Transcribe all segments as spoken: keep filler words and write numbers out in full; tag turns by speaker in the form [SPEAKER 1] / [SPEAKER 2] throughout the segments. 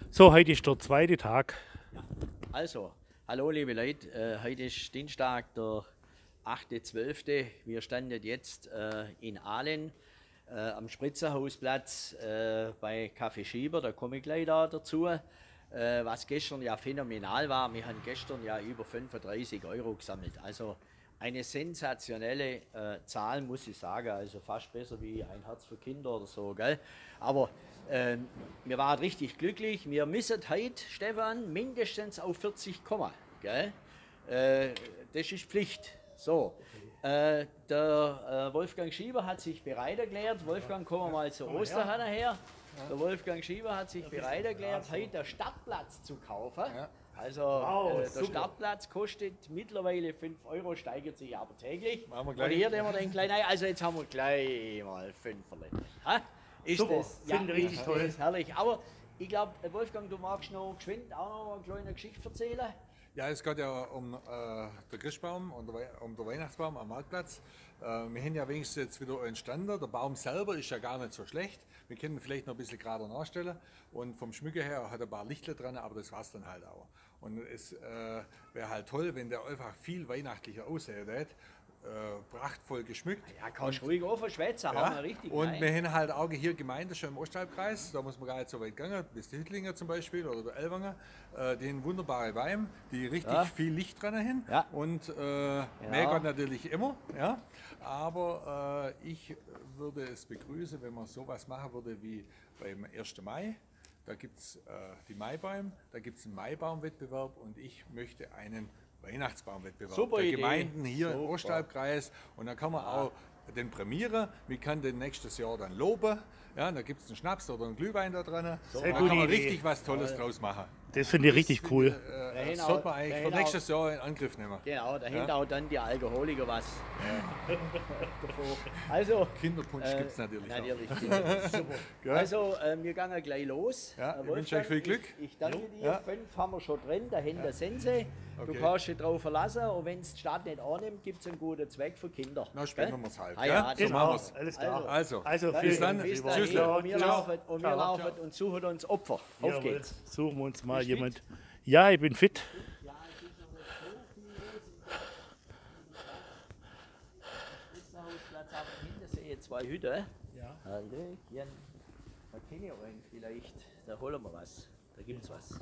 [SPEAKER 1] So, heute ist der zweite Tag.
[SPEAKER 2] Also, hallo liebe Leute, äh, heute ist Dienstag, der achte zwölfte Wir standen jetzt äh, in Ahlen äh, am Spritzerhausplatz äh, bei Café Schieber, da komme ich gleich da dazu. Äh, was gestern ja phänomenal war, wir haben gestern ja über fünfunddreißig Euro gesammelt. Also eine sensationelle äh, Zahl, muss ich sagen, also fast besser wie ein Herz für Kinder oder so, gell? Aber äh, wir waren richtig glücklich. Wir müssen heute, Stefan, mindestens auf vierzig kommen, gell? Äh, das ist Pflicht. So, äh, der äh, Wolfgang Schieber hat sich bereit erklärt. Wolfgang, kommen wir mal zur Osterhanne her. Der Wolfgang Schieber hat sich bereit erklärt, heute den Startplatz zu kaufen. Also
[SPEAKER 1] Wow,
[SPEAKER 2] äh, der
[SPEAKER 1] super.
[SPEAKER 2] Startplatz kostet mittlerweile fünf Euro, steigert sich aber täglich.
[SPEAKER 3] Machen wir
[SPEAKER 2] Und
[SPEAKER 3] gleich.
[SPEAKER 2] hier nehmen wir den kleinen, also jetzt haben wir gleich mal fünf verletzt. Ist
[SPEAKER 1] Super,
[SPEAKER 2] das,
[SPEAKER 1] finde ich richtig
[SPEAKER 2] ist
[SPEAKER 1] toll.
[SPEAKER 2] das herrlich. Aber ich glaube, Wolfgang, du magst noch geschwind auch noch eine kleine Geschichte erzählen.
[SPEAKER 3] Ja, es geht ja um äh, den Christbaum und Wei- um den Weihnachtsbaum am Marktplatz. Äh, wir haben ja wenigstens jetzt wieder einen Stander. Der Baum selber ist ja gar nicht so schlecht. Wir können ihn vielleicht noch ein bisschen gerader nachstellen. Und vom Schmücke her hat er ein paar Lichter dran, aber das war es dann halt auch. Und es äh, wäre halt toll, wenn der einfach viel weihnachtlicher aussehen würde. Äh, prachtvoll geschmückt.
[SPEAKER 2] Ja, kannst ruhig offen schwätzen,
[SPEAKER 3] Ja,
[SPEAKER 2] haben wir richtig.
[SPEAKER 3] und
[SPEAKER 2] rein.
[SPEAKER 3] wir haben halt auch hier Gemeinde schon im Osthalbkreis, da muss man gar nicht so weit gehen, bis die Hüttlinger zum Beispiel oder der Elwanger, äh, die haben wunderbare Weim, die richtig
[SPEAKER 2] Ja.
[SPEAKER 3] viel Licht dran haben.
[SPEAKER 2] Ja.
[SPEAKER 3] Und äh, mehr geht natürlich immer, ja. Aber äh, ich würde es begrüßen, wenn man sowas machen würde wie beim ersten Mai. Da gibt es äh, die Maibäume, da gibt es einen Maibaumwettbewerb und ich möchte einen Weihnachtsbaumwettbewerb
[SPEAKER 2] Super
[SPEAKER 3] der
[SPEAKER 2] Idee.
[SPEAKER 3] Gemeinden hier im
[SPEAKER 2] Super.
[SPEAKER 3] Osthalbkreis. Und dann kann man auch den prämieren. Wir können den nächstes Jahr dann loben. Ja, da gibt es einen Schnaps oder einen Glühwein da dran.
[SPEAKER 1] Sehr
[SPEAKER 3] Da
[SPEAKER 1] gute
[SPEAKER 3] kann man
[SPEAKER 1] Idee.
[SPEAKER 3] richtig was Tolles draus machen.
[SPEAKER 1] Das finde ich richtig cool.
[SPEAKER 3] Äh,
[SPEAKER 2] Dahin
[SPEAKER 3] das
[SPEAKER 2] auch-
[SPEAKER 3] sollte man eigentlich
[SPEAKER 2] dahin
[SPEAKER 3] für
[SPEAKER 2] auch-
[SPEAKER 3] nächstes Jahr in Angriff nehmen.
[SPEAKER 2] Genau, dahinter
[SPEAKER 3] Ja.
[SPEAKER 2] auch dann die Alkoholiker was. Also,
[SPEAKER 3] Kinderpunsch
[SPEAKER 2] äh,
[SPEAKER 3] gibt es natürlich. auch.
[SPEAKER 2] natürlich. Super.
[SPEAKER 3] Gell?
[SPEAKER 2] Also, äh, wir gehen gleich los.
[SPEAKER 3] Ja,
[SPEAKER 2] Herr
[SPEAKER 3] ich wünsche
[SPEAKER 2] Wolfgang,
[SPEAKER 3] euch viel Glück.
[SPEAKER 2] Ich, ich danke dir.
[SPEAKER 3] Ja.
[SPEAKER 2] Fünf haben wir schon drin, dahinter sind sie. Du
[SPEAKER 3] Okay.
[SPEAKER 2] kannst dich drauf verlassen und wenn es die Stadt nicht annimmt, gibt es einen guten Zweck für Kinder.
[SPEAKER 3] Na, spenden
[SPEAKER 2] Gell?
[SPEAKER 3] wir es halt.
[SPEAKER 2] Ah,
[SPEAKER 3] gell?
[SPEAKER 2] ja,
[SPEAKER 3] so
[SPEAKER 1] Genau,
[SPEAKER 3] machen wir's.
[SPEAKER 1] alles klar.
[SPEAKER 3] Also,
[SPEAKER 1] Also,
[SPEAKER 2] Bis
[SPEAKER 1] vielen
[SPEAKER 3] dann.
[SPEAKER 1] Dank.
[SPEAKER 2] Bis
[SPEAKER 3] Tschüss.
[SPEAKER 2] dahin. Und wir
[SPEAKER 3] Ciao.
[SPEAKER 2] laufen, und wir
[SPEAKER 3] Ciao.
[SPEAKER 2] laufen und suchen uns Opfer. Auf
[SPEAKER 1] Jawohl.
[SPEAKER 2] geht's.
[SPEAKER 1] Suchen wir uns mal
[SPEAKER 2] Bist du
[SPEAKER 1] jemand. Ja, ich bin fit.
[SPEAKER 2] Ja, es ist noch nicht so viel los. Hausplatz haben hinter sich zwei Hütten.
[SPEAKER 1] Ja.
[SPEAKER 2] Hallöchen. Da kenne ich einen vielleicht. Da holen wir was. Da gibt's was.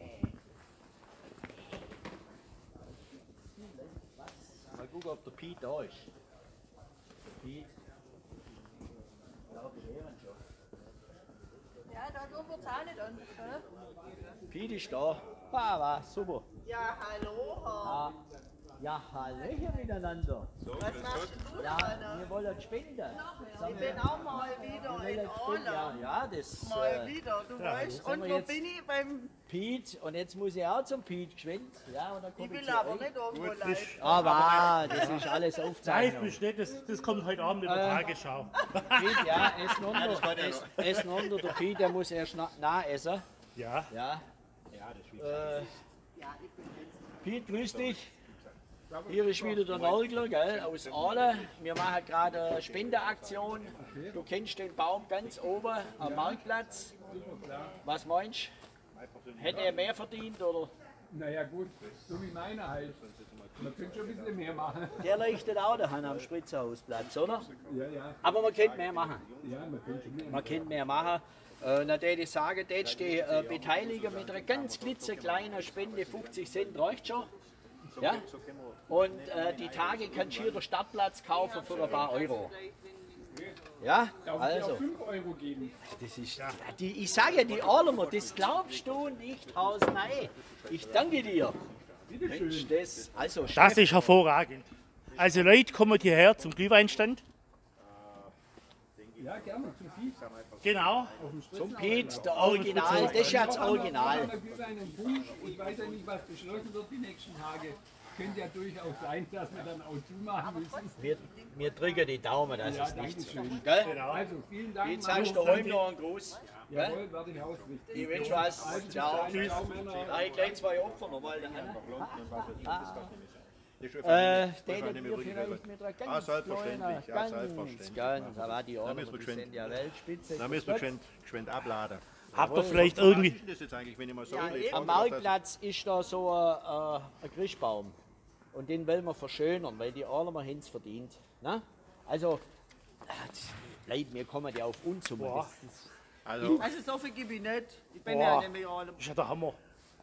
[SPEAKER 2] Mal gucken, ob der Piet da ist. Der Piet. Ich glaube, wir hören schon.
[SPEAKER 4] Ja, da kommen wir jetzt auch nicht an. hä?
[SPEAKER 2] Piet ist da. Ah, war super.
[SPEAKER 4] Ja, hallo.
[SPEAKER 2] Ah, ja, Hallöchen miteinander.
[SPEAKER 4] Was machst du
[SPEAKER 2] Ja,
[SPEAKER 4] da?
[SPEAKER 2] wir wollen spenden.
[SPEAKER 4] Ich bin auch mal wieder
[SPEAKER 2] Wir
[SPEAKER 4] in
[SPEAKER 2] wollen spenden. Ja,
[SPEAKER 4] Aalen.
[SPEAKER 2] ja, das.
[SPEAKER 4] Mal
[SPEAKER 2] Äh,
[SPEAKER 4] wieder, du
[SPEAKER 1] ja,
[SPEAKER 4] weißt.
[SPEAKER 2] sind
[SPEAKER 4] Und
[SPEAKER 2] wir
[SPEAKER 4] wo
[SPEAKER 2] jetzt-
[SPEAKER 4] bin ich? Beim.
[SPEAKER 2] Piet, und jetzt muss ich auch zum Piet geschwind. Ja, und dann
[SPEAKER 4] Ich
[SPEAKER 2] komme
[SPEAKER 4] will
[SPEAKER 2] zu
[SPEAKER 4] aber
[SPEAKER 2] euch.
[SPEAKER 4] nicht irgendwo live.
[SPEAKER 2] Aber das ist alles
[SPEAKER 1] Nein,
[SPEAKER 2] Aufzeichnung.
[SPEAKER 1] bist nicht. Das, das kommt heute Abend in der
[SPEAKER 2] Äh,
[SPEAKER 1] Tagesschau.
[SPEAKER 2] Piet, ja, essen unter. Essen, essen unter. Der Piet, der muss erst na, nah essen.
[SPEAKER 1] Ja.
[SPEAKER 2] Ja. Äh, Piet, grüß dich. Hier ist wieder der Nörgler, gell, aus Aalen. Wir machen gerade eine Spendeaktion. Du kennst den Baum ganz oben am Marktplatz. Was meinst du? Hätte er mehr verdient oder?
[SPEAKER 5] Naja gut, so wie meine halt. Man könnte schon ein bisschen mehr machen.
[SPEAKER 2] Der leuchtet auch daheim am Spritzerhausplatz, oder?
[SPEAKER 5] Ja, ja,
[SPEAKER 2] Aber man könnte mehr machen.
[SPEAKER 5] ja, man könnte schon mehr
[SPEAKER 2] Man könnte mehr machen. Äh, dann würde ich sagen, dort die äh, beteiligen mit einer ganz klitzekleinen Spende, fünfzig Cent reicht schon. Ja? Und äh, die Tage kannst du hier den Stadtplatz kaufen für ein paar Euro. Ja,
[SPEAKER 5] Darf ich
[SPEAKER 2] also,
[SPEAKER 5] auch fünf Euro geben?
[SPEAKER 2] das ist, ja, die, ich sage ja, die Armer, das glaubst du nicht, Haus, nein. Ich danke dir. Mensch, das, also,
[SPEAKER 1] Das
[SPEAKER 2] Chef,
[SPEAKER 1] ist hervorragend. Also Leute, kommt hierher zum Glühweinstand.
[SPEAKER 5] Ja, gerne, zum Vieh.
[SPEAKER 1] Genau.
[SPEAKER 2] zum Piet, der Original, das ist ja das Original.
[SPEAKER 5] Da gibt es einen Punsch. Ich weiß ja nicht, was beschlossen wird die nächsten Tage. Könnte ja durchaus sein, dass wir dann auch zumachen müssen.
[SPEAKER 2] Wir, wir drücken die Daumen, dass
[SPEAKER 5] Ja,
[SPEAKER 2] es nichts
[SPEAKER 5] danke schön.
[SPEAKER 2] Gell?
[SPEAKER 5] Also, vielen Dank.
[SPEAKER 2] Jetzt sagst du heute noch einen Gruß. Gell?
[SPEAKER 5] Jawohl, werde ich ausrichten.
[SPEAKER 2] Ich wünsche was. Ciao.
[SPEAKER 5] Tschüss. Ciao, Männer.
[SPEAKER 2] Ah, ich gleich zwei Opfer nochmal daheim. Äh, den wir vielleicht mit einer ganz
[SPEAKER 6] Ah, selbstverständlich,
[SPEAKER 2] kleinen,
[SPEAKER 6] ja,
[SPEAKER 2] ganz,
[SPEAKER 6] selbstverständlich.
[SPEAKER 2] ganz, aber die
[SPEAKER 6] Da
[SPEAKER 2] anderen,
[SPEAKER 6] müssen wir
[SPEAKER 2] die
[SPEAKER 6] geschwind-
[SPEAKER 2] sind ja Weltspitze.
[SPEAKER 6] Dann müssen wir geschwind, geschwind abladen.
[SPEAKER 1] Habt ihr vielleicht irgendwie.
[SPEAKER 6] Was ist denn das jetzt eigentlich, wenn ich mal so
[SPEAKER 4] Ja,
[SPEAKER 6] rede?
[SPEAKER 4] eben.
[SPEAKER 2] Am Marktplatz ist da so ein, äh, ein Christbaum. Und den wollen wir verschönern, weil die Arme haben es verdient. Ne? Also, äh, Leute, wir kommen ja auf Unsumme.
[SPEAKER 1] Boah.
[SPEAKER 2] Das, das,
[SPEAKER 6] Also,
[SPEAKER 4] Also so viel gebe ich nicht. Ich bin
[SPEAKER 1] Boah.
[SPEAKER 4] ja nicht mehr alle.
[SPEAKER 1] Das ist ja der Hammer.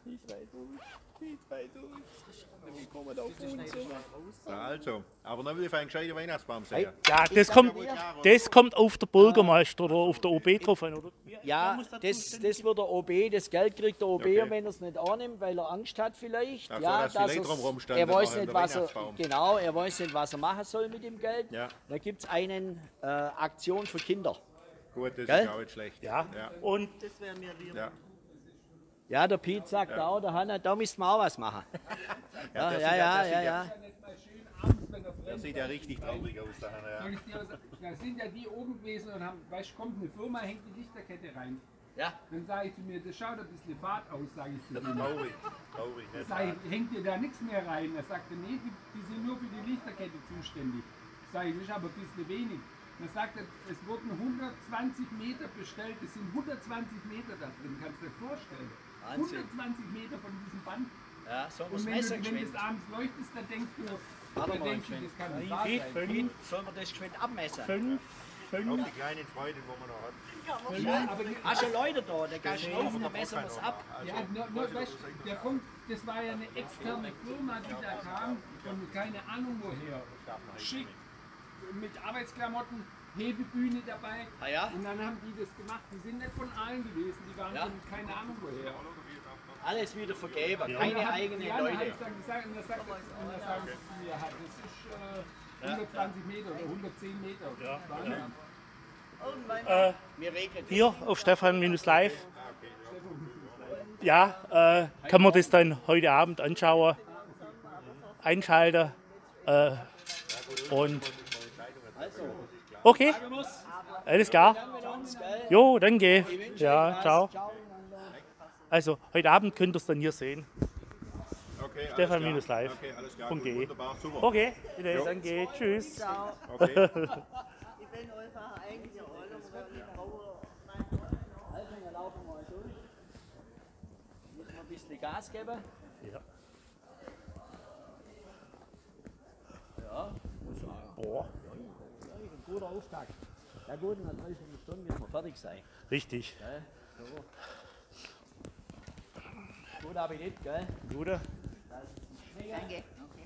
[SPEAKER 6] also. Aber dann will ich einen gescheiten Weihnachtsbaum
[SPEAKER 2] Hey,
[SPEAKER 6] sehen.
[SPEAKER 1] Ja,
[SPEAKER 2] Ich
[SPEAKER 1] das
[SPEAKER 2] sag
[SPEAKER 1] kommt,
[SPEAKER 2] dir,
[SPEAKER 1] das kommt auf der Bürgermeister oder auf der O B drauf an, oder?
[SPEAKER 2] ja, das, das wird der O B, das Geld kriegt der O B,
[SPEAKER 6] Okay.
[SPEAKER 2] und wenn er es nicht annimmt, weil er Angst hat vielleicht.
[SPEAKER 6] Ach so,
[SPEAKER 2] ja,
[SPEAKER 6] dass die Leute
[SPEAKER 2] er's-
[SPEAKER 6] drumherum standen,
[SPEAKER 2] er weiß
[SPEAKER 6] machen
[SPEAKER 2] nicht,
[SPEAKER 6] den
[SPEAKER 2] was er,
[SPEAKER 6] Weihnachtsbaum.
[SPEAKER 2] genau, er weiß nicht, was er machen soll mit dem Geld.
[SPEAKER 6] Ja.
[SPEAKER 2] Da gibt es eine äh, Aktion für Kinder.
[SPEAKER 6] Gut, das
[SPEAKER 2] Gell?
[SPEAKER 6] ist auch nicht schlecht.
[SPEAKER 1] Ja.
[SPEAKER 6] Ja.
[SPEAKER 1] Und
[SPEAKER 4] Das wäre mir lieber.
[SPEAKER 6] Ja.
[SPEAKER 2] Ja, der Piet sagt auch, der Hanna, da müssten wir auch was machen. Ja,
[SPEAKER 6] der
[SPEAKER 2] ja,
[SPEAKER 6] sieht-
[SPEAKER 2] ja,
[SPEAKER 6] der
[SPEAKER 2] ja,
[SPEAKER 6] sieht
[SPEAKER 2] ja.
[SPEAKER 5] Nicht mal schön abends, wenn er
[SPEAKER 6] Der
[SPEAKER 5] brennt.
[SPEAKER 6] sieht ja richtig traurig aus, der Hanna,
[SPEAKER 5] Soll
[SPEAKER 6] ja.
[SPEAKER 5] ich dir was sagen? Da sind ja die oben gewesen und haben, weißt du, kommt eine Firma, hängt die Lichterkette rein.
[SPEAKER 2] Ja.
[SPEAKER 5] Dann sage ich zu mir, das schaut ein bisschen fad aus, sage ich zu ihm.
[SPEAKER 6] Traurig, traurig. Nicht
[SPEAKER 5] Sag ich, hängt dir da nichts mehr rein? Er sagte, nee, die, die sind nur für die Lichterkette zuständig. Sag ich, das ist aber ein bisschen wenig. Dann sagt er, es wurden hundertzwanzig Meter bestellt, es sind hundertzwanzig Meter da drin, kannst du dir vorstellen.
[SPEAKER 2] Wahnsinn.
[SPEAKER 5] hundertzwanzig Meter von diesem Band.
[SPEAKER 2] Ja, sollen wir das
[SPEAKER 5] Und wenn du,
[SPEAKER 2] Messer
[SPEAKER 5] wenn
[SPEAKER 2] geschwind?
[SPEAKER 5] das abends leuchtest, dann denkst du,
[SPEAKER 2] Warte
[SPEAKER 5] dann
[SPEAKER 2] mal,
[SPEAKER 5] denkst du,
[SPEAKER 2] geschwind.
[SPEAKER 5] das kann nicht wahr
[SPEAKER 1] Piet,
[SPEAKER 5] sein.
[SPEAKER 1] fünf,
[SPEAKER 2] Piet, sollen wir das geschwind abmessen?
[SPEAKER 1] fünf,
[SPEAKER 6] Auf
[SPEAKER 1] fünf.
[SPEAKER 6] die kleinen Freuden, wo man noch hat.
[SPEAKER 5] Ja, aber die,
[SPEAKER 2] Hast du Leute da, der kannst du auf, dann messen wir es ab.
[SPEAKER 5] ja, nur, nur, weißt, du, der Punkt, das war ja eine externe Firma, die da kam, von keine Ahnung woher. Schick, mit Arbeitsklamotten, Hebebühne dabei.
[SPEAKER 2] Ah ja?
[SPEAKER 5] Und dann haben die das gemacht. Die sind nicht von allen gewesen, die waren
[SPEAKER 2] Ja.
[SPEAKER 5] von keine Ahnung woher.
[SPEAKER 2] Alles wieder vergeben,
[SPEAKER 5] Und
[SPEAKER 2] keine
[SPEAKER 5] dann hat-
[SPEAKER 2] eigenen
[SPEAKER 5] ja, dann hab
[SPEAKER 2] Leute.
[SPEAKER 5] ich dann gesagt, und dann sagt, und dann sagen sie zu mir, halt, das ist äh, hundertzwanzig Meter oder hundertzehn Meter. Ja.
[SPEAKER 4] Irgendwann
[SPEAKER 1] Äh,
[SPEAKER 2] Wir regeln das.
[SPEAKER 1] hier auf Stefan-Live. Ja, äh, kann man das dann heute Abend anschauen, einschalten. Äh, und okay, alles klar. Jo, danke. Ja, ciao. Also heute Abend könnt ihr es dann hier sehen.
[SPEAKER 6] Okay, alles
[SPEAKER 1] Stefan-Live.
[SPEAKER 6] klar. Okay, alles klar.
[SPEAKER 1] Punkt
[SPEAKER 6] Gut,
[SPEAKER 1] de.
[SPEAKER 6] wunderbar, super.
[SPEAKER 1] Okay, bitte, danke, tschüss.
[SPEAKER 6] Okay.
[SPEAKER 4] Ich bin einfach eigentlich alle, weil ich brauche.
[SPEAKER 2] Also, wir laufen mal durch. Müssen wir ein bisschen Gas geben.
[SPEAKER 1] Ja.
[SPEAKER 2] Ja,
[SPEAKER 1] Boah,
[SPEAKER 2] ein guter Auftakt. Ja gut, in einer Dreiviertelstunde müssen wir fertig sein.
[SPEAKER 1] richtig.
[SPEAKER 2] Gell? So. Guten Appetit, gell?
[SPEAKER 1] Gute.
[SPEAKER 4] Danke.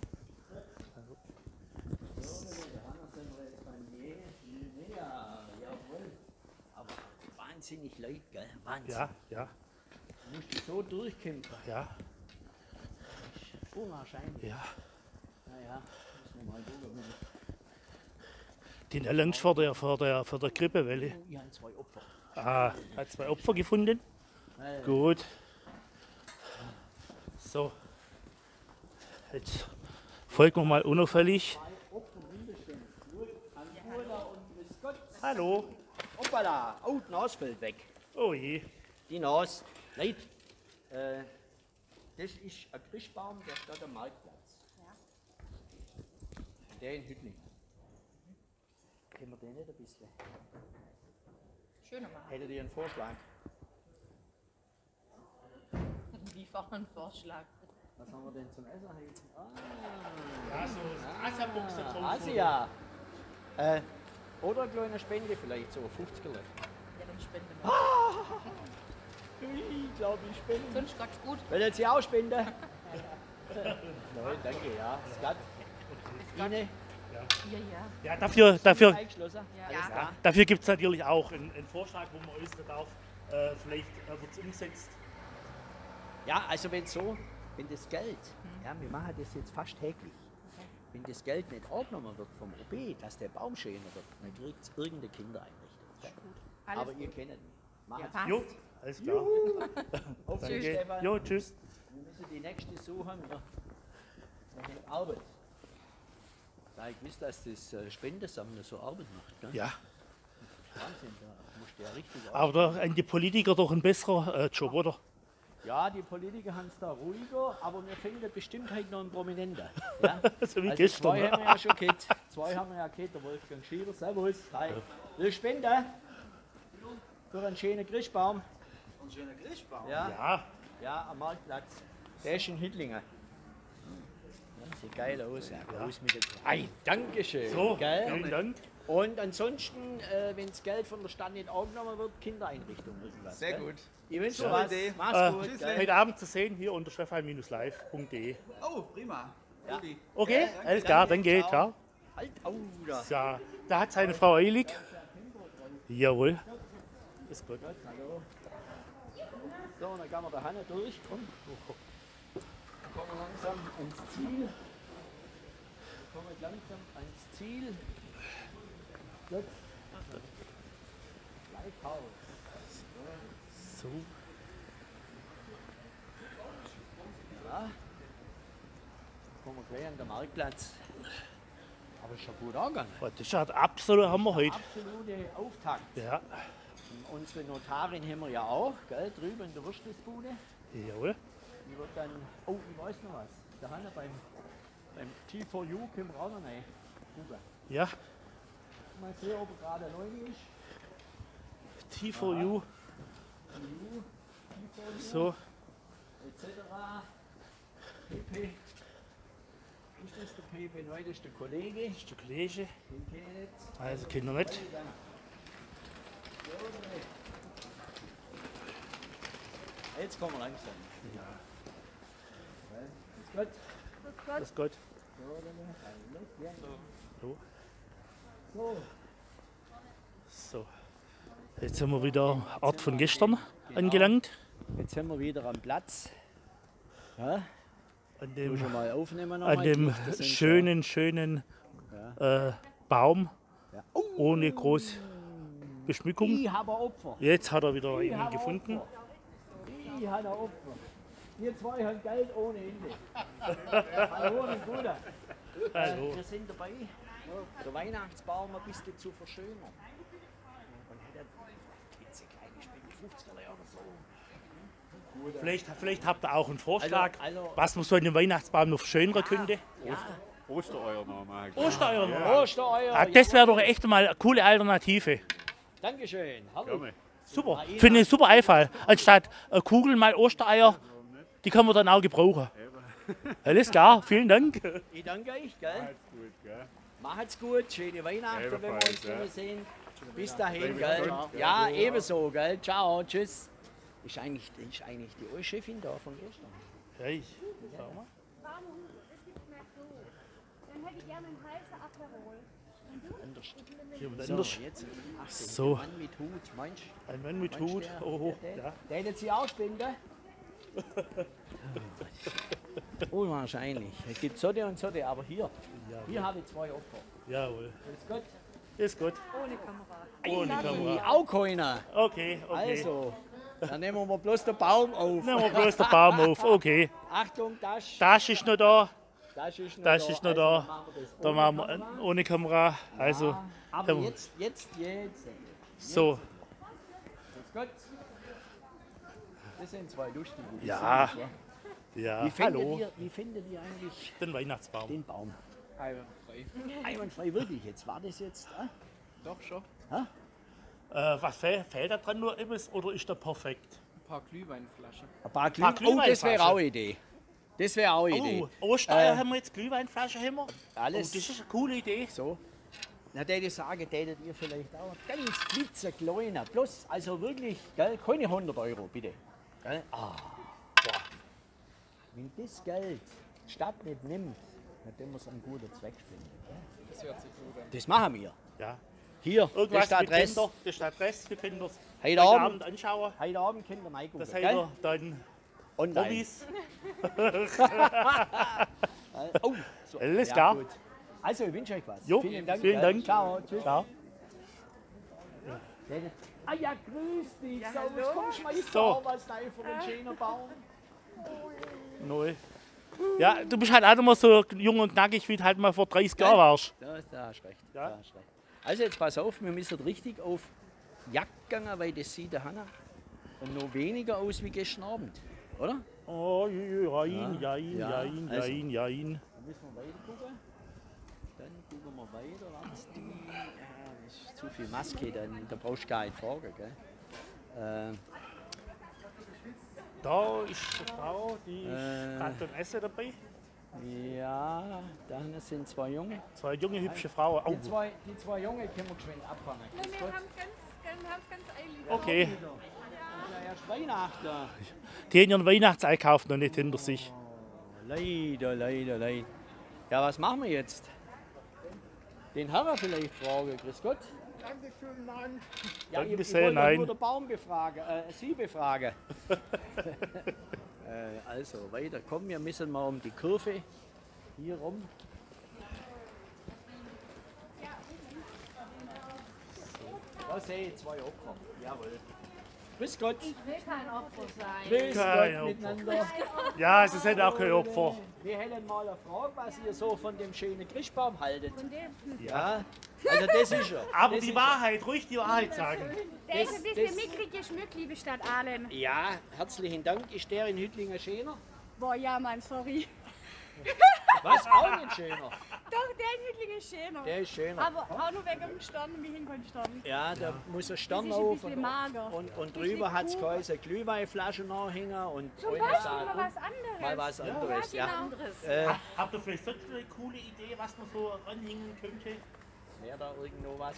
[SPEAKER 2] Ja, jawohl. Aber wahnsinnig Leute, gell? Wahnsinn.
[SPEAKER 1] Ja, ja,
[SPEAKER 2] Du musst dich so durchkämpfen.
[SPEAKER 1] ja,
[SPEAKER 2] Unwahrscheinlich.
[SPEAKER 1] ja.
[SPEAKER 2] Naja, müssen wir mal gucken.
[SPEAKER 1] Den erlangt vor der, vor der, vor der Grippewelle.
[SPEAKER 2] Ich habe zwei Opfer.
[SPEAKER 1] Ah, hat zwei Opfer gefunden. Gut. So. Jetzt folgen wir mal unauffällig. Hallo.
[SPEAKER 2] Hoppala, oh, die Nase fällt weg.
[SPEAKER 1] Oh je.
[SPEAKER 2] Die Nase. Leute, äh, das ist ein Christbaum, der steht am Marktplatz. Der in Hüttling. Kennen wir den nicht ein bisschen?
[SPEAKER 7] Schöner Mann.
[SPEAKER 2] Hättet ihr einen Vorschlag?
[SPEAKER 7] Wie war ein Vorschlag?
[SPEAKER 2] Was haben wir denn zum Essen heute? Ah,
[SPEAKER 1] Ja, so Asabox da drauf.
[SPEAKER 2] Asia. Äh, oder eine kleine Spende vielleicht, so fünfzig Euro.
[SPEAKER 7] Ja, dann spende mal.
[SPEAKER 2] Ich glaube, ich spende.
[SPEAKER 7] Sonst ganz gut.
[SPEAKER 2] Wollt ihr auch spenden? Nein, danke, ja. Skat. Ine,
[SPEAKER 7] Ja, ja.
[SPEAKER 1] Ja, dafür, dafür,
[SPEAKER 2] eingeschlossen.
[SPEAKER 7] Ja.
[SPEAKER 2] Alles klar.
[SPEAKER 1] dafür gibt es natürlich auch einen, einen Vorschlag, wo man äußern darf. Äh, vielleicht äh, wird es umgesetzt.
[SPEAKER 2] Ja, also wenn so, wenn das Geld, ja, wir machen das jetzt fast täglich, wenn das Geld nicht angenommen wird vom O B, dass der Baum schöner wird, dann kriegt es irgendeine Kindereinrichtung.
[SPEAKER 7] Alles
[SPEAKER 2] Aber ihr
[SPEAKER 7] gut.
[SPEAKER 2] kennt ihn. Macht's.
[SPEAKER 7] Passt.
[SPEAKER 1] Jo, alles klar.
[SPEAKER 2] Auf
[SPEAKER 1] Danke.
[SPEAKER 2] Stefan.
[SPEAKER 1] Jo, tschüss.
[SPEAKER 2] Wir müssen die nächste suchen. Wir machen Arbeit. Da ich wusste, dass das äh, Spendensammeln so Arbeit macht. Gell?
[SPEAKER 1] Ja,
[SPEAKER 2] Wahnsinn, da musst du ja richtig arbeiten.
[SPEAKER 1] aber an die Politiker doch ein besserer äh, Job, oder?
[SPEAKER 2] Ja, die Politiker haben es da ruhiger, aber wir finden bestimmt heute noch einen Prominenten. Ja?
[SPEAKER 1] So wie
[SPEAKER 2] Also
[SPEAKER 1] gestern.
[SPEAKER 2] zwei
[SPEAKER 1] ne?
[SPEAKER 2] haben wir ja schon gehabt. Zwei haben wir ja gehabt, der Wolfgang Schieber. Servus. Hi. Will spenden? Für einen schönen Christbaum. Ein schöner Christbaum.
[SPEAKER 1] Ja.
[SPEAKER 2] Ja, ja, am Marktplatz. Der ist in Hittlingen. Ja, sieht geil aus. Ja, groß mit dem Ei, Dankeschön.
[SPEAKER 1] So,
[SPEAKER 2] Gell?
[SPEAKER 1] vielen Dank.
[SPEAKER 2] Und ansonsten, äh, wenn das Geld von der Stadt nicht angenommen wird, Kindereinrichtung irgendwas.
[SPEAKER 8] Sehr
[SPEAKER 2] gell?
[SPEAKER 8] gut.
[SPEAKER 2] Ich wünsche dir
[SPEAKER 8] Super
[SPEAKER 2] was.
[SPEAKER 8] Idee.
[SPEAKER 2] Mach's
[SPEAKER 1] Äh,
[SPEAKER 2] gut. Gell?
[SPEAKER 1] heute Abend zu sehen hier unter stefan live punkt de.
[SPEAKER 8] Oh, prima. Rudi.
[SPEAKER 1] Okay, alles klar, dann geht, ciao.
[SPEAKER 2] Halt, au, da.
[SPEAKER 1] Ja, da hat seine Frau eilig. Jawohl. Ist gut.
[SPEAKER 2] Hallo. So, und dann gehen wir da Hanne durch. Komm. Kommen wir langsam ans Ziel. Kommen wir langsam ans Ziel. Gut. Lighthouse.
[SPEAKER 1] So.
[SPEAKER 2] Ja. Kommen wir gleich an den Marktplatz. Aber ist schon gut angegangen.
[SPEAKER 1] Das ist ja der absolute Hammer heute.
[SPEAKER 2] Absolute Auftakt.
[SPEAKER 1] Ja,
[SPEAKER 2] Und unsere Notarin haben wir ja auch, gell, drüben in der Würstelsbude.
[SPEAKER 1] jawohl.
[SPEAKER 2] Die wird dann, oh, ich weiß noch was. Da haben wir beim, beim T vier U können wir auch noch rein gucken.
[SPEAKER 1] Ja,
[SPEAKER 2] Mal sehen, ob er gerade neu ist.
[SPEAKER 1] T vier U.
[SPEAKER 2] U, T vier U,
[SPEAKER 1] So,
[SPEAKER 2] et cetera. Pepe. Ist das der Pepe neu? Das ist der Kollege.
[SPEAKER 1] das ist der Kollege.
[SPEAKER 2] Den kenne ich nicht.
[SPEAKER 1] Also Kinder nicht.
[SPEAKER 2] Jetzt kommen wir langsam.
[SPEAKER 1] Ja,
[SPEAKER 2] Ist gut.
[SPEAKER 1] das ist gut.
[SPEAKER 2] So.
[SPEAKER 1] So. So. Jetzt sind wir wieder Ort von gestern angelangt.
[SPEAKER 2] Jetzt sind wir wieder am Platz. Ja,
[SPEAKER 1] An
[SPEAKER 2] du schon
[SPEAKER 1] dem,
[SPEAKER 2] mal aufnehmen.
[SPEAKER 1] an dem schönen, schönen äh, Baum. Ohne groß Beschmückung.
[SPEAKER 2] Ich habe ein Opfer.
[SPEAKER 1] Jetzt hat er wieder
[SPEAKER 2] Ich
[SPEAKER 1] einen
[SPEAKER 2] habe ein
[SPEAKER 1] gefunden.
[SPEAKER 2] Opfer. Ich habe ein Opfer. Wir zwei haben Geld ohne Ende. Hallo, mein Bruder.
[SPEAKER 1] Hallo.
[SPEAKER 2] Äh, wir sind dabei, den Weihnachtsbaum ein bisschen zu verschönern. Und hätte diese kleine Spende fünfzig oder so.
[SPEAKER 1] Vielleicht, vielleicht habt ihr auch einen Vorschlag,
[SPEAKER 2] Also- also-
[SPEAKER 1] was man so an dem Weihnachtsbaum noch verschönern könnte.
[SPEAKER 2] Ja,
[SPEAKER 6] Ostereier noch machen.
[SPEAKER 1] Ostereier.
[SPEAKER 2] Ostereier.
[SPEAKER 1] Ah, das wäre doch echt mal eine coole Alternative.
[SPEAKER 2] Dankeschön. Hallo.
[SPEAKER 1] Super. Finde ich einen super Einfall. Anstatt äh, Kugeln mal Ostereier, die kann man dann auch gebrauchen. Alles klar, vielen Dank.
[SPEAKER 2] Ich danke euch. Gell?
[SPEAKER 6] Gut, gell?
[SPEAKER 2] Macht's gut. Schöne Weihnachten, wenn wir uns
[SPEAKER 6] Ebenfalls, ja.
[SPEAKER 2] nicht mehr sehen. Bis dahin.
[SPEAKER 6] Bleibt
[SPEAKER 2] Gell?
[SPEAKER 6] gesund, gell?
[SPEAKER 2] Ja, ebenso. Gell? Ciao. Tschüss. Ist eigentlich, ist eigentlich die alte Chefin da von gestern?
[SPEAKER 1] Ja, ich. Schau mal.
[SPEAKER 9] Warme Hut, es gibt mehr so. Dann hätte ich gerne einen heißen Aperol.
[SPEAKER 1] Jemand
[SPEAKER 2] So,
[SPEAKER 1] anders.
[SPEAKER 2] jetzt. Achtung,
[SPEAKER 1] So.
[SPEAKER 2] der Mann mit Hut. Meinst
[SPEAKER 1] Ein Mann mit
[SPEAKER 2] meinst
[SPEAKER 1] Hut.
[SPEAKER 2] der-
[SPEAKER 1] Oh,
[SPEAKER 2] der, der,
[SPEAKER 1] ja.
[SPEAKER 2] der hätte sie auch spenden. Unwahrscheinlich. Es gibt so und so, aber hier. Hier habe ich zwei Opfer.
[SPEAKER 1] Jawohl.
[SPEAKER 2] Alles gut?
[SPEAKER 1] Ist gut.
[SPEAKER 7] Ohne Kamera.
[SPEAKER 1] Ohne Kamera.
[SPEAKER 2] Auch keiner.
[SPEAKER 1] Okay, okay.
[SPEAKER 2] Also, dann nehmen wir bloß den Baum auf.
[SPEAKER 1] Nehmen wir bloß den Baum auf. Okay.
[SPEAKER 2] Achtung, das,
[SPEAKER 1] Das ist noch da.
[SPEAKER 2] das ist noch
[SPEAKER 1] Das
[SPEAKER 2] da.
[SPEAKER 1] ist noch
[SPEAKER 2] Also,
[SPEAKER 1] da.
[SPEAKER 2] dann machen wir das
[SPEAKER 1] Da
[SPEAKER 2] ohne
[SPEAKER 1] machen wir
[SPEAKER 2] Kamera.
[SPEAKER 1] äh, ohne Kamera. Also,
[SPEAKER 2] Aber
[SPEAKER 1] haben wir-
[SPEAKER 2] jetzt, jetzt, jetzt.
[SPEAKER 1] so.
[SPEAKER 2] Ist gut. Das sind zwei lustige. die
[SPEAKER 1] Ja.
[SPEAKER 2] sind es,
[SPEAKER 1] Ja,
[SPEAKER 2] Wie findet,
[SPEAKER 1] hallo.
[SPEAKER 2] ihr, wie findet ihr eigentlich
[SPEAKER 1] Den Weihnachtsbaum.
[SPEAKER 2] den Baum?
[SPEAKER 8] Einwandfrei.
[SPEAKER 2] Einwandfrei wirklich jetzt. War das jetzt? Äh?
[SPEAKER 8] Doch schon.
[SPEAKER 1] Äh, was fehl, fehlt da dran nur etwas oder ist der perfekt?
[SPEAKER 8] Ein paar Glühweinflaschen.
[SPEAKER 2] Ein paar Glüh
[SPEAKER 1] Paar
[SPEAKER 2] Oh, das wäre
[SPEAKER 1] Glühweinflaschen.
[SPEAKER 2] auch eine Idee. Das wäre auch eine Idee.
[SPEAKER 1] Oh, Ostereier
[SPEAKER 2] Äh,
[SPEAKER 1] haben wir jetzt, Glühweinflasche haben wir.
[SPEAKER 2] Alles.
[SPEAKER 1] Oh, das ist eine coole Idee.
[SPEAKER 2] So. Na, der ich sagen, tätet ihr vielleicht auch ganz klitzekleiner. Bloß, also wirklich, gell, keine hundert Euro, bitte. Gell? Ah, boah. Wenn das Geld die Stadt nicht nimmt, dann können wir es an guten Zweck spenden. Gell?
[SPEAKER 8] Das hört sich gut an.
[SPEAKER 2] Das machen wir.
[SPEAKER 1] Ja.
[SPEAKER 2] Hier, das
[SPEAKER 1] Irgendwas
[SPEAKER 2] ist die
[SPEAKER 1] mit
[SPEAKER 2] Adresse.
[SPEAKER 1] Kinder, das ist die Adresse. Wir können das
[SPEAKER 2] Heute
[SPEAKER 1] heute
[SPEAKER 2] Abend.
[SPEAKER 1] Abend anschauen.
[SPEAKER 2] Heute Abend könnt ihr reingucken.
[SPEAKER 1] Das
[SPEAKER 2] gell?
[SPEAKER 1] heißt dann
[SPEAKER 2] Online.
[SPEAKER 1] Hobbys.
[SPEAKER 2] Oh, so.
[SPEAKER 1] Alles
[SPEAKER 2] Ja,
[SPEAKER 1] klar.
[SPEAKER 2] gut. Also, ich wünsche euch was.
[SPEAKER 1] Jo,
[SPEAKER 2] vielen Dank.
[SPEAKER 1] vielen
[SPEAKER 2] gell?
[SPEAKER 1] Dank.
[SPEAKER 2] Ciao. Tschüss.
[SPEAKER 1] Ciao.
[SPEAKER 2] Ah ja, grüß dich.
[SPEAKER 7] Ja,
[SPEAKER 2] so,
[SPEAKER 7] hallo.
[SPEAKER 2] was kommst du mal
[SPEAKER 1] So.
[SPEAKER 2] so. Was nein für einen schönen Baum?
[SPEAKER 1] Null. Ja, du bist halt auch immer so jung und knackig, wie du halt mal vor dreißig Jahren warst.
[SPEAKER 2] Da, da hast du recht.
[SPEAKER 1] Ja.
[SPEAKER 2] Da hast du recht. Also jetzt pass auf, wir müssen richtig auf Jagd gehen, weil das sieht der Hanna und noch weniger aus wie gestern Abend, oder?
[SPEAKER 1] Oh, jein,
[SPEAKER 2] Ja.
[SPEAKER 1] jein,
[SPEAKER 2] Ja,
[SPEAKER 1] jein,
[SPEAKER 2] also.
[SPEAKER 1] jein, jein.
[SPEAKER 2] Dann müssen wir weiter gucken. Dann gucken wir weiter. Was die, ja, das ist zu viel Maske, dann, da brauchst du gar nicht fragen. Gell? Äh,
[SPEAKER 1] Da ist die Frau, die ist
[SPEAKER 2] Äh.
[SPEAKER 1] gerade beim Essen dabei.
[SPEAKER 2] Ja, da sind zwei Junge.
[SPEAKER 1] Zwei junge, hübsche Frauen.
[SPEAKER 2] Die
[SPEAKER 1] Oh,
[SPEAKER 2] zwei, die zwei Junge können wir geschwind abfangen.
[SPEAKER 9] Wir haben ganz, ganz, haben es ganz eilig.
[SPEAKER 1] okay.
[SPEAKER 2] Ja, erst Weihnachten.
[SPEAKER 1] Die haben ihren Weihnachtseinkauf noch nicht hinter sich.
[SPEAKER 2] Leider, leider, leider. Ja, was machen wir jetzt? Den Herren vielleicht fragen, grüß Gott.
[SPEAKER 8] Dankeschön, nein.
[SPEAKER 2] Ja,
[SPEAKER 1] Danke
[SPEAKER 2] ich, ich
[SPEAKER 1] sehr,
[SPEAKER 2] wollte
[SPEAKER 1] nein.
[SPEAKER 2] nur den Baum befragen, äh, Sie befragen. äh, also, weiter, komm, wir müssen mal um die Kurve hier rum. Da sehe ich zwei Opfer, jawohl. Grüß Gott.
[SPEAKER 7] Ich will kein Opfer sein.
[SPEAKER 2] Grüß
[SPEAKER 1] Kein
[SPEAKER 2] Gott
[SPEAKER 1] Opfer.
[SPEAKER 2] miteinander.
[SPEAKER 1] Ja, sie sind auch kein Opfer.
[SPEAKER 2] Wir hätten mal eine Frage, was ihr so von dem schönen Christbaum haltet.
[SPEAKER 9] Von dem.
[SPEAKER 2] Ja, also das ist er.
[SPEAKER 1] Aber
[SPEAKER 2] das
[SPEAKER 1] die
[SPEAKER 2] ist
[SPEAKER 1] Wahrheit, ruhig die Wahrheit sagen.
[SPEAKER 9] Der ist
[SPEAKER 2] Das-
[SPEAKER 9] ein bisschen
[SPEAKER 2] das-
[SPEAKER 9] mickrig geschmückt, liebe Stadt Aalen.
[SPEAKER 2] er. Ja, herzlichen Dank. Ist der in Hüttlinger schöner?
[SPEAKER 9] Boah, ja, Mann, sorry.
[SPEAKER 2] Was? Auch nicht schöner.
[SPEAKER 9] Doch, der in Hüttling ist schöner.
[SPEAKER 2] Der ist schöner.
[SPEAKER 9] Aber auch nur wegen dem Stern, wie hinkommt Stern.
[SPEAKER 2] Ja, da muss ein Stern
[SPEAKER 9] Das ist ein
[SPEAKER 2] auf
[SPEAKER 9] bisschen
[SPEAKER 2] und,
[SPEAKER 9] mager.
[SPEAKER 2] und, und
[SPEAKER 9] Das ist
[SPEAKER 2] drüber
[SPEAKER 9] eine
[SPEAKER 2] hat es
[SPEAKER 9] Kuh.
[SPEAKER 2] geheißen Glühweinflasche nachhängen und
[SPEAKER 9] Zum
[SPEAKER 2] eine
[SPEAKER 9] Beispiel
[SPEAKER 2] Sache-
[SPEAKER 9] mal was anderes.
[SPEAKER 2] mal was anderes.
[SPEAKER 9] Ja,
[SPEAKER 2] Ja,
[SPEAKER 9] genau.
[SPEAKER 7] Anderes.
[SPEAKER 2] Äh,
[SPEAKER 1] Habt ihr vielleicht sonst eine coole Idee, was man so ranhängen könnte?
[SPEAKER 2] wäre da irgendwo was?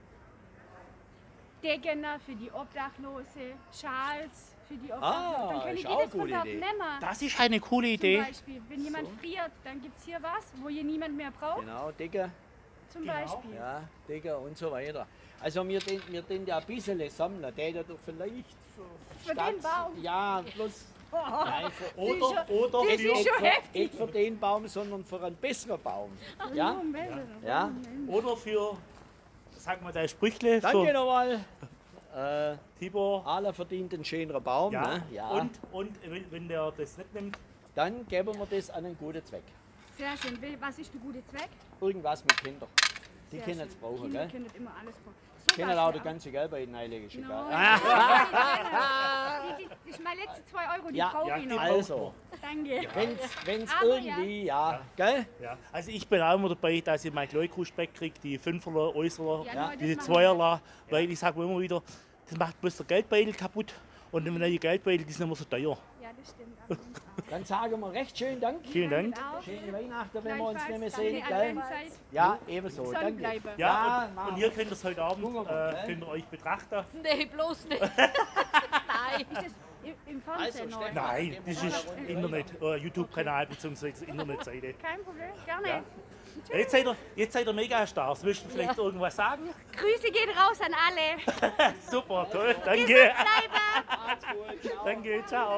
[SPEAKER 9] Decken für die Obdachlose, Schals für die
[SPEAKER 2] Ah,
[SPEAKER 9] Obdachlose. Dann können
[SPEAKER 2] ist
[SPEAKER 9] die
[SPEAKER 2] auch
[SPEAKER 9] das
[SPEAKER 2] eine
[SPEAKER 9] von
[SPEAKER 2] gute
[SPEAKER 9] dort
[SPEAKER 2] Idee.
[SPEAKER 9] nehmen.
[SPEAKER 1] Das ist eine coole
[SPEAKER 9] Zum
[SPEAKER 1] Idee.
[SPEAKER 9] Beispiel, wenn jemand friert, dann gibt es hier was, wo hier niemand mehr braucht.
[SPEAKER 2] Genau, Dicker.
[SPEAKER 9] Zum
[SPEAKER 1] Genau.
[SPEAKER 9] Beispiel.
[SPEAKER 2] Ja, Dicker und so weiter. Also wir den, wir den ja ein bisschen sammeln, der da doch vielleicht für,
[SPEAKER 9] Für den Baum.
[SPEAKER 2] Ja, bloß nein, für,
[SPEAKER 1] Oder, oder
[SPEAKER 9] Das
[SPEAKER 1] für,
[SPEAKER 9] ist schon
[SPEAKER 2] nicht, für,
[SPEAKER 9] heftig.
[SPEAKER 2] nicht für den Baum, sondern für einen besseren Baum. Ja,
[SPEAKER 9] Moment.
[SPEAKER 2] ja.
[SPEAKER 1] oder für, sag mal dein Sprüchle,
[SPEAKER 2] Danke
[SPEAKER 1] für
[SPEAKER 2] nochmal. Äh,
[SPEAKER 1] Tibor.
[SPEAKER 2] Aller verdient einen schöneren Baum.
[SPEAKER 1] Ja.
[SPEAKER 2] Ne? Ja.
[SPEAKER 1] Und, und wenn, wenn der das nicht nimmt,
[SPEAKER 2] Dann geben wir das an einen guten Zweck.
[SPEAKER 9] Sehr schön. Wel- Was ist der gute Zweck?
[SPEAKER 2] Irgendwas mit Kindern. Die
[SPEAKER 9] Sehr
[SPEAKER 2] können
[SPEAKER 9] schön.
[SPEAKER 2] es brauchen,
[SPEAKER 9] Kinder
[SPEAKER 2] gell?
[SPEAKER 9] können immer alles brauchen. So
[SPEAKER 2] Können
[SPEAKER 9] was,
[SPEAKER 2] auch
[SPEAKER 9] ja.
[SPEAKER 2] das ganze Geld bei ihnen einlegen, ist
[SPEAKER 9] No,
[SPEAKER 2] egal.
[SPEAKER 9] die, die, die, ich meine letzte zwei Euro, die
[SPEAKER 2] Ja,
[SPEAKER 9] brauche
[SPEAKER 1] ja,
[SPEAKER 9] ich
[SPEAKER 1] die
[SPEAKER 9] noch.
[SPEAKER 2] Also,
[SPEAKER 9] Danke.
[SPEAKER 2] wenn es
[SPEAKER 9] Aber
[SPEAKER 2] irgendwie, ja, gell?
[SPEAKER 1] ja. Also ich bin auch immer dabei, dass ich mein Leukow-Speck kriege, die Fünferler, Äußerler,
[SPEAKER 9] Ja,
[SPEAKER 2] Ja.
[SPEAKER 9] nur
[SPEAKER 1] die
[SPEAKER 9] das machen
[SPEAKER 1] Zweierler, weil ich sage immer wieder, das macht bloß der Geldbeutel kaputt und die neue Geldbeutel, die sind immer so teuer.
[SPEAKER 9] wir. Ja, das stimmt. auf jeden Fall.
[SPEAKER 2] Dann sagen wir recht schön Dank.
[SPEAKER 1] Vielen Dank.
[SPEAKER 9] Auch.
[SPEAKER 2] Schöne Weihnachten, wenn wir uns
[SPEAKER 9] Gleichfalls.
[SPEAKER 2] nicht mehr sehen,
[SPEAKER 9] Danke,
[SPEAKER 2] gell?
[SPEAKER 9] Adventszeit.
[SPEAKER 2] Ja, ebenso.
[SPEAKER 9] Soll
[SPEAKER 2] Danke.
[SPEAKER 9] bleiben.
[SPEAKER 1] Ja,
[SPEAKER 2] Ja,
[SPEAKER 1] und,
[SPEAKER 2] machen
[SPEAKER 1] und
[SPEAKER 2] wir.
[SPEAKER 1] ihr könnt das heute Abend
[SPEAKER 2] Gucken wir mal,
[SPEAKER 1] äh,
[SPEAKER 2] gell?
[SPEAKER 1] könnt ihr euch betrachten.
[SPEAKER 7] Nee, bloß nicht. Nein.
[SPEAKER 9] Ist das im- im
[SPEAKER 2] Also,
[SPEAKER 9] Fernsehen noch?
[SPEAKER 2] Stefan.
[SPEAKER 1] Nein, das ist Internet, äh, YouTube-Kanal bzw. Internetseite.
[SPEAKER 9] Kein Problem, gerne.
[SPEAKER 1] Ja. Ja, Jetzt seid ihr, jetzt seid ihr Megastars. Willst du vielleicht irgendwas sagen?
[SPEAKER 9] Grüße gehen raus an alle.
[SPEAKER 1] Super, toll, danke.
[SPEAKER 9] Bleibe.
[SPEAKER 1] Danke, ciao.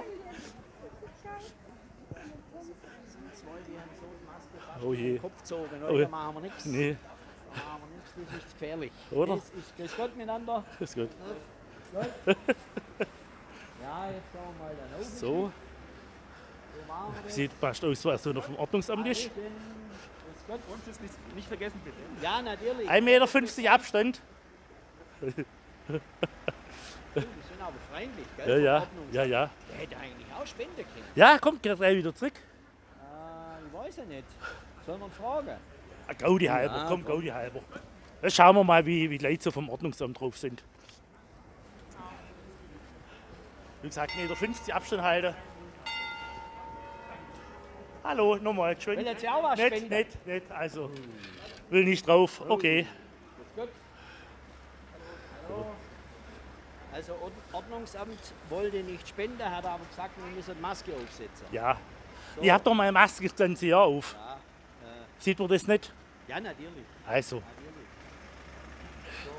[SPEAKER 1] Oh je.
[SPEAKER 2] Kopf gezogen,
[SPEAKER 1] Oh.
[SPEAKER 2] oder? Machen wir nichts.
[SPEAKER 1] Nee,
[SPEAKER 2] Machen wir nichts, das ist gefährlich.
[SPEAKER 1] Oder?
[SPEAKER 2] Das ist grüß Gott miteinander.
[SPEAKER 1] ist gut.
[SPEAKER 2] Ja, jetzt schauen wir mal dann auf.
[SPEAKER 1] So,
[SPEAKER 2] So machen wir das.
[SPEAKER 1] sieht passt aus, was so noch vom Ordnungsamt ist.
[SPEAKER 2] Grüß Gott.
[SPEAKER 8] Und das nicht, nicht vergessen bitte.
[SPEAKER 2] Ja, natürlich.
[SPEAKER 1] ein Meter fünfzig Abstand.
[SPEAKER 2] Die sind aber freundlich, gell?
[SPEAKER 1] Ja,
[SPEAKER 2] vom
[SPEAKER 1] ja,
[SPEAKER 2] Ordnungsamt.
[SPEAKER 1] ja, ja.
[SPEAKER 2] Der hätte eigentlich auch spenden können.
[SPEAKER 1] Ja, kommt gleich wieder zurück.
[SPEAKER 2] Äh, ich weiß ja nicht. Sollen wir ihn fragen?
[SPEAKER 1] Ah, Gaudi halber,
[SPEAKER 2] Ja,
[SPEAKER 1] komm,
[SPEAKER 2] komm.
[SPEAKER 1] Gaudi halber. Dann schauen wir mal, wie, wie die Leute so vom Ordnungsamt drauf sind. Wie gesagt, ein Meter fünfzig Abstand halten. Hallo, nochmal, geschwind.
[SPEAKER 2] Will jetzt ja auch was
[SPEAKER 1] Nicht,
[SPEAKER 2] spenden?
[SPEAKER 1] nicht, nicht, also. Will nicht drauf, okay.
[SPEAKER 2] Grüß Gott. Hallo. Also Ord- Ordnungsamt wollte nicht spenden, hat aber gesagt, wir müssen Maske aufsetzen.
[SPEAKER 1] Ja. Ihr habt doch meine Maske das ganze Jahr auf.
[SPEAKER 2] Ja, äh,
[SPEAKER 1] Sieht man das nicht?
[SPEAKER 2] ja natürlich.
[SPEAKER 1] Also.
[SPEAKER 2] natürlich. So,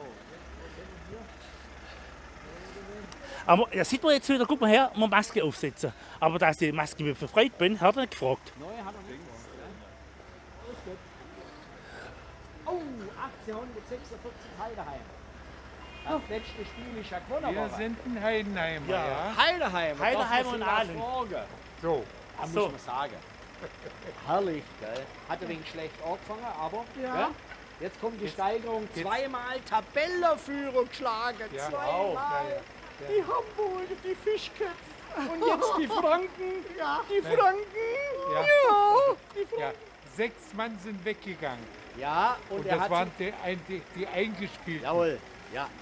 [SPEAKER 1] Aber ja, sieht man jetzt wieder, guck mal her, mal Maske aufsetzen. Aber dass ich die Maske mit befreit bin, hat er nicht gefragt.
[SPEAKER 2] neu hat er nicht gemacht, ja? Grüß Gott. Oh, achtzehnhundertsechsundvierzig Heideheim. Das letzte Spiel ist ja gewonnen
[SPEAKER 5] Wir
[SPEAKER 2] worden.
[SPEAKER 5] sind ein Heidenheimer,
[SPEAKER 1] Ja.
[SPEAKER 5] ja?
[SPEAKER 2] Heideheim.
[SPEAKER 1] Heideheim
[SPEAKER 2] darf man
[SPEAKER 1] und
[SPEAKER 2] schon was
[SPEAKER 1] Aalen.
[SPEAKER 2] fragen?
[SPEAKER 5] So.
[SPEAKER 2] Da muss
[SPEAKER 1] so.
[SPEAKER 2] man sagen. Herrlich, gell? Hat ein wenig schlecht angefangen, aber gell? Jetzt kommt die Steigerung. Zweimal Tabellenführer geschlagen.
[SPEAKER 5] Ja.
[SPEAKER 2] Zweimal.
[SPEAKER 5] Auch, ja, ja.
[SPEAKER 2] Die Hamburger, die Fischköpfe. Und jetzt die Franken. Ja. Die Franken.
[SPEAKER 5] Ja.
[SPEAKER 2] Ja. Die Franken.
[SPEAKER 5] Ja. Sechs Mann sind weggegangen.
[SPEAKER 2] Ja, und,
[SPEAKER 5] Und
[SPEAKER 2] er
[SPEAKER 5] das
[SPEAKER 2] hat
[SPEAKER 5] waren die, ein- die, die eingespielten.
[SPEAKER 2] Jawohl, ja.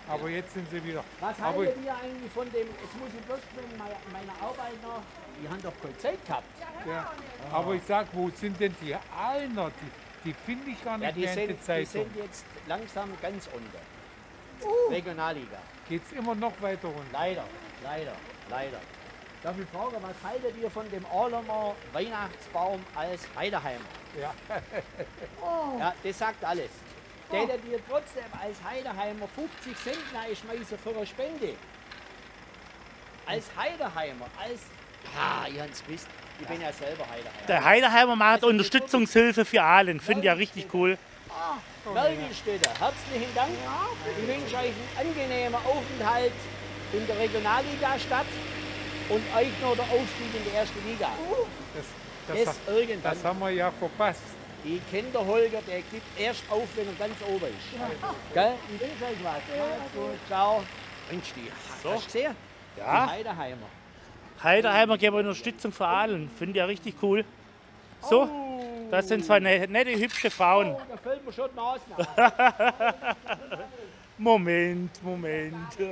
[SPEAKER 10] Aber jetzt sind sie wieder.
[SPEAKER 2] Was
[SPEAKER 10] Aber
[SPEAKER 2] haltet ihr eigentlich von dem, jetzt muss ich bloß mit meiner, meiner Arbeit noch, die haben doch keine Zeit gehabt.
[SPEAKER 10] Ja. Aber ich sag, wo sind denn die Aalner? Die, die finde ich gar nicht
[SPEAKER 2] Ja, die
[SPEAKER 10] mehr in
[SPEAKER 2] sind,
[SPEAKER 10] der
[SPEAKER 2] die
[SPEAKER 10] Zeitung.
[SPEAKER 2] sind jetzt langsam ganz unter.
[SPEAKER 10] Uh.
[SPEAKER 2] Regionalliga.
[SPEAKER 10] Geht's immer noch weiter runter?
[SPEAKER 2] Leider, leider, leider. Darf ich fragen, was haltet ihr von dem Erlemer Weihnachtsbaum als Heideheimer?
[SPEAKER 10] Ja.
[SPEAKER 2] Oh. Ja, das sagt alles. Oh. Tätet ihr trotzdem als Heideheimer fünfzig Cent reinschmeißen für eine Spende? Als Heideheimer, als... Ah, ihr habt's gewusst. Ich bin ja selber Heideheimer.
[SPEAKER 1] Der Heideheimer macht
[SPEAKER 2] Also,
[SPEAKER 1] Unterstützungshilfe für Aalen. Finde ich ja richtig cool.
[SPEAKER 2] Ah, Meldestädte, herzlichen Dank. Ich wünsche euch einen angenehmen Aufenthalt in der Regionalliga-Stadt und euch noch der Aufstieg in die erste Liga.
[SPEAKER 10] Das,
[SPEAKER 2] Das,
[SPEAKER 10] das,
[SPEAKER 2] irgendwann.
[SPEAKER 10] das haben wir ja verpasst.
[SPEAKER 2] Die Kinderholger, der gibt erst auf, wenn er ganz oben ist. Ja. Gell? Ich wünsche euch was. Macht's gut. Ciao. Mensch, die
[SPEAKER 1] So.
[SPEAKER 2] hast du gesehen?
[SPEAKER 1] Ja.
[SPEAKER 2] Die Heideheimer.
[SPEAKER 1] Heideheimer geben Unterstützung für Aalen. Finde ich ja richtig cool. So, das sind zwei ne- nette, hübsche Frauen.
[SPEAKER 2] Oh, da fällt mir schon die Nase nach.
[SPEAKER 1] Moment, Moment.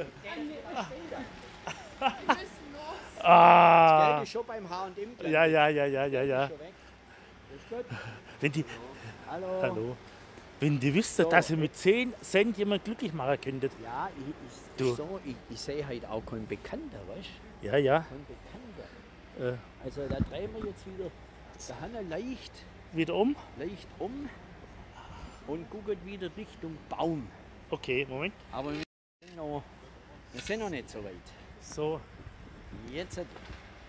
[SPEAKER 2] Das
[SPEAKER 1] Ah.
[SPEAKER 2] Geld ist schon beim H und M.
[SPEAKER 1] Ja, ja, ja, ja, ja, ja.
[SPEAKER 2] Schon weg. Ist gut.
[SPEAKER 1] Wenn die,
[SPEAKER 2] Hallo.
[SPEAKER 1] hallo. Wenn die wüssten,
[SPEAKER 2] So.
[SPEAKER 1] dass sie mit zehn Cent jemand glücklich machen könntet.
[SPEAKER 2] Ja, ich, ich,
[SPEAKER 1] Du.
[SPEAKER 2] So, ich, ich sehe halt auch keinen Bekannter, weißt du?
[SPEAKER 1] Ja, ja.
[SPEAKER 2] Kein Bekannter.
[SPEAKER 1] Äh,
[SPEAKER 2] Also da drehen wir jetzt wieder der Hanne leicht,
[SPEAKER 1] wieder um.
[SPEAKER 2] leicht um und gucken wieder Richtung Baum.
[SPEAKER 1] Okay, Moment.
[SPEAKER 2] Aber wir sind noch, wir sind noch nicht so weit.
[SPEAKER 1] So.
[SPEAKER 2] Jetzt. Vielleicht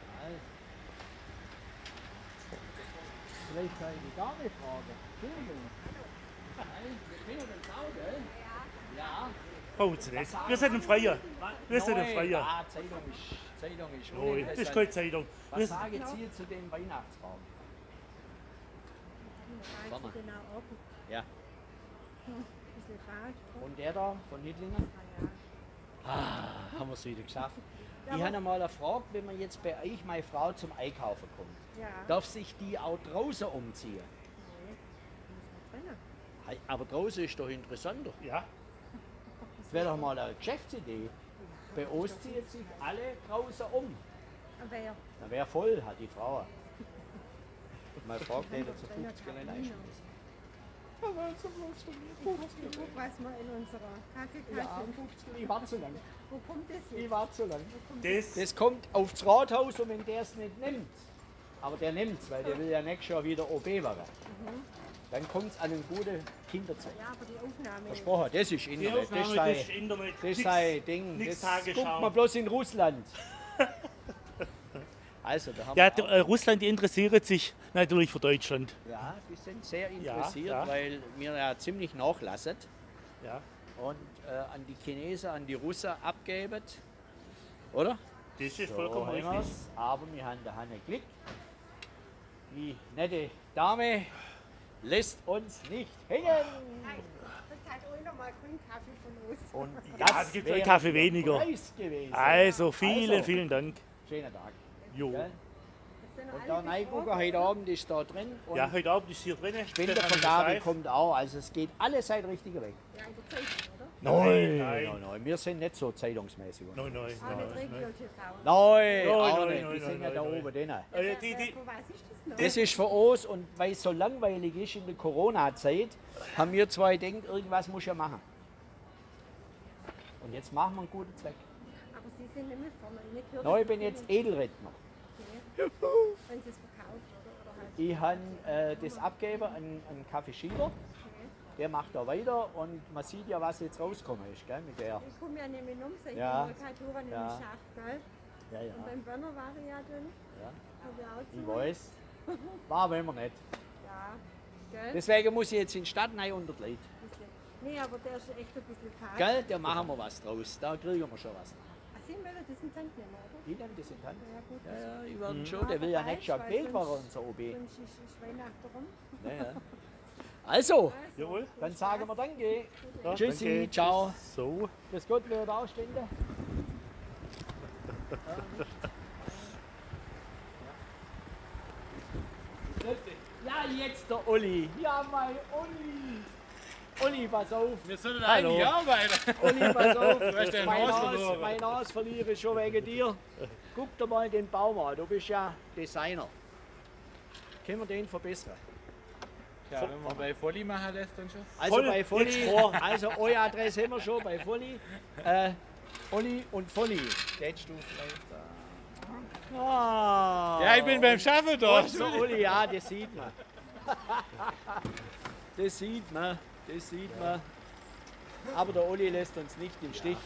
[SPEAKER 2] kann ich die gar nicht fragen. Entschuldigung. Nein, wir können das auch, gell? Ja.
[SPEAKER 1] Oh, jetzt nicht. Wir sind im Freier. Wir sind im
[SPEAKER 2] Nein,
[SPEAKER 1] Freier.
[SPEAKER 2] ah, Zeitung ist, Zeitung ist
[SPEAKER 1] Oh, das ist
[SPEAKER 2] uninteressant.
[SPEAKER 1] keine Zeitung.
[SPEAKER 2] Was
[SPEAKER 1] Wir-
[SPEAKER 2] sagen Sie zu dem Weihnachtsbaum? Vorne.
[SPEAKER 9] Genau, oben.
[SPEAKER 2] Ja.
[SPEAKER 9] Ein bisschen Rad.
[SPEAKER 2] Und der da von Hittlinger? Ah, haben wir es wieder geschafft. Ich habe mal gefragt, wenn man jetzt bei euch meine Frau zum Einkaufen kommt,
[SPEAKER 9] Ja.
[SPEAKER 2] darf sich die auch draußen umziehen?
[SPEAKER 9] Nee, muss man
[SPEAKER 2] Hei, aber draußen ist doch interessanter.
[SPEAKER 1] Ja.
[SPEAKER 2] Das wäre doch mal eine Geschäftsidee. Bei uns ziehen sich alle draußen um.
[SPEAKER 9] trennen. Aber ja,
[SPEAKER 2] Dann wäre voll, hat die Frau. Meine Frau hätte zu fünfzig Euro leisten müssen.
[SPEAKER 9] guck, was wir in unserer Kaffeekasse.
[SPEAKER 2] Ja, fünfzig Euro. Ich warte so lange.
[SPEAKER 9] Wo kommt das
[SPEAKER 2] Ich
[SPEAKER 9] jetzt?
[SPEAKER 2] warte so lange.
[SPEAKER 1] Das,
[SPEAKER 2] Das kommt aufs Rathaus und wenn der es nicht nimmt, aber der nimmt es, weil der will ja nächstes Jahr wieder O B werden, dann kommt es an einen guten Kinderzeit.
[SPEAKER 9] Ja, aber die Aufnahme.
[SPEAKER 2] Versprochen, das ist
[SPEAKER 1] die
[SPEAKER 2] Internet. Das
[SPEAKER 1] Aufnahme,
[SPEAKER 2] sei,
[SPEAKER 1] das ist Internet.
[SPEAKER 2] das
[SPEAKER 1] Nix-
[SPEAKER 2] sei Ding.
[SPEAKER 1] nix
[SPEAKER 2] Das
[SPEAKER 1] Tagesschau.
[SPEAKER 2] guckt man bloß in Russland. Also, da haben
[SPEAKER 1] Ja,
[SPEAKER 2] wir
[SPEAKER 1] d-
[SPEAKER 2] auch,
[SPEAKER 1] äh, Russland die interessiert sich natürlich für Deutschland.
[SPEAKER 2] ja, die sind sehr interessiert,
[SPEAKER 1] ja.
[SPEAKER 2] weil wir ja ziemlich nachlassen
[SPEAKER 1] Ja.
[SPEAKER 2] und äh, an die Chinesen, an die Russen abgeben. Oder?
[SPEAKER 1] Das ist
[SPEAKER 2] So
[SPEAKER 1] vollkommen
[SPEAKER 2] haben
[SPEAKER 1] richtig.
[SPEAKER 2] wir's. Aber wir haben da Hanne Glück. Die nette Dame lässt uns nicht hängen.
[SPEAKER 9] Das hat auch noch mal grünen Kaffee von uns.
[SPEAKER 2] Und
[SPEAKER 1] Ja,
[SPEAKER 2] das
[SPEAKER 1] es gibt
[SPEAKER 2] wäre
[SPEAKER 1] einen Kaffee
[SPEAKER 2] der
[SPEAKER 1] weniger.
[SPEAKER 2] Preis gewesen.
[SPEAKER 1] Also, vielen,
[SPEAKER 2] Also.
[SPEAKER 1] vielen Dank.
[SPEAKER 2] Schöner Tag.
[SPEAKER 1] Jo.
[SPEAKER 2] Gell?
[SPEAKER 9] Sind
[SPEAKER 2] Und
[SPEAKER 9] alle
[SPEAKER 2] da reingucken,
[SPEAKER 9] gefroren,
[SPEAKER 2] heute
[SPEAKER 9] oder?
[SPEAKER 2] Abend ist da drin. Und
[SPEAKER 1] Ja, heute Abend ist hier drin.
[SPEAKER 2] Spendervergabe kommt auch. Also es geht alles seit richtiger Weg.
[SPEAKER 9] Ja, in der Zeitung, oder?
[SPEAKER 1] Nein,
[SPEAKER 2] Nein,
[SPEAKER 1] nein.
[SPEAKER 2] nein, wir sind nicht so zeitungsmäßig.
[SPEAKER 1] Nein, nein,
[SPEAKER 9] Ah, nicht
[SPEAKER 1] nein.
[SPEAKER 9] Regio-T V.
[SPEAKER 2] Nein,
[SPEAKER 1] Nein,
[SPEAKER 2] auch
[SPEAKER 1] nein,
[SPEAKER 2] nicht.
[SPEAKER 1] nein,
[SPEAKER 2] Die sind
[SPEAKER 1] nein,
[SPEAKER 2] ja da
[SPEAKER 1] nein,
[SPEAKER 2] oben drin.
[SPEAKER 1] Äh, die, die,
[SPEAKER 9] Von was ist das noch?
[SPEAKER 2] Das ist für uns und weil es so langweilig ist in der Corona-Zeit, haben wir zwei gedacht, irgendwas muss ja machen. Und jetzt machen wir einen guten Zweck.
[SPEAKER 9] Aber Sie sind nicht mehr vorne. Ich gehört,
[SPEAKER 2] Neu
[SPEAKER 9] dass
[SPEAKER 2] bin
[SPEAKER 9] Sie
[SPEAKER 2] jetzt
[SPEAKER 9] sind-
[SPEAKER 2] Edelredner.
[SPEAKER 9] Okay. Wenn Sie es verkauft, oder? oder halt.
[SPEAKER 2] Ich habe äh, das abgegeben an, an Kaffee Schieber. Der macht da weiter und man sieht ja, was jetzt rausgekommen ist, gell, mit der.
[SPEAKER 9] Ich komme ja nämlich um, seit
[SPEAKER 2] Ja.
[SPEAKER 9] ich Mercatura nämlich
[SPEAKER 2] Ja.
[SPEAKER 9] schafft, gell?
[SPEAKER 2] Ja, ja,
[SPEAKER 9] Und beim Bönner war ich ja dann.
[SPEAKER 2] ja.
[SPEAKER 9] Hab ich auch
[SPEAKER 2] Ich
[SPEAKER 9] zu.
[SPEAKER 2] weiß. War aber immer nicht.
[SPEAKER 9] Ja, gell?
[SPEAKER 2] Deswegen muss ich jetzt in die Stadt rein unter die Leute.
[SPEAKER 9] Bisschen. Nee, aber der ist echt ein bisschen fad.
[SPEAKER 2] Gell, da machen wir was draus. Da kriegen wir schon was.
[SPEAKER 9] Ach, Sie wollen das in die Hand nehmen, oder?
[SPEAKER 2] Die dann, die sind dann.
[SPEAKER 9] Ja, gut.
[SPEAKER 2] Ja, ja, ich werde
[SPEAKER 1] Mhm.
[SPEAKER 2] schon. Der will ja nicht schon
[SPEAKER 9] Weil
[SPEAKER 2] gewählt werden,
[SPEAKER 9] sonst-
[SPEAKER 2] unser O B.
[SPEAKER 9] Sonst ist, ist Weihnachten rum.
[SPEAKER 2] Ja, ja. Also,
[SPEAKER 1] jawohl.
[SPEAKER 2] dann sagen wir Danke.
[SPEAKER 1] Ja,
[SPEAKER 2] Tschüssi,
[SPEAKER 1] danke.
[SPEAKER 2] ciao.
[SPEAKER 1] So.
[SPEAKER 2] Grüß Gott, wer da stehen. Ja, jetzt der Uli. Ja, mein Uli. Olli, pass auf.
[SPEAKER 10] Wir sollen
[SPEAKER 1] Hallo.
[SPEAKER 10] eigentlich arbeiten.
[SPEAKER 2] Olli, pass auf.
[SPEAKER 10] Du hast deine
[SPEAKER 2] Mein
[SPEAKER 10] Nase
[SPEAKER 2] Nas,
[SPEAKER 10] verloren.
[SPEAKER 2] mein Nas verliere ich schon wegen dir. Guck dir mal den Baum an. Du bist ja Designer. Können wir den verbessern?
[SPEAKER 10] Ja, wenn man bei Volli machen lässt, dann schon.
[SPEAKER 2] Also
[SPEAKER 1] Voll,
[SPEAKER 2] bei Volli,
[SPEAKER 1] jetzt vor.
[SPEAKER 2] also eure Adresse haben wir schon bei Volli. Äh, Olli und Volli. Hättest du vielleicht da. Ah.
[SPEAKER 10] Ja, ich bin beim Schaffen da.
[SPEAKER 2] So, Olli, ja, das sieht man. Das sieht man, das sieht man. Aber der Olli lässt uns nicht im Stich.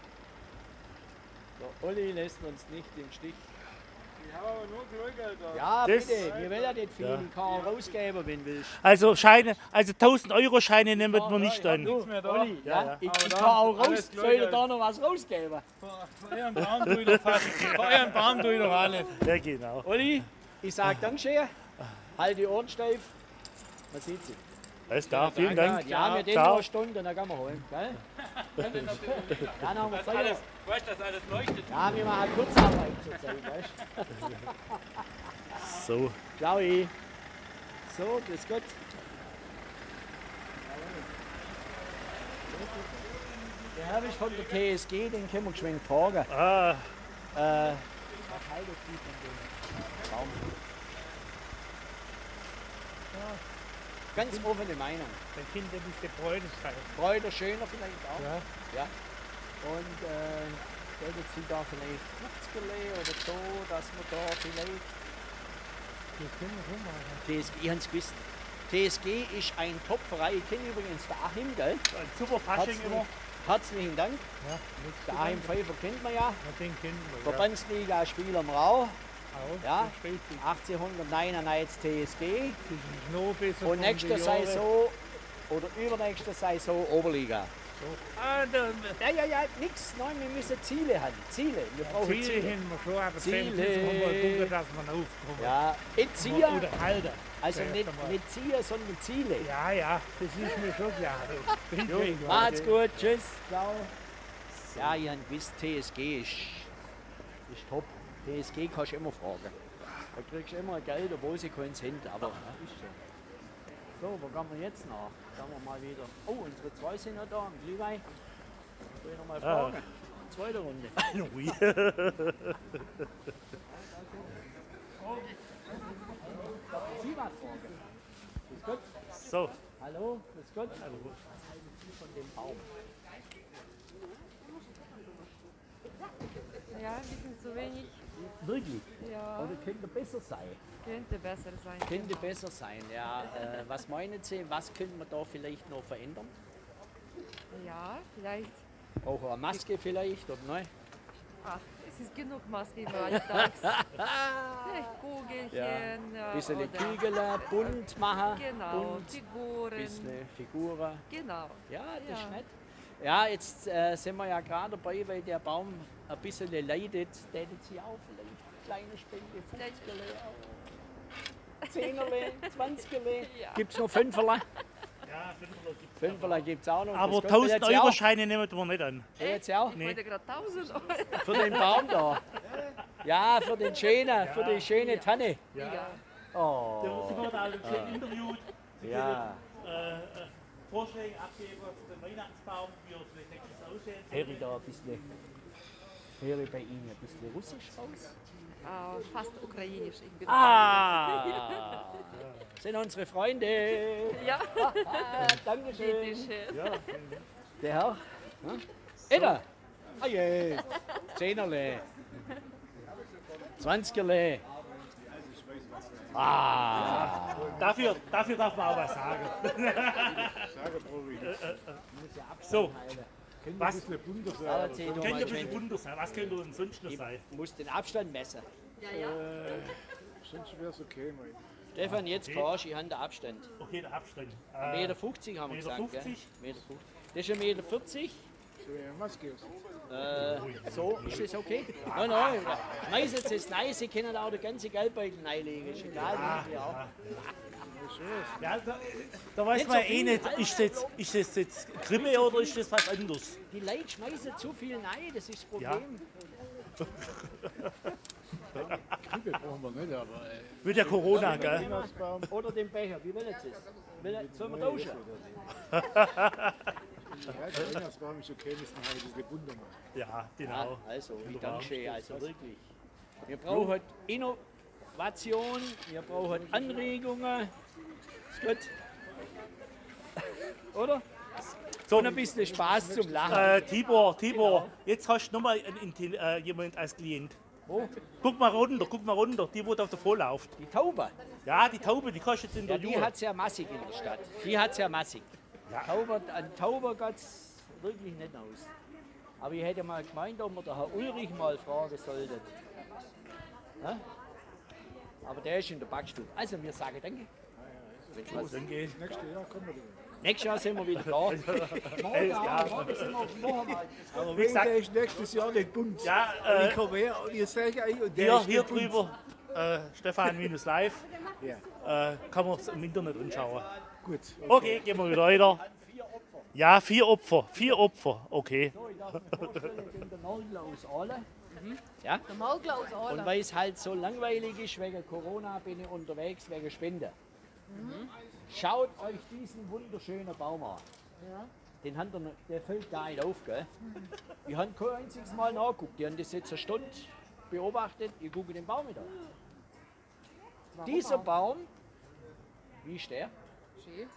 [SPEAKER 2] Der Olli lässt uns nicht im Stich.
[SPEAKER 10] Ich habe aber nur Glück, Alter.
[SPEAKER 2] Ja,
[SPEAKER 1] Das-
[SPEAKER 2] bitte, wir wollen ja nicht viel. Ich kann auch rausgeben, wenn du willst.
[SPEAKER 1] Also Scheine, also tausend Euro Scheine nehmen wir nicht
[SPEAKER 10] Ja,
[SPEAKER 1] an.
[SPEAKER 10] nichts mehr da.
[SPEAKER 2] Olli, ja,
[SPEAKER 1] ja.
[SPEAKER 2] ich,
[SPEAKER 10] Aber
[SPEAKER 2] ich
[SPEAKER 10] da,
[SPEAKER 2] kann auch raus.
[SPEAKER 10] alles
[SPEAKER 2] Soll ich
[SPEAKER 10] Glück,
[SPEAKER 2] da noch was rausgeben?
[SPEAKER 10] Vor eurem Baum tue ich doch fast. Vor eurem Baum tue ich doch alles.
[SPEAKER 1] Ja, genau.
[SPEAKER 2] Olli, ich sag Dankeschön. Halt die Ohren steif. Man sieht sie.
[SPEAKER 1] Alles klar, vielen Dank.
[SPEAKER 2] Ja, wir den
[SPEAKER 1] Ciao.
[SPEAKER 2] noch eine Stunde, dann gehen wir holen. Gell? Ja, dann haben wir
[SPEAKER 10] Das
[SPEAKER 2] Feuer.
[SPEAKER 10] alles, weißt du, dass alles leuchtet?
[SPEAKER 2] Ja, wir machen Kurzarbeit zurzeit, weißt du?
[SPEAKER 1] So,
[SPEAKER 2] Ciao. So, grüß Gott. Der Herr ist von der T S G, den können wir geschwind fragen.
[SPEAKER 1] ah,
[SPEAKER 2] Äh, was haltet ihr von dem Baum? Ja, ganz offene Meinung.
[SPEAKER 10] Dann Kind, das ist der Bräute sein.
[SPEAKER 2] Bräuter schöner vielleicht auch.
[SPEAKER 10] Ja.
[SPEAKER 2] Ja. Und äh, hätten Sie da vielleicht fünfzig oder so, dass wir da vielleicht.
[SPEAKER 10] Das können wir schon machen.
[SPEAKER 2] T S G, ich hab's gewusst. T S G ist ein Top-Verein. Ich kenne übrigens den Achim, gell?
[SPEAKER 1] ein super Fasching
[SPEAKER 2] Herzlichen,
[SPEAKER 1] immer.
[SPEAKER 2] herzlichen Dank.
[SPEAKER 10] Ja,
[SPEAKER 2] Der Achim Pfeiffer kennt man ja.
[SPEAKER 10] ja, den kennen wir. Ja.
[SPEAKER 2] Verbandsliga-Spieler im Rau.
[SPEAKER 10] Auch,
[SPEAKER 2] Ja.
[SPEAKER 10] das ist richtig.
[SPEAKER 2] achtzehnhundertneunundneunzig T S G.
[SPEAKER 10] Das ist noch besser
[SPEAKER 2] Und
[SPEAKER 10] von
[SPEAKER 2] nächste
[SPEAKER 10] den Jahren.
[SPEAKER 2] Saison oder übernächste Saison Oberliga.
[SPEAKER 10] Ah, da,
[SPEAKER 2] Ja, ja, ja, nix. Nein, wir müssen Ziele haben. Ziele. Wir brauchen
[SPEAKER 10] Ziele
[SPEAKER 2] Ziele.
[SPEAKER 10] haben wir schon, aber
[SPEAKER 2] Ziele.
[SPEAKER 10] dann müssen wir mal gucken, dass wir aufkommen.
[SPEAKER 2] Ja, nicht
[SPEAKER 10] Oder,
[SPEAKER 2] Ziele.
[SPEAKER 10] oder halten.
[SPEAKER 2] Also
[SPEAKER 10] zuerst
[SPEAKER 2] nicht,
[SPEAKER 10] einmal.
[SPEAKER 2] nicht Ziele, sondern Ziele.
[SPEAKER 10] Ja, ja, das ist mir schon klar. Deswegen,
[SPEAKER 2] Macht's gut, tschüss. Ciao. Ja, ich habe gewusst, T S G ist, ist top. T S G kannst du immer fragen. Da kriegst du immer Geld, obwohl sie keins haben. Aber ja, ist so. So, wo gehen wir jetzt nach? Schauen wir mal wieder. Oh, unsere zwei sind noch da, im Glühwein. Soll ich noch mal
[SPEAKER 1] Ah.
[SPEAKER 2] fragen? Zweite Runde.
[SPEAKER 1] Ui.
[SPEAKER 2] Sie was fragen? Grüß Gott.
[SPEAKER 1] So,
[SPEAKER 2] Hallo, grüß Gott. Was halten Sie von dem Baum?
[SPEAKER 7] Ja, ein bisschen zu wenig.
[SPEAKER 2] Wirklich?
[SPEAKER 7] Ja,
[SPEAKER 2] Oder könnte besser sein?
[SPEAKER 7] könnte besser sein.
[SPEAKER 2] Könnte besser sein, ja. Äh, was meinen Sie, was könnte man da vielleicht noch verändern?
[SPEAKER 7] Ja, vielleicht.
[SPEAKER 2] Auch eine Maske vielleicht, oder nein?
[SPEAKER 7] Ach, es ist genug Maske im Alltag. Vielleicht Kugelchen.
[SPEAKER 2] Ja.
[SPEAKER 7] äh,
[SPEAKER 2] Bisschen
[SPEAKER 7] oder-
[SPEAKER 2] Kügel, bunt machen.
[SPEAKER 7] Genau,
[SPEAKER 2] Bunt,
[SPEAKER 7] Figuren.
[SPEAKER 2] bisschen Figuren.
[SPEAKER 7] Genau.
[SPEAKER 2] Ja, das ist
[SPEAKER 7] Ja.
[SPEAKER 2] nett. Ja, jetzt äh, sind wir ja gerade dabei, weil der Baum ein bisschen leidet. Der hätte sie auch vielleicht kleine Spende, fünfzig Zehnerle, zwanzigerle.
[SPEAKER 7] Ja.
[SPEAKER 2] Gibt es noch Fünferle?
[SPEAKER 1] ja, fünfhundert gibt's
[SPEAKER 2] Fünferle gibt es auch noch.
[SPEAKER 1] aber
[SPEAKER 2] Das kommt
[SPEAKER 1] tausend
[SPEAKER 2] jetzt
[SPEAKER 1] Euro
[SPEAKER 2] auch.
[SPEAKER 1] Scheine nehmen wir nicht an.
[SPEAKER 2] Jetzt auch?
[SPEAKER 7] Ich wollte gerade tausend Euro.
[SPEAKER 2] Für den Baum da. Ja, für den schönen, für die schöne Tanne.
[SPEAKER 7] Ja.
[SPEAKER 2] Oh.
[SPEAKER 1] Da sind wir da alle interviewt. Sie
[SPEAKER 2] Ja.
[SPEAKER 1] können äh, äh, Vorschläge abgeben für den Weihnachtsbaum, wie er vielleicht nächstes aussehen soll.
[SPEAKER 2] Höre ich da ein bisschen, höre ich bei Ihnen ein bisschen Russisch raus?
[SPEAKER 7] Äh, fast ukrainisch. Ich bin
[SPEAKER 2] Ah! Sind unsere Freunde.
[SPEAKER 7] Ja,
[SPEAKER 2] Ah, Dankeschön.
[SPEAKER 7] bitteschön.
[SPEAKER 2] Der Herr? Hm? Edda? Ah je. Zehnerle. Zwanzigerle. Ah!
[SPEAKER 1] Dafür, dafür darf man auch was sagen. So, was
[SPEAKER 2] Aber Sie
[SPEAKER 1] könnte
[SPEAKER 2] doch mal
[SPEAKER 1] ein bisschen
[SPEAKER 2] schön.
[SPEAKER 1] bunter sein? Was könnte denn sonst noch sein?
[SPEAKER 2] Ich muss den Abstand messen.
[SPEAKER 8] Sonst wäre es okay, mein.
[SPEAKER 2] Stefan, jetzt kannst du, ich habe den Abstand.
[SPEAKER 1] Okay, der Abstand.
[SPEAKER 2] eins
[SPEAKER 1] Äh,
[SPEAKER 2] Meter fünfzig haben wir
[SPEAKER 1] Meter
[SPEAKER 2] gesagt. Gell?
[SPEAKER 1] fünfzig?
[SPEAKER 2] Meter fünfzig. Das ist ein Meter vierzig.
[SPEAKER 8] So wie eine Maske ist.
[SPEAKER 2] Äh, so, ist das okay? Nein, nein. Meistens ist es nice, Sie können auch den ganzen Geldbeutel reinlegen. Ist egal, wie viel auch.
[SPEAKER 1] ja, da, da weiß
[SPEAKER 2] Nicht
[SPEAKER 1] man
[SPEAKER 2] so
[SPEAKER 1] eh
[SPEAKER 2] viel,
[SPEAKER 1] nicht,
[SPEAKER 2] halt
[SPEAKER 1] ist das, jetzt, ist das jetzt Grimme oder ist das was anderes?
[SPEAKER 2] Die Leute schmeißen zu viel rein, das ist das Problem.
[SPEAKER 8] Kippe brauchen wir nicht, aber. Äh,
[SPEAKER 1] Wird ja Corona, gell?
[SPEAKER 8] Weihnachtsbaum.
[SPEAKER 2] Oder den Becher, wie wollen Sie es? Will- Sollen wir tauschen?
[SPEAKER 8] Ja, der Weihnachtsbaum ist okay, müssen wir halt ein bisschen bunter machen.
[SPEAKER 1] Ja, genau.
[SPEAKER 2] Ja, also, ich danke schön, also wirklich. Wir brauchen Innovation, wir brauchen Anregungen. Ist gut. Oder?
[SPEAKER 1] So,
[SPEAKER 2] Und ein bisschen Spaß zum Lachen.
[SPEAKER 1] äh, Tibor, Tibor, jetzt hast du nochmal äh, jemand als Klient.
[SPEAKER 2] Wo?
[SPEAKER 1] Guck mal runter, guck mal runter, die, wo da auf der Vor läuft.
[SPEAKER 2] Die Taube.
[SPEAKER 1] Ja, die Taube, die kostet in der
[SPEAKER 2] Ja, die
[SPEAKER 1] Jure.
[SPEAKER 2] hat es ja massig in der Stadt. Die hat es ja massig.
[SPEAKER 1] Ja.
[SPEAKER 2] Tauber, an Tauber geht es wirklich nicht aus. Aber ich hätte mal gemeint, ob wir den Herr Ulrich mal fragen sollten. Ja? Aber der ist in der Backstube. Also, wir sagen danke.
[SPEAKER 1] Oh, dann geht.
[SPEAKER 8] Nächstes Jahr kommen wir wieder.
[SPEAKER 2] Nächstes Jahr sind wir wieder da.
[SPEAKER 1] Alles klar.
[SPEAKER 2] Morgen sind wir auf dem Morgenmarkt.
[SPEAKER 8] Aber
[SPEAKER 1] Wie
[SPEAKER 8] wegen
[SPEAKER 1] gesagt-
[SPEAKER 8] der ist nächstes Jahr nicht bunt.
[SPEAKER 1] Ja,
[SPEAKER 8] Und
[SPEAKER 1] äh,
[SPEAKER 8] ich komme her und ihr seid eigentlich und der
[SPEAKER 1] hier,
[SPEAKER 8] ist
[SPEAKER 1] hier
[SPEAKER 8] nicht bunt.
[SPEAKER 1] drüber, äh, Stefan-Live,
[SPEAKER 8] Ja,
[SPEAKER 1] äh, kann man es im Internet anschauen.
[SPEAKER 8] gut.
[SPEAKER 1] Okay, gehen wir wieder weiter. Ja, vier Opfer, vier Opfer, okay.
[SPEAKER 2] So, ich darf mir vorstellen, ich bin der Nagel aus Aale. Ja?
[SPEAKER 7] Der Maugler aus
[SPEAKER 2] Und
[SPEAKER 7] Aale.
[SPEAKER 2] weil es halt so langweilig ist, wegen Corona bin ich unterwegs, wegen Spende. Schaut euch diesen wunderschönen Baum an.
[SPEAKER 7] Ja.
[SPEAKER 2] Den hat er, noch- der fällt gar nicht auf, gell? Die haben kein einziges Mal nachgeguckt. Die haben das jetzt eine Stunde beobachtet. Ich gucke den Baum wieder an. Dieser Baum, wie ist der?
[SPEAKER 7] Schön.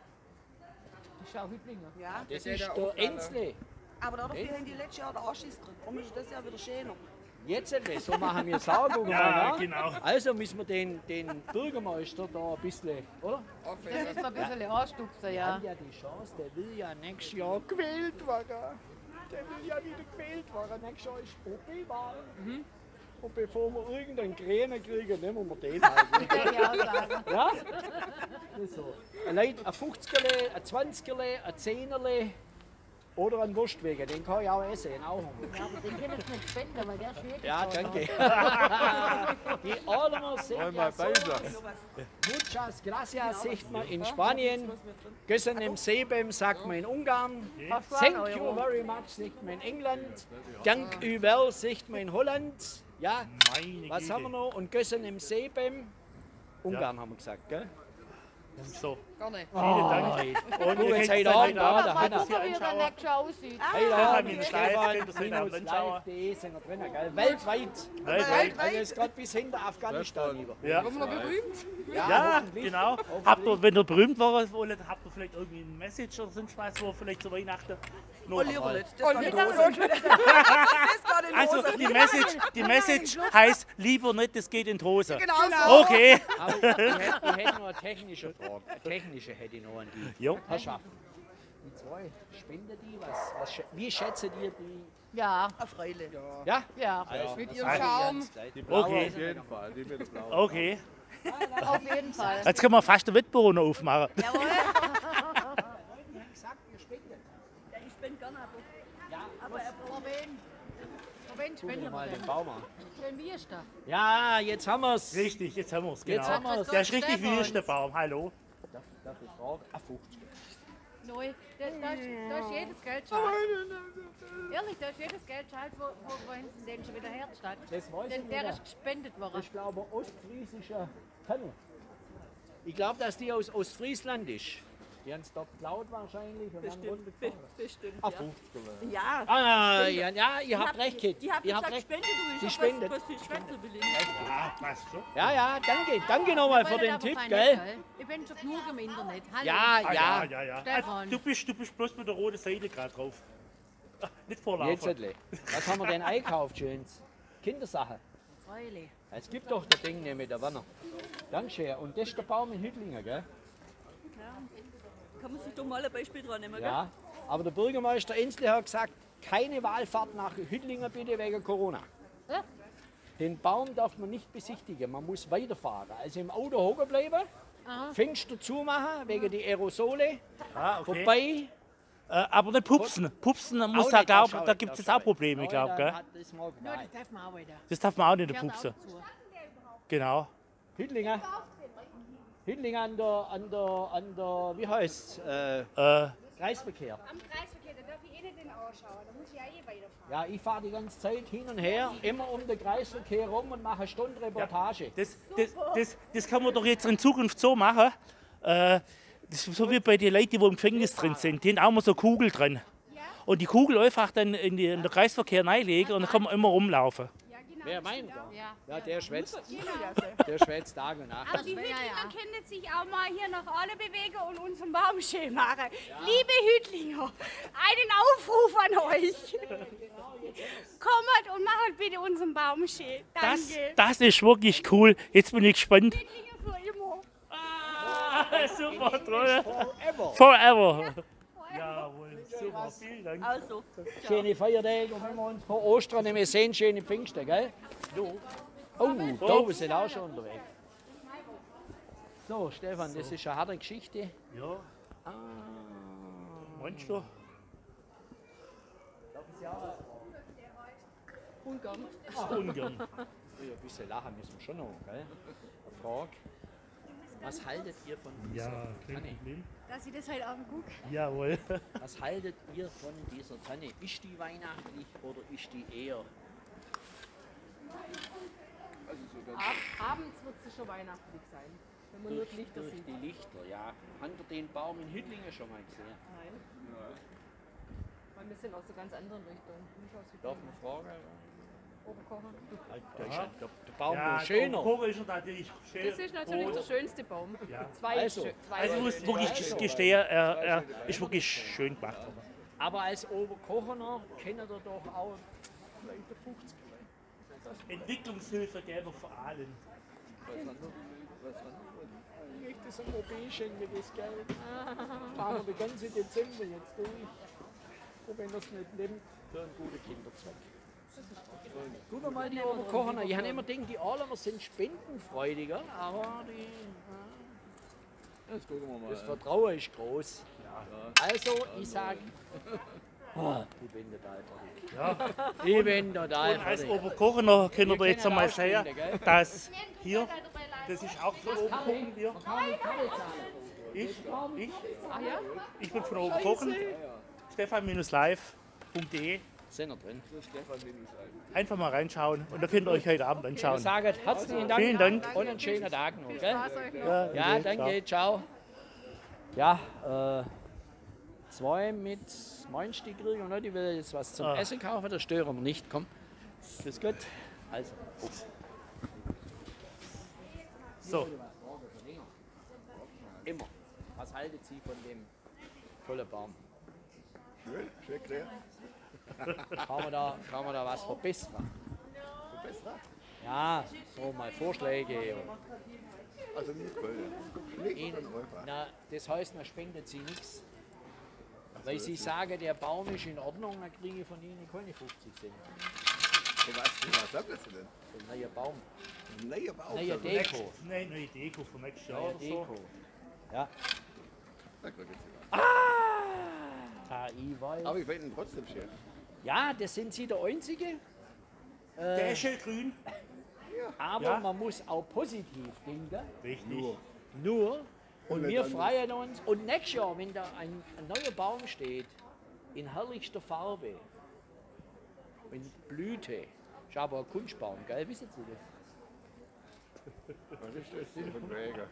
[SPEAKER 7] Die Schauhütlinge.
[SPEAKER 4] Ja,
[SPEAKER 2] Das ist der Ensle.
[SPEAKER 4] aber dafür
[SPEAKER 2] Echt?
[SPEAKER 4] haben die letztes Jahr den Anschiss gekriegt. Darum ist das Jahr wieder schöner.
[SPEAKER 2] Jetzt endlich, so machen wir es auch. gucken wir
[SPEAKER 1] Ja,
[SPEAKER 2] mal nach.
[SPEAKER 1] genau.
[SPEAKER 2] Also müssen wir den, den Bürgermeister da ein bisschen, oder?
[SPEAKER 7] Das müssen wir ein bisschen anstupsen,
[SPEAKER 2] Der
[SPEAKER 7] ja.
[SPEAKER 2] hat ja die Chance, der will ja nächstes Jahr gewählt werden. Der will ja wieder gewählt werden. Nächstes Jahr ist O P-Wahl. Und bevor wir irgendeinen Kräne kriegen, nehmen wir den halt.
[SPEAKER 7] Kann ich auch sagen.
[SPEAKER 2] Ja? Das ist so. Ein Leid, ein fünfzigerle, ein zwanzigerle, ein zehnerle oder ein Wurstwege, den kann ich auch essen, den auch.
[SPEAKER 7] Ja, aber den können wir nicht spenden, weil der schmeckt
[SPEAKER 2] Ja,
[SPEAKER 7] so,
[SPEAKER 2] danke.
[SPEAKER 7] ne?
[SPEAKER 2] Die Alemer sind ja so. Muchas gracias, sagt man in Spanien. Gössenem Sebem sagt man in Ungarn. Thank you very much, sagt man in England. Dank üvel, sagt man in Holland. Ja,
[SPEAKER 1] Meine
[SPEAKER 2] was
[SPEAKER 1] Güte.
[SPEAKER 2] haben wir noch? Und Gössenem Sebem. Ungarn haben wir gesagt, gell?
[SPEAKER 1] So,
[SPEAKER 7] Gar nicht.
[SPEAKER 1] vielen Dank. Und
[SPEAKER 2] Du,
[SPEAKER 1] ihr
[SPEAKER 2] jetzt
[SPEAKER 1] könnt
[SPEAKER 2] heute
[SPEAKER 1] es dann
[SPEAKER 2] Abend
[SPEAKER 1] heute
[SPEAKER 2] da,
[SPEAKER 1] Abend
[SPEAKER 2] da
[SPEAKER 7] Mal
[SPEAKER 2] hat er.
[SPEAKER 1] das hier
[SPEAKER 7] gucken, wie der
[SPEAKER 1] anschauen.
[SPEAKER 7] nächste aussieht.
[SPEAKER 2] Hey, da,
[SPEAKER 1] Stefan
[SPEAKER 2] mit
[SPEAKER 1] minus
[SPEAKER 2] Stefan,
[SPEAKER 1] live, könnt ihr es heute Abend
[SPEAKER 2] minus
[SPEAKER 1] anschauen.
[SPEAKER 2] live punkt de sind wir drin, gell? Weltweit.
[SPEAKER 1] Weltweit.
[SPEAKER 2] Also jetzt gerade bis hinter Afghanistan über.
[SPEAKER 1] Ja,
[SPEAKER 7] Sind wir noch berühmt?
[SPEAKER 1] ja
[SPEAKER 2] hoffentlich.
[SPEAKER 1] genau. Habt ihr, wenn ihr berühmt war, wollt, habt ihr vielleicht irgendwie ein Message oder sonst was, wo vielleicht zu Weihnachten noch
[SPEAKER 4] Oh, lieber nicht. Das geht in die Hose. Das geht in die
[SPEAKER 1] Also
[SPEAKER 4] Hose.
[SPEAKER 1] die Message, die Message heißt lieber nicht, das geht in die Hose.
[SPEAKER 4] Genau so.
[SPEAKER 1] Okay.
[SPEAKER 2] Aber ich hätte, ich hätte noch eine technische Frage. Eine technische hätte ich noch an die
[SPEAKER 1] Jo.
[SPEAKER 2] Herrschaften. Die zwei, spenden die was? was schä- wie schätzt ihr die?
[SPEAKER 7] Ja,
[SPEAKER 4] Ein Freile.
[SPEAKER 2] Ja?
[SPEAKER 7] ja.
[SPEAKER 2] Mit
[SPEAKER 7] ihrem Schaum.
[SPEAKER 1] Okay.
[SPEAKER 3] Auf jeden Fall, die wird blau.
[SPEAKER 1] Okay.
[SPEAKER 7] Auf jeden Fall.
[SPEAKER 1] Jetzt können wir fast den Wettbewerb noch aufmachen.
[SPEAKER 4] Jawohl.
[SPEAKER 2] Die haben gesagt, ihr spendet.
[SPEAKER 4] Ja, ich bin gerne, aber,
[SPEAKER 2] Ja,
[SPEAKER 4] aber er braucht
[SPEAKER 7] Für wen? Für wen
[SPEAKER 2] gucken
[SPEAKER 7] spenden
[SPEAKER 2] wir
[SPEAKER 7] wir
[SPEAKER 2] mal den
[SPEAKER 7] denn?
[SPEAKER 2] Baum an.
[SPEAKER 7] Für den Wiester.
[SPEAKER 2] Ja, jetzt haben wir es.
[SPEAKER 1] Richtig, jetzt haben wir es,
[SPEAKER 2] Jetzt
[SPEAKER 1] genau.
[SPEAKER 2] haben wir's.
[SPEAKER 1] Der ist richtig wie
[SPEAKER 7] Stefan.
[SPEAKER 1] ist der Baum. Hallo.
[SPEAKER 2] Darf, darf ich fragen? Ah, fünfzig.
[SPEAKER 7] Neu. Da, da, ist, da ist jedes Geld schade. Ehrlich, da ist jedes Geld schade, wo, wo, wohin sie den schon wieder herstatt.
[SPEAKER 2] Das weiß ich
[SPEAKER 7] Denn der
[SPEAKER 2] nicht.
[SPEAKER 7] ist gespendet worden.
[SPEAKER 2] Ich glaube, ostfriesischer Tanne. Ich glaube, dass die aus Ostfriesland ist. Die haben es dort geklaut wahrscheinlich. Und dann runtergefahren.
[SPEAKER 4] bestimmt.
[SPEAKER 2] Ah,
[SPEAKER 4] Ja.
[SPEAKER 2] fünfzig.
[SPEAKER 4] Ja.
[SPEAKER 2] Ah, ja, ja, ihr habt recht, Kit.
[SPEAKER 4] Die haben
[SPEAKER 2] Ihr habt
[SPEAKER 4] gesagt,
[SPEAKER 2] recht.
[SPEAKER 4] spende du. Ich
[SPEAKER 2] Sie
[SPEAKER 4] hab
[SPEAKER 2] spendet.
[SPEAKER 4] Was, was für Schwätze belegen.
[SPEAKER 1] Ja, passt schon.
[SPEAKER 2] Ja, ja, danke. Danke nochmal für
[SPEAKER 7] Wollt
[SPEAKER 2] den
[SPEAKER 7] aber
[SPEAKER 2] Tipp,
[SPEAKER 7] fein
[SPEAKER 2] gell?
[SPEAKER 7] nicht, Ich bin schon genug im Internet. Hallo.
[SPEAKER 2] Ja,
[SPEAKER 1] Ah, ja,
[SPEAKER 2] ja.
[SPEAKER 1] ja, ja.
[SPEAKER 7] Stefan.
[SPEAKER 1] Also, du, bist, du bist bloß mit der roten Seite gerade drauf. Ah, nicht
[SPEAKER 2] Jetzt,
[SPEAKER 1] vorlaufen.
[SPEAKER 2] Edle. Was haben wir denn einkauft, Schönes? Kindersache.
[SPEAKER 7] Freilich.
[SPEAKER 2] Es gibt doch das Ding nicht mit der Wanne. Dankeschön. Und das ist der Baum in Hüttlingen, gell?
[SPEAKER 4] Kann man sich doch mal ein Beispiel dran nehmen, gell?
[SPEAKER 2] Ja. Aber der Bürgermeister Ensle hat gesagt, keine Wahlfahrt nach Hüttlingen bitte wegen Corona.
[SPEAKER 7] Ja.
[SPEAKER 2] Den Baum darf man nicht besichtigen, man muss weiterfahren. Also im Auto hocken bleiben,
[SPEAKER 7] Aha.
[SPEAKER 2] Fenster zumachen wegen die Aerosole,
[SPEAKER 1] Ah, okay.
[SPEAKER 2] vorbei.
[SPEAKER 1] Äh, aber nicht pupsen. Pupsen da muss
[SPEAKER 2] Auch
[SPEAKER 1] da,
[SPEAKER 2] nicht,
[SPEAKER 1] glaub,
[SPEAKER 2] schau,
[SPEAKER 1] da gibt es
[SPEAKER 2] das
[SPEAKER 1] jetzt auch
[SPEAKER 2] schau.
[SPEAKER 1] Probleme,
[SPEAKER 2] Ja,
[SPEAKER 1] glaub,
[SPEAKER 2] da
[SPEAKER 1] gell?
[SPEAKER 2] hat das mal
[SPEAKER 7] Ja,
[SPEAKER 2] gedacht.
[SPEAKER 7] das darf man auch wieder.
[SPEAKER 1] Das darf man auch nicht
[SPEAKER 7] Gehört auch
[SPEAKER 1] pupsen.
[SPEAKER 7] dazu.
[SPEAKER 1] Genau.
[SPEAKER 2] Hüttlingen. Hüttlingen an der, an der, an der, wie heißt äh,
[SPEAKER 1] Äh,
[SPEAKER 2] Kreisverkehr.
[SPEAKER 9] Am Kreisverkehr, da darf ich eh nicht den anschauen. Da muss ich ja eh weiterfahren.
[SPEAKER 2] Ja, ich fahre die ganze Zeit hin und her, immer um den Kreisverkehr rum und mache eine Stunde Reportage.
[SPEAKER 1] das, das, das, das kann man doch jetzt in Zukunft so machen. Äh, Das ist so wie bei den Leuten, die wo im Gefängnis drin sind. Die haben auch immer so eine Kugel drin. Und die Kugel einfach dann in, die, in den Kreisverkehr reinlegen und dann kann man immer rumlaufen.
[SPEAKER 2] Wer meint? Ja. Ja, der schwätzt.
[SPEAKER 9] Genau.
[SPEAKER 2] Der schwätzt Tag und Nacht.
[SPEAKER 9] Aber die Hütlinger können sich auch mal hier nach alle bewegen und unseren Baum schön machen. Liebe Hütlinger, einen Aufruf an euch. Kommt und macht bitte unseren Baum schön.
[SPEAKER 1] Das,
[SPEAKER 9] Danke.
[SPEAKER 1] das ist wirklich cool. Jetzt bin ich gespannt.
[SPEAKER 9] Hütlinger für immer.
[SPEAKER 1] Ah, super, toll.
[SPEAKER 2] Forever.
[SPEAKER 1] Forever. Jawohl, super, vielen Dank.
[SPEAKER 4] Also,
[SPEAKER 2] Schöne Feiertage und wenn wir uns vor Ostern nicht mehr sehen, schöne Pfingsten, gell? Oh, da oben sind auch schon unterwegs. So, Stefan, das ist eine harte Geschichte.
[SPEAKER 1] Ja.
[SPEAKER 2] Ah.
[SPEAKER 1] Meinst du?
[SPEAKER 4] Ungarn.
[SPEAKER 1] Ungern.
[SPEAKER 2] Ein bisschen lachen müssen wir schon noch, gell? Eine Frage. Was haltet ihr von dieser
[SPEAKER 1] Ja, kein
[SPEAKER 2] Tanne?
[SPEAKER 1] Problem.
[SPEAKER 9] Dass ich das heute Abend gucke.
[SPEAKER 1] Jawohl.
[SPEAKER 2] Was haltet ihr von dieser Tanne? Ist die weihnachtlich oder ist die eher?
[SPEAKER 4] Ab, abends wird sie schon weihnachtlich sein. Wenn man nur
[SPEAKER 2] Durch,
[SPEAKER 4] die Lichter
[SPEAKER 2] durch
[SPEAKER 4] sieht.
[SPEAKER 2] die Lichter, ja. Habt ihr den Baum in Hüttlingen schon mal gesehen?
[SPEAKER 4] Nein. Weil wir sind aus einer ganz anderen Richtung. Nicht aus
[SPEAKER 2] Darf
[SPEAKER 4] Hüttlingen.
[SPEAKER 2] man fragen?
[SPEAKER 4] Oberkochen.
[SPEAKER 2] Der, ist ja, der, der Baum
[SPEAKER 1] Ja,
[SPEAKER 2] noch schöner.
[SPEAKER 1] Kochen ist natürlich schön.
[SPEAKER 4] Das ist natürlich der schönste Baum.
[SPEAKER 1] Ja.
[SPEAKER 4] Zwei,
[SPEAKER 2] Also,
[SPEAKER 4] schö- zwei
[SPEAKER 1] Also ich muss
[SPEAKER 4] schöne.
[SPEAKER 1] wirklich gestehen, er, er ist wirklich schön gemacht.
[SPEAKER 2] Aber als Oberkochener kennt ihr doch auch vielleicht der fünfzig.
[SPEAKER 1] Entwicklungshilfe gäbe für allen.
[SPEAKER 2] Ich das am O B schenke, das Geld. Fahren wir den ganzen Dezember jetzt durch. Und wenn er es nicht nimmt, für einen guten Kinderzweck. Guck dir mal die Oberkochener. Ich habe immer gedacht, die Ahlener sind spendenfreudiger, aber die,
[SPEAKER 8] Das gucken wir mal.
[SPEAKER 2] das Vertrauen ist groß. Also, ich sage, oh, ich bin total fertig.
[SPEAKER 1] Ja.
[SPEAKER 2] Ich bin total
[SPEAKER 1] Und als
[SPEAKER 2] fertig.
[SPEAKER 1] Oberkochener können
[SPEAKER 2] Wir
[SPEAKER 1] wir jetzt
[SPEAKER 2] können
[SPEAKER 1] einmal
[SPEAKER 2] auch
[SPEAKER 1] sehen,
[SPEAKER 2] spenden, gell?
[SPEAKER 1] dass hier, das ist auch von Oberkochen hier. Ich, ich,
[SPEAKER 4] Ach ja?
[SPEAKER 1] ich bin von Oberkochen. Stefan live punkt de.
[SPEAKER 2] Sind wir drin?
[SPEAKER 1] Einfach mal reinschauen und da könnt ihr euch heute Abend
[SPEAKER 2] Ich
[SPEAKER 1] anschauen.
[SPEAKER 2] sage herzlichen Dank,
[SPEAKER 1] Vielen Dank.
[SPEAKER 2] und einen schönen Tag noch. Gell?
[SPEAKER 4] Spaß euch noch.
[SPEAKER 1] Ja,
[SPEAKER 2] Ja,
[SPEAKER 1] okay,
[SPEAKER 2] danke, ciao. Ja, äh, zwei mit Mainstieg kriegen, ne? Die will jetzt was zum
[SPEAKER 1] Ah.
[SPEAKER 2] Essen kaufen, da stören wir nicht, komm. Grüß Gott. Also,
[SPEAKER 1] So,
[SPEAKER 2] immer. Was haltet Sie von dem tollen Baum?
[SPEAKER 8] Schön, schön klar.
[SPEAKER 2] Kann man da, kann man da was verbessern? Ja, so mal Vorschläge.
[SPEAKER 8] Also nicht voll. Nicht von Europa.
[SPEAKER 2] Na, das heißt, man spendet Sie nichts. Weil Sie sagen, der Baum ist in Ordnung, dann kriege ich von Ihnen keine fünfzig Cent.
[SPEAKER 8] Für was, für was haben Sie denn?
[SPEAKER 2] Ein neuer Baum,
[SPEAKER 8] Ein neuer Baum.
[SPEAKER 2] neuer Deko.
[SPEAKER 1] nein, neue Deko für nächstes Jahr
[SPEAKER 2] Neuer
[SPEAKER 1] oder so.
[SPEAKER 2] Deko. Ja.
[SPEAKER 8] Na gut, jetzt.
[SPEAKER 2] Ah, ich weiß.
[SPEAKER 8] Aber ich finde ihn trotzdem schön.
[SPEAKER 2] Ja, das sind Sie der Einzige.
[SPEAKER 1] Der ist schön grün.
[SPEAKER 2] Aber
[SPEAKER 1] Ja.
[SPEAKER 2] man muss auch positiv denken.
[SPEAKER 1] Richtig.
[SPEAKER 2] Nur. Und
[SPEAKER 8] nicht
[SPEAKER 2] wir
[SPEAKER 8] anders.
[SPEAKER 2] freuen uns. Und nächstes Jahr, wenn da ein, ein neuer Baum steht, in herrlichster Farbe, in Blüte, ist aber ein Kunstbaum, gell? Wissen Sie das?
[SPEAKER 8] Was ist das? Von Träger.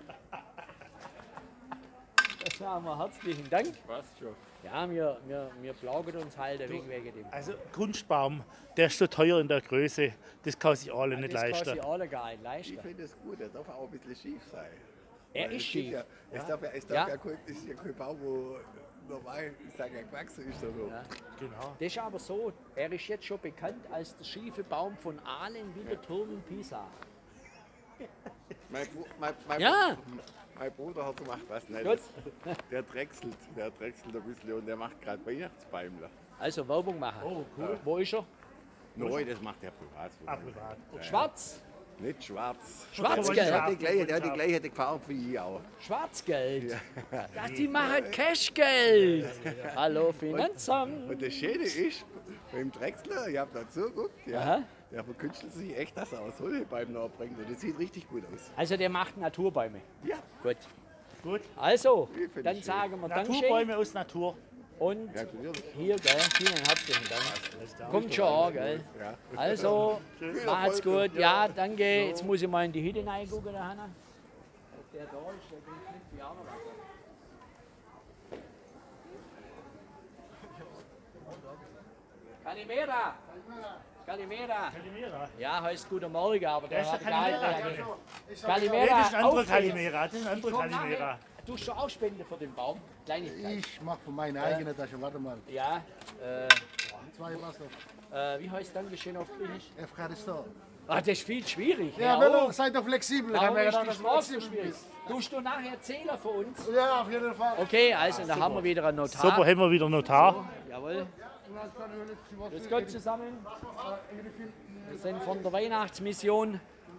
[SPEAKER 2] Das sagen wir herzlichen Dank.
[SPEAKER 8] Passt schon.
[SPEAKER 2] Ja, wir, wir, wir plagen uns halt ein wenig wegen dem.
[SPEAKER 1] Also Kunstbaum, der ist so teuer in der Größe, das kann sich alle nicht
[SPEAKER 2] das kann
[SPEAKER 1] leisten.
[SPEAKER 2] sich alle gar nicht leisten.
[SPEAKER 8] Ich finde es gut, er darf auch ein bisschen schief sein.
[SPEAKER 2] Er
[SPEAKER 8] Weil
[SPEAKER 2] ist
[SPEAKER 8] es
[SPEAKER 2] schief.
[SPEAKER 8] Ja, es
[SPEAKER 2] Ja.
[SPEAKER 8] darf ja, es darf
[SPEAKER 2] Ja.
[SPEAKER 8] ja. kein- es ist ja kein Baum, wo normal, ich sage ja, gewachsen ist. Oder so.
[SPEAKER 2] Ja.
[SPEAKER 1] Genau.
[SPEAKER 2] Das ist aber so, er ist jetzt schon bekannt als der schiefe Baum von Aalen wie der Turm in Pisa.
[SPEAKER 8] Mein, Bru- mein, mein,
[SPEAKER 2] Ja.
[SPEAKER 8] mein Bruder hat gemacht was Nettes. Der drechselt, der drechselt ein bisschen und der macht gerade Weihnachtsbäumler.
[SPEAKER 2] Also Werbung machen.
[SPEAKER 1] Oh, cool.
[SPEAKER 2] Wo ist er?
[SPEAKER 8] Nein, das macht er privat.
[SPEAKER 1] Ah, privat.
[SPEAKER 2] Schwarz.
[SPEAKER 8] Nicht schwarz.
[SPEAKER 2] Schwarzgeld.
[SPEAKER 8] Der hat die gleiche, der hat die gleiche Farbe wie ich auch.
[SPEAKER 2] Schwarzgeld. Ja, die machen Cashgeld. Hallo Finanzamt.
[SPEAKER 8] Und das Schöne ist, beim Drechsler, ich habe dazu geguckt, ja,
[SPEAKER 2] Aha.
[SPEAKER 8] der verkünstelt sich echt, dass er aus Holzbäumen nachbringt. Und das sieht richtig gut aus.
[SPEAKER 2] Also der macht Naturbäume.
[SPEAKER 8] Ja.
[SPEAKER 2] Gut.
[SPEAKER 1] Gut.
[SPEAKER 2] Also,
[SPEAKER 8] Ich find
[SPEAKER 2] dann
[SPEAKER 8] das
[SPEAKER 2] sagen wir Dankeschön.
[SPEAKER 1] Naturbäume aus Natur.
[SPEAKER 2] Und
[SPEAKER 8] Ja, natürlich.
[SPEAKER 2] hier, gell, vielen herzlichen Dank. Kommt schon an, gell.
[SPEAKER 8] Ja.
[SPEAKER 2] Also,
[SPEAKER 8] Viel
[SPEAKER 2] macht's
[SPEAKER 8] Erfolg.
[SPEAKER 2] gut. Ja, danke. Jetzt muss ich mal in die Hütte reingucken, der Hanna. Ob der da ist, der bringt nicht viel Arbeit. Kalimera. Kalimera.
[SPEAKER 1] Kalimera.
[SPEAKER 2] Ja, heißt guten Morgen, aber der
[SPEAKER 1] Das ist
[SPEAKER 2] hat
[SPEAKER 1] der
[SPEAKER 2] gar
[SPEAKER 1] Kalimera.
[SPEAKER 2] nicht.
[SPEAKER 1] Nee,
[SPEAKER 2] Kalimera.
[SPEAKER 1] das ist ein anderer
[SPEAKER 2] aufheben.
[SPEAKER 1] Kalimera. Das ist ein anderer
[SPEAKER 2] Ich komm
[SPEAKER 1] Kalimera.
[SPEAKER 2] nachher. Tust du auch Spende für den Baum? Kleinigkeit.
[SPEAKER 11] Ich mache von meiner eigenen Tasche, warte mal.
[SPEAKER 2] Ja. Äh,
[SPEAKER 11] Zwei Wasser.
[SPEAKER 2] äh, wie heißt Dankeschön auf Griechisch?
[SPEAKER 11] Efcharisto.
[SPEAKER 2] Ah, das ist viel schwierig.
[SPEAKER 11] Ja,
[SPEAKER 2] Hör
[SPEAKER 11] well,
[SPEAKER 2] auf.
[SPEAKER 11] seid doch flexibel.
[SPEAKER 2] Warum
[SPEAKER 11] Kann mir
[SPEAKER 2] ist
[SPEAKER 11] gedacht,
[SPEAKER 2] die
[SPEAKER 11] dass
[SPEAKER 2] Sprache
[SPEAKER 11] flexibel
[SPEAKER 2] so schwierig?
[SPEAKER 11] bist.
[SPEAKER 2] Tust du nachher Zähler für uns?
[SPEAKER 11] Ja, auf jeden Fall.
[SPEAKER 2] Okay, also da haben wir wieder einen Notar.
[SPEAKER 1] Super, haben wir wieder einen Notar.
[SPEAKER 2] Jawohl. Grüß Gott zusammen. Wir sind von der Weihnachtsmission.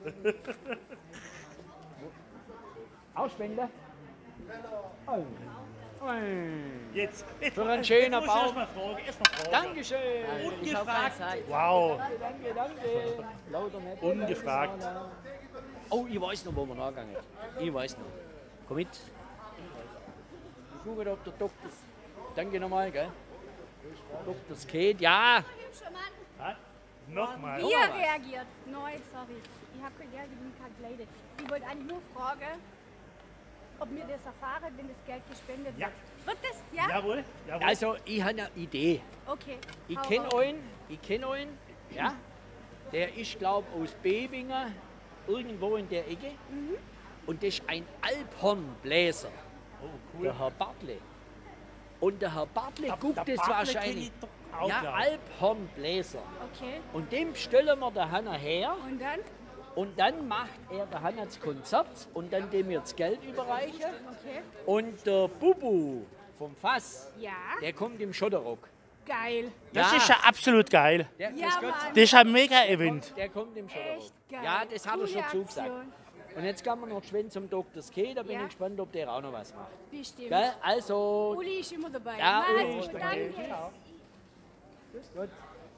[SPEAKER 2] Ausspende. Oh.
[SPEAKER 1] Jetzt, jetzt,
[SPEAKER 2] Für einen schönen
[SPEAKER 1] jetzt muss ich
[SPEAKER 2] Baum.
[SPEAKER 1] erst mal fragen. Erst mal fragen.
[SPEAKER 2] Dankeschön.
[SPEAKER 1] Ungefragt. Wow.
[SPEAKER 2] Danke, danke. Lauter nicht.
[SPEAKER 1] Ungefragt.
[SPEAKER 2] Oh, ich weiß noch, wo wir nachgegangen sind. Ich weiß noch. Komm mit. Ich gucke, ob der Doktor. Danke nochmal, gell? Doktor Skate, ja.
[SPEAKER 1] Ha? Nochmal.
[SPEAKER 9] Wie er reagiert. Nein, sorry. Ich habe kein Geld, ich bin kein Kleider. Ich wollte eigentlich nur fragen, ob mir das erfahren, wenn das Geld gespendet
[SPEAKER 1] Ja.
[SPEAKER 9] wird. Wird das? Ja?
[SPEAKER 1] Jawohl, jawohl.
[SPEAKER 2] Also, ich habe eine Idee.
[SPEAKER 9] Okay.
[SPEAKER 2] Ich
[SPEAKER 9] hau
[SPEAKER 2] kenne
[SPEAKER 9] raus.
[SPEAKER 2] einen, ich kenne einen, ja. Der ist, glaube ich, aus Bebinger, irgendwo in der Ecke.
[SPEAKER 9] Mhm.
[SPEAKER 2] Und das ist ein Alphornbläser.
[SPEAKER 1] Oh, cool.
[SPEAKER 2] Der Herr Bartle. Und der Herr Bartle
[SPEAKER 1] Der-
[SPEAKER 2] guckt
[SPEAKER 1] der
[SPEAKER 2] es
[SPEAKER 1] Bartle
[SPEAKER 2] wahrscheinlich.
[SPEAKER 1] kenn ich doch auch,
[SPEAKER 2] Ja,
[SPEAKER 1] glaub ich.
[SPEAKER 2] Alphornbläser.
[SPEAKER 9] Okay.
[SPEAKER 2] Und dem stellen wir der Hanna her.
[SPEAKER 9] Und dann?
[SPEAKER 2] Und dann macht er der Hanna das Konzert und dann dem wir das Geld überreichen.
[SPEAKER 9] Okay.
[SPEAKER 2] Und der Bubu vom Fass,
[SPEAKER 9] Ja.
[SPEAKER 2] der kommt im Schotterrock.
[SPEAKER 9] Geil.
[SPEAKER 1] Das
[SPEAKER 2] Ja.
[SPEAKER 1] ist ja absolut geil.
[SPEAKER 2] Der,
[SPEAKER 9] Ja,
[SPEAKER 2] grüß Gott,
[SPEAKER 9] Mann.
[SPEAKER 1] Das ist ein Mega-Event.
[SPEAKER 2] der kommt im Schotterrock.
[SPEAKER 9] Echt geil.
[SPEAKER 2] Ja, das hat er schon
[SPEAKER 9] Coole
[SPEAKER 2] zugesagt.
[SPEAKER 9] Aktion.
[SPEAKER 2] Und jetzt kann man noch geschwind zum Doktor Ske, da bin
[SPEAKER 9] Ja.
[SPEAKER 2] ich gespannt, ob der auch noch was macht.
[SPEAKER 9] Bestimmt.
[SPEAKER 2] Gell? Also,
[SPEAKER 9] Uli ist immer dabei.
[SPEAKER 2] Ja,
[SPEAKER 9] Macht's
[SPEAKER 2] Uli ist
[SPEAKER 9] gut,
[SPEAKER 2] dabei.
[SPEAKER 9] danke.
[SPEAKER 2] grüß Gott.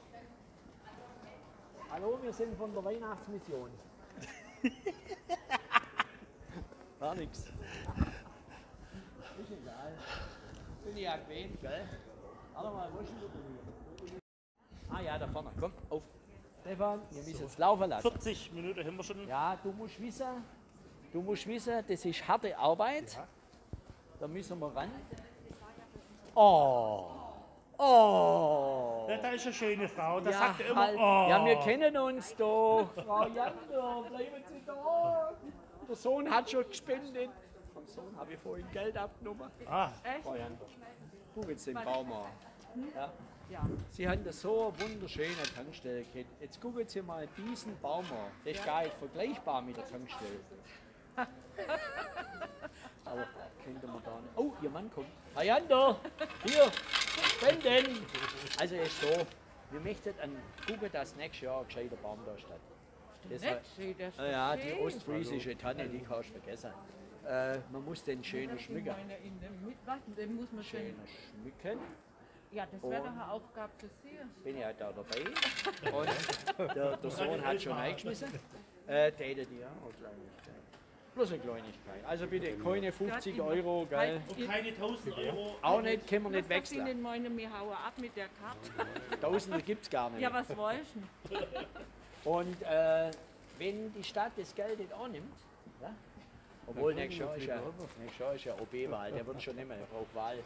[SPEAKER 2] Hallo, wir sind von der Weihnachtsmission. War nix. Ist egal. Bin ich ja gewähnt, gell? Warte mal, wo ist denn der hier? Ah ja, da vorne. Komm, auf. Stefan, wir müssen jetzt laufen lassen.
[SPEAKER 1] vierzig Minuten haben wir schon.
[SPEAKER 2] Ja, du musst wissen, du musst wissen, das ist harte Arbeit.
[SPEAKER 1] Ja.
[SPEAKER 2] Da müssen wir ran. Oh. Oh.
[SPEAKER 1] Ja, da ist eine schöne Frau. Da
[SPEAKER 2] Ja,
[SPEAKER 1] sagt er immer,
[SPEAKER 2] halt.
[SPEAKER 1] oh.
[SPEAKER 2] Ja, wir kennen uns doch. Frau Jander, bleiben Sie da. Der Sohn hat schon gespendet. Vom Sohn habe ich vorhin Geld abgenommen.
[SPEAKER 1] Ah,
[SPEAKER 2] Frau Jander, guck jetzt den Baum an. Ja.
[SPEAKER 4] Ja.
[SPEAKER 2] Sie haben da so eine wunderschöne Tankstelle gehabt. Jetzt gucken Sie mal diesen Baum an. Der ist gar nicht vergleichbar mit der Tankstelle. Aber könnte man da nicht. Oh, Ihr Mann kommt. Herr Jander, hier, spenden. Also es ist so, wir möchten an gucken, dass nächstes Jahr ein gescheiter Baum da steht. Deshalb,
[SPEAKER 4] Nett, das ist
[SPEAKER 2] äh, ja, die
[SPEAKER 4] schön.
[SPEAKER 2] ostfriesische Tanne, die kannst du vergessen. Äh, man muss den schön schmücken.
[SPEAKER 4] In dem Mitwachen, den muss man schön.
[SPEAKER 2] Schön schmücken.
[SPEAKER 4] Ja, das wäre doch
[SPEAKER 2] Und-
[SPEAKER 4] eine Aufgabe für Sie.
[SPEAKER 2] Bin ich halt da dabei. Und der, der Sohn hat schon eingeschmissen. Äh, tätet die ja auch Kleinigkeit. Bloß eine Kleinigkeit. Also bitte keine fünfzig Euro, gell?
[SPEAKER 1] und keine tausend Euro.
[SPEAKER 2] Auch nicht, können wir nicht
[SPEAKER 4] Was
[SPEAKER 2] wechseln.
[SPEAKER 4] Ihnen meine, wir hauen ab mit der Karte.
[SPEAKER 2] Tausende gibt es gar nicht.
[SPEAKER 4] Ja, was wolltest du?
[SPEAKER 2] Und äh, wenn die Stadt das Geld nicht annimmt, ja? Obwohl nächstes Jahr ist ja, nächstes Jahr ist ja O B-Wahl, der wird schon nicht mehr, der braucht Wahl.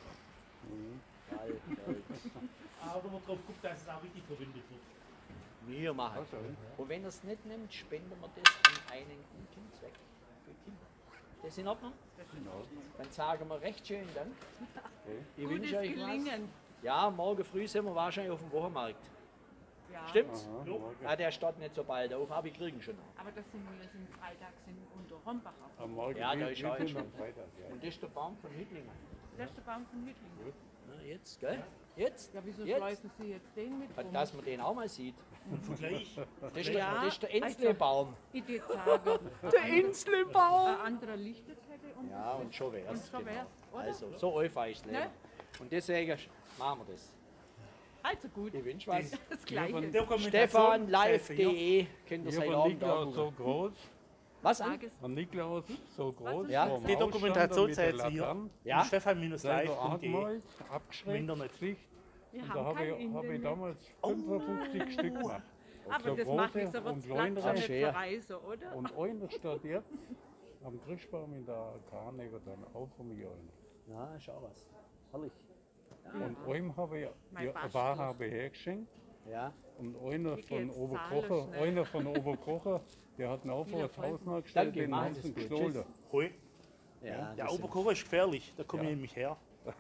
[SPEAKER 2] Wahl Geld.
[SPEAKER 1] Aber wenn man drauf guckt, dass es auch richtig verwendet wird.
[SPEAKER 2] Wir machen. Und wenn er es nicht nimmt, spenden wir das an einen guten Zweck für Kinder. Das ist in Ordnung? Dann sagen wir recht schönen Dank. Ich
[SPEAKER 4] Gutes
[SPEAKER 2] wünsche euch was.
[SPEAKER 4] Gelingen.
[SPEAKER 2] Ja, morgen früh sind wir wahrscheinlich auf dem Wochenmarkt.
[SPEAKER 4] Ja.
[SPEAKER 2] Stimmt's? Ja, der steht nicht so bald auf, aber ich kriege ihn schon noch.
[SPEAKER 4] Aber das sind wir sind freitags in unter Rombach.
[SPEAKER 10] Am Morgen
[SPEAKER 2] Ja, da
[SPEAKER 10] wie-
[SPEAKER 2] ist
[SPEAKER 10] wie
[SPEAKER 2] auch
[SPEAKER 10] viel
[SPEAKER 2] schon.
[SPEAKER 10] am Freitag, ja.
[SPEAKER 2] Und das ist der Baum von Hüttlingen.
[SPEAKER 4] Das ist der Baum von Hüttlingen.
[SPEAKER 2] Na, jetzt, gell? Jetzt?
[SPEAKER 4] Ja, wieso
[SPEAKER 2] Jetzt?
[SPEAKER 4] schleifen Sie jetzt den mit rum?
[SPEAKER 2] Dass man den auch mal sieht.
[SPEAKER 1] Und Vergleich.
[SPEAKER 2] Das ist der,
[SPEAKER 4] Ja,
[SPEAKER 2] das ist der Inslebaum.
[SPEAKER 4] Ich würde sagen,
[SPEAKER 2] Der Inslebaum.
[SPEAKER 4] ein anderer Lichterkette und
[SPEAKER 2] Ja, und schon wär's.
[SPEAKER 4] Und schon wär's, oder?
[SPEAKER 2] Also, so einfach ist das Leben.
[SPEAKER 4] Ne?
[SPEAKER 2] Und deswegen machen wir das.
[SPEAKER 4] also gut.
[SPEAKER 2] Ich wünsche was.
[SPEAKER 4] Das Gleiche.
[SPEAKER 1] Dokumentation
[SPEAKER 2] Stefan live
[SPEAKER 1] Sätze, ja.
[SPEAKER 2] punkt de könnt ihr
[SPEAKER 10] Hier
[SPEAKER 2] seit
[SPEAKER 10] war
[SPEAKER 2] Abend
[SPEAKER 10] Niklaus
[SPEAKER 2] angucken.
[SPEAKER 10] so groß.
[SPEAKER 2] Was an?
[SPEAKER 4] Sag es.
[SPEAKER 10] War Niklaus so groß.
[SPEAKER 2] Ja.
[SPEAKER 10] vor dem
[SPEAKER 1] Die
[SPEAKER 10] Haus
[SPEAKER 1] Dokumentation
[SPEAKER 10] stand er mit der
[SPEAKER 1] seht ihr hier.
[SPEAKER 10] Laterne.
[SPEAKER 2] Ja.
[SPEAKER 1] Stefan minus live
[SPEAKER 10] Selber
[SPEAKER 1] punkt de.
[SPEAKER 10] angemalt, abgeschreckt,
[SPEAKER 1] Internet.
[SPEAKER 10] Gesicht.
[SPEAKER 4] Wir
[SPEAKER 10] Und da
[SPEAKER 4] haben
[SPEAKER 10] habe
[SPEAKER 4] kein
[SPEAKER 10] ich, hab ich
[SPEAKER 4] Internet.
[SPEAKER 10] damals fünfundfünfzig Stück gemacht.
[SPEAKER 4] Aber
[SPEAKER 10] so
[SPEAKER 4] das
[SPEAKER 10] große
[SPEAKER 4] macht nichts, aber
[SPEAKER 10] und
[SPEAKER 4] das bleibt
[SPEAKER 10] kleinere.
[SPEAKER 4] auch nicht
[SPEAKER 2] Schön.
[SPEAKER 4] verreisen, oder?
[SPEAKER 10] Und einer steht jetzt am Christbaum in der Karne dann auch von mir ein.
[SPEAKER 2] Ja, schau was. Herrlich.
[SPEAKER 10] Und einem habe ich
[SPEAKER 4] Mein
[SPEAKER 10] ja, ein
[SPEAKER 4] Bastler.
[SPEAKER 10] paar habe ich hergeschenkt.
[SPEAKER 2] Ja.
[SPEAKER 10] Und einer
[SPEAKER 4] Die
[SPEAKER 10] von
[SPEAKER 4] geht's
[SPEAKER 10] Oberkocher,
[SPEAKER 4] zahlenschnell.
[SPEAKER 10] einer von Oberkocher, der hat einen Aufbau
[SPEAKER 4] Wieder voll.
[SPEAKER 10] tausend gestellt,
[SPEAKER 2] Danke,
[SPEAKER 10] den
[SPEAKER 2] machen
[SPEAKER 10] haben
[SPEAKER 2] Sie
[SPEAKER 10] sie
[SPEAKER 2] es gut.
[SPEAKER 10] gestohlen.
[SPEAKER 1] Hoi.
[SPEAKER 2] Ja,
[SPEAKER 1] Der
[SPEAKER 2] das sind-
[SPEAKER 1] Oberkocher ist gefährlich, da komme ich nämlich her.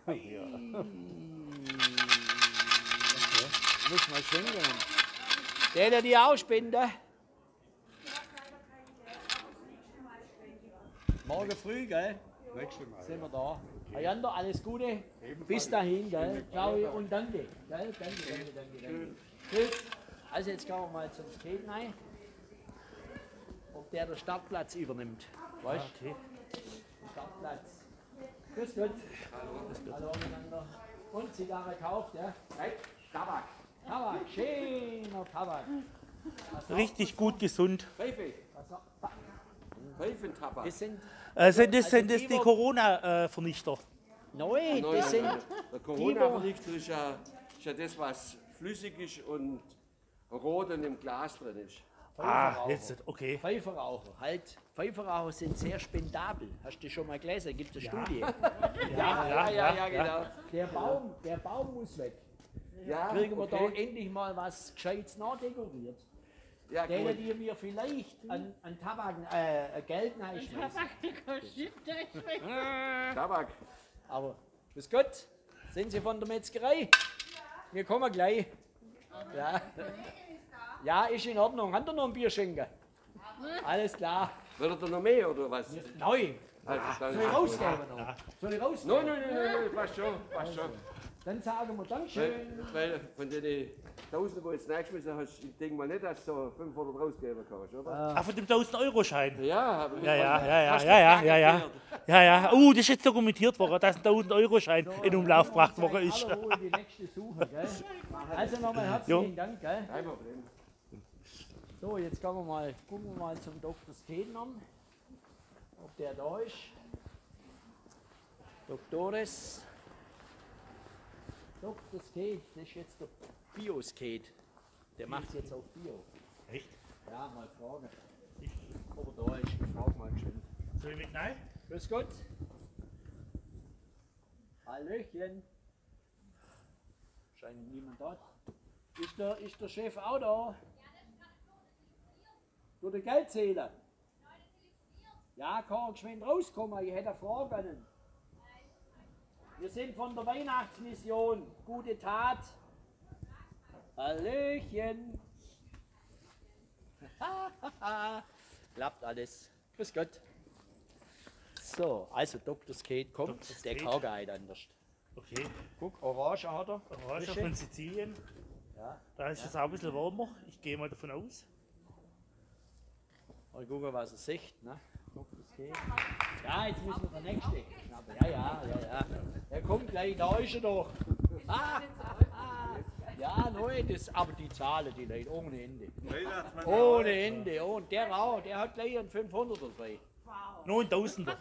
[SPEAKER 2] Muss mal schwingen. Der, der die ausspinde. Morgen früh, gell?
[SPEAKER 10] Nächstes Mal.
[SPEAKER 2] Sind wir da. Herr Jander, alles Gute. Bis dahin, gell? Ciao und danke. Gell? Danke, danke, danke, danke. Tschüss. Also jetzt gehen wir mal zum Skaten rein. Ob der den Startplatz übernimmt. Weißt du?
[SPEAKER 1] Okay.
[SPEAKER 2] Den Startplatz. Grüß Gott. Hallo miteinander. Und Zigarre kauft, ja? Nein, Tabak. Tabak, schöner Tabak.
[SPEAKER 1] Richtig gut gesund.
[SPEAKER 12] Pfeife.
[SPEAKER 2] Was noch?
[SPEAKER 12] Pfeifentabak.
[SPEAKER 2] Das sind,
[SPEAKER 1] Äh, sind das,
[SPEAKER 2] Also
[SPEAKER 1] sind das
[SPEAKER 2] die,
[SPEAKER 1] die
[SPEAKER 2] wo-
[SPEAKER 1] Corona-Vernichter?
[SPEAKER 2] nein,
[SPEAKER 12] Nein,
[SPEAKER 2] das sind
[SPEAKER 12] der
[SPEAKER 2] die, wo-
[SPEAKER 12] Corona-Vernichter ist ja, ist ja das, was flüssig ist und rot und im Glas drin ist.
[SPEAKER 1] Ah, jetzt, okay.
[SPEAKER 2] Pfeiferraucher. Halt, Pfeiferraucher sind sehr spendabel. Hast du schon mal gelesen? Gibt es eine Studie?
[SPEAKER 12] Ja, ja, ja, ja, genau.
[SPEAKER 2] Der Baum, der Baum muss weg.
[SPEAKER 12] Ja,
[SPEAKER 2] Kriegen wir da
[SPEAKER 12] okay.
[SPEAKER 2] endlich mal was Gescheites nachdekoriert.
[SPEAKER 12] Ja,
[SPEAKER 2] Der,
[SPEAKER 12] gut.
[SPEAKER 2] die mir vielleicht an, an Tabak, äh, Geld reinschmeißen.
[SPEAKER 12] Tabak.
[SPEAKER 2] Aber, bis Gott, sind Sie von der Metzgerei? Wir kommen gleich. Ja. Ja, ist in Ordnung. Hat er noch ein Bier schenken? Alles klar.
[SPEAKER 12] Wird er noch mehr oder was?
[SPEAKER 2] Nein.
[SPEAKER 12] Also, dann
[SPEAKER 2] Soll ich rausgeben noch? Soll ich rausgeben?
[SPEAKER 12] Nein, nein, nein, nein, passt schon, passt schon.
[SPEAKER 2] Dann sagen wir
[SPEAKER 12] Weil,
[SPEAKER 2] Dankeschön.
[SPEAKER 12] weil von den Tausenden, die du jetzt reingeschmissen hast, ich denke mal nicht, dass du so fünfhundert rausgeben kannst, oder?
[SPEAKER 1] Ah, von dem tausend-Euro-Schein.
[SPEAKER 12] Ja, aber
[SPEAKER 1] Ja, ja, ja, ja, ja, ja, ja, ja. Ja, ja. Uh, das ist jetzt dokumentiert worden, dass ein tausend-Euro-Schein in Umlauf gebracht worden ist.
[SPEAKER 2] Alle wohl die nächste Suche, gell? Also nochmal
[SPEAKER 1] Jo.
[SPEAKER 2] herzlichen Dank, gell?
[SPEAKER 12] Kein Problem.
[SPEAKER 2] So, jetzt gehen wir mal, gucken wir mal zum Doktor Skednern, ob der da ist. Doktores. Doktor Skate, das ist jetzt der Bio-Skate. Der macht jetzt auch Bio.
[SPEAKER 1] Echt?
[SPEAKER 2] Ja, mal fragen. Ob er da ist, ich frage mal schön.
[SPEAKER 1] Soll ich mit rein?
[SPEAKER 2] Grüß Gott. Hallöchen. Scheint niemand da. Ist der, ist der Chef auch da? Durch den Geldzähler? Ja, kann er geschwind rauskommen, ich hätte Fragen. Wir sind von der Weihnachtsmission. Gute Tat. Hallöchen. Klappt alles. Grüß Gott. So, also Doktor Skate kommt,
[SPEAKER 1] Doktor
[SPEAKER 2] der
[SPEAKER 1] Skate.
[SPEAKER 2] kann gar nicht anders.
[SPEAKER 1] Okay.
[SPEAKER 2] Guck, Orange hat er.
[SPEAKER 1] Orange
[SPEAKER 2] Frische.
[SPEAKER 1] von Sizilien.
[SPEAKER 2] Ja.
[SPEAKER 1] Da ist es auch ein bisschen warmer. Ich gehe mal davon aus.
[SPEAKER 2] Mal gucken, was er sieht. Ne? Doktor Skate. Ja, jetzt müssen wir der nächste schnappen. Ja, ja, ja, ja. Er kommt gleich, da ist er doch. Ah, ah. Ja, nein, das, aber die Zahlen, die Leute, ohne Ende. Ohne Ende. Und der auch, der hat gleich einen fünfhunderter dabei.
[SPEAKER 1] Nur ein Tausender.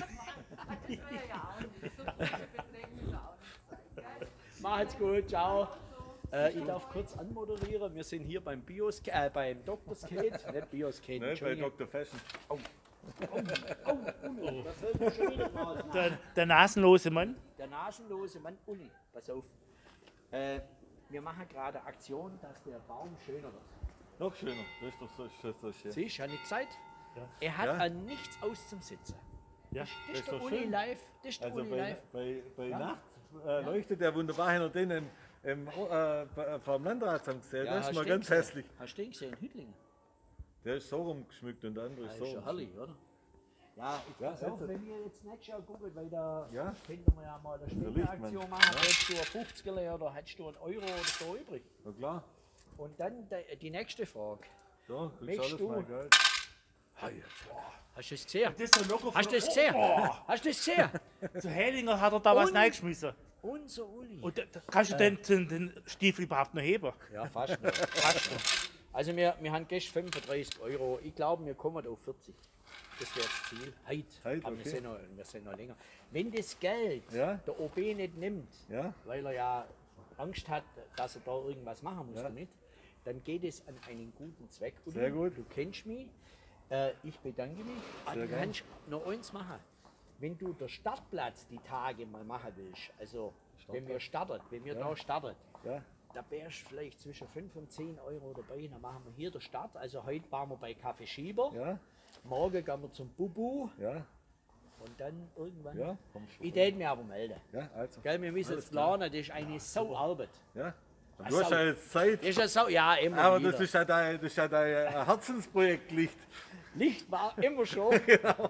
[SPEAKER 2] Macht's gut, ciao. Äh, ich darf kurz anmoderieren. Wir sind hier beim Bios äh, beim Doktor Skate, nicht Bioskate.
[SPEAKER 6] Ne, bei
[SPEAKER 2] Entschuldigung.
[SPEAKER 6] Doktor Fashion.
[SPEAKER 2] Oh, oh, oh, das fällt mir schon wieder raus.
[SPEAKER 1] Der, der nasenlose Mann.
[SPEAKER 2] Der nasenlose Mann, Uni, pass auf. Äh, wir machen gerade Aktion, dass der Baum schöner wird.
[SPEAKER 6] Noch schöner. Das ist doch so, das ist so schön.
[SPEAKER 2] Siehst du, habe ich gesagt?
[SPEAKER 1] Ja.
[SPEAKER 2] Er hat
[SPEAKER 6] Ja.
[SPEAKER 2] an nichts auszusitzen.
[SPEAKER 1] Ja.
[SPEAKER 2] Das
[SPEAKER 6] Das
[SPEAKER 2] ist
[SPEAKER 6] ist
[SPEAKER 2] der
[SPEAKER 6] doch
[SPEAKER 2] Uni
[SPEAKER 6] schön.
[SPEAKER 2] live. Das ist der
[SPEAKER 6] Also
[SPEAKER 2] Uni
[SPEAKER 6] bei,
[SPEAKER 2] live.
[SPEAKER 6] bei, bei
[SPEAKER 2] Ja.
[SPEAKER 6] Nacht äh, leuchtet der wunderbar hinter denen im, äh, bei- vom Landratsamt gesehen. das ist
[SPEAKER 2] hast
[SPEAKER 6] mal
[SPEAKER 2] du
[SPEAKER 6] ganz
[SPEAKER 2] den
[SPEAKER 6] hässlich.
[SPEAKER 2] gesehen? Hast du den gesehen, Hüttling?
[SPEAKER 6] Der ist so rumgeschmückt und der andere
[SPEAKER 2] Das
[SPEAKER 6] ist so
[SPEAKER 2] ist ja
[SPEAKER 6] rumgeschmückt.
[SPEAKER 2] herrlich, oder? Ja, ich
[SPEAKER 6] Ja,
[SPEAKER 2] pass auf,
[SPEAKER 6] jetzt-
[SPEAKER 2] wenn ihr jetzt nächstes Jahr guckt, weil da
[SPEAKER 6] Ja.
[SPEAKER 2] könnten wir ja mal eine
[SPEAKER 6] Lichtmann.
[SPEAKER 2] Spendenaktion machen.
[SPEAKER 6] Ja.
[SPEAKER 2] Hättest du ein fünfziger oder hättest du einen Euro oder so übrig?
[SPEAKER 6] Na klar.
[SPEAKER 2] Und dann die, die nächste Frage.
[SPEAKER 6] So, kriegst
[SPEAKER 2] Möchtest
[SPEAKER 6] alles
[SPEAKER 2] du?
[SPEAKER 6] mein Geld.
[SPEAKER 2] Hast du das gesehen?
[SPEAKER 1] Das ist so locker
[SPEAKER 2] Hast du das
[SPEAKER 1] von-
[SPEAKER 2] gesehen?
[SPEAKER 1] Oh,
[SPEAKER 2] Hast du das gesehen?
[SPEAKER 1] oh. Zu Hellinger hat er da was
[SPEAKER 2] Und-
[SPEAKER 1] reingeschmissen.
[SPEAKER 2] Unser Uli.
[SPEAKER 1] Und da, da kannst du den, den, den Stiefel überhaupt noch heben?
[SPEAKER 2] Ja, fast noch. Fast noch. Also wir, wir haben gestern fünfunddreißig Euro. Ich glaube, wir kommen auf vierzig. Das wäre das Ziel. Heute.
[SPEAKER 6] Heute,
[SPEAKER 2] Aber wir,
[SPEAKER 6] okay.
[SPEAKER 2] sind noch, wir sind noch länger. Wenn das Geld
[SPEAKER 6] Ja.
[SPEAKER 2] der O B nicht nimmt,
[SPEAKER 6] Ja.
[SPEAKER 2] weil er ja Angst hat, dass er da irgendwas machen muss
[SPEAKER 6] Ja.
[SPEAKER 2] damit, dann geht es an einen guten Zweck. Uli.
[SPEAKER 6] Sehr gut.
[SPEAKER 2] Du kennst mich. Äh, ich bedanke mich. Ah,
[SPEAKER 6] Sehr
[SPEAKER 2] du
[SPEAKER 6] gern.
[SPEAKER 2] kannst noch eins machen. Wenn du den Startplatz die Tage mal machen willst, also wenn wir startet, wenn wir
[SPEAKER 6] Ja.
[SPEAKER 2] da startet,
[SPEAKER 6] Ja.
[SPEAKER 2] da wärst du vielleicht zwischen fünf und zehn Euro dabei. Dann machen wir hier den Start. Also heute waren wir bei Kaffee Schieber.
[SPEAKER 6] Ja.
[SPEAKER 2] Morgen gehen wir zum Bubu.
[SPEAKER 6] Ja.
[SPEAKER 2] Und dann irgendwann.
[SPEAKER 6] Ja, komm schon.
[SPEAKER 2] Ich täte mich aber melden.
[SPEAKER 6] Ja, also.
[SPEAKER 2] Gell, wir müssen
[SPEAKER 6] Alles
[SPEAKER 2] es
[SPEAKER 6] klar.
[SPEAKER 2] planen, das ist eine Sauarbeit.
[SPEAKER 6] Ja. Und
[SPEAKER 2] Eine
[SPEAKER 6] du hast
[SPEAKER 2] Sau.
[SPEAKER 6] ja jetzt Zeit.
[SPEAKER 2] Das ist eine Sau, ja, immer
[SPEAKER 6] Aber
[SPEAKER 2] wieder.
[SPEAKER 6] das ist ja dein, das ist ja dein äh, Herzensprojekt Licht.
[SPEAKER 2] Licht war immer schon.
[SPEAKER 6] Genau.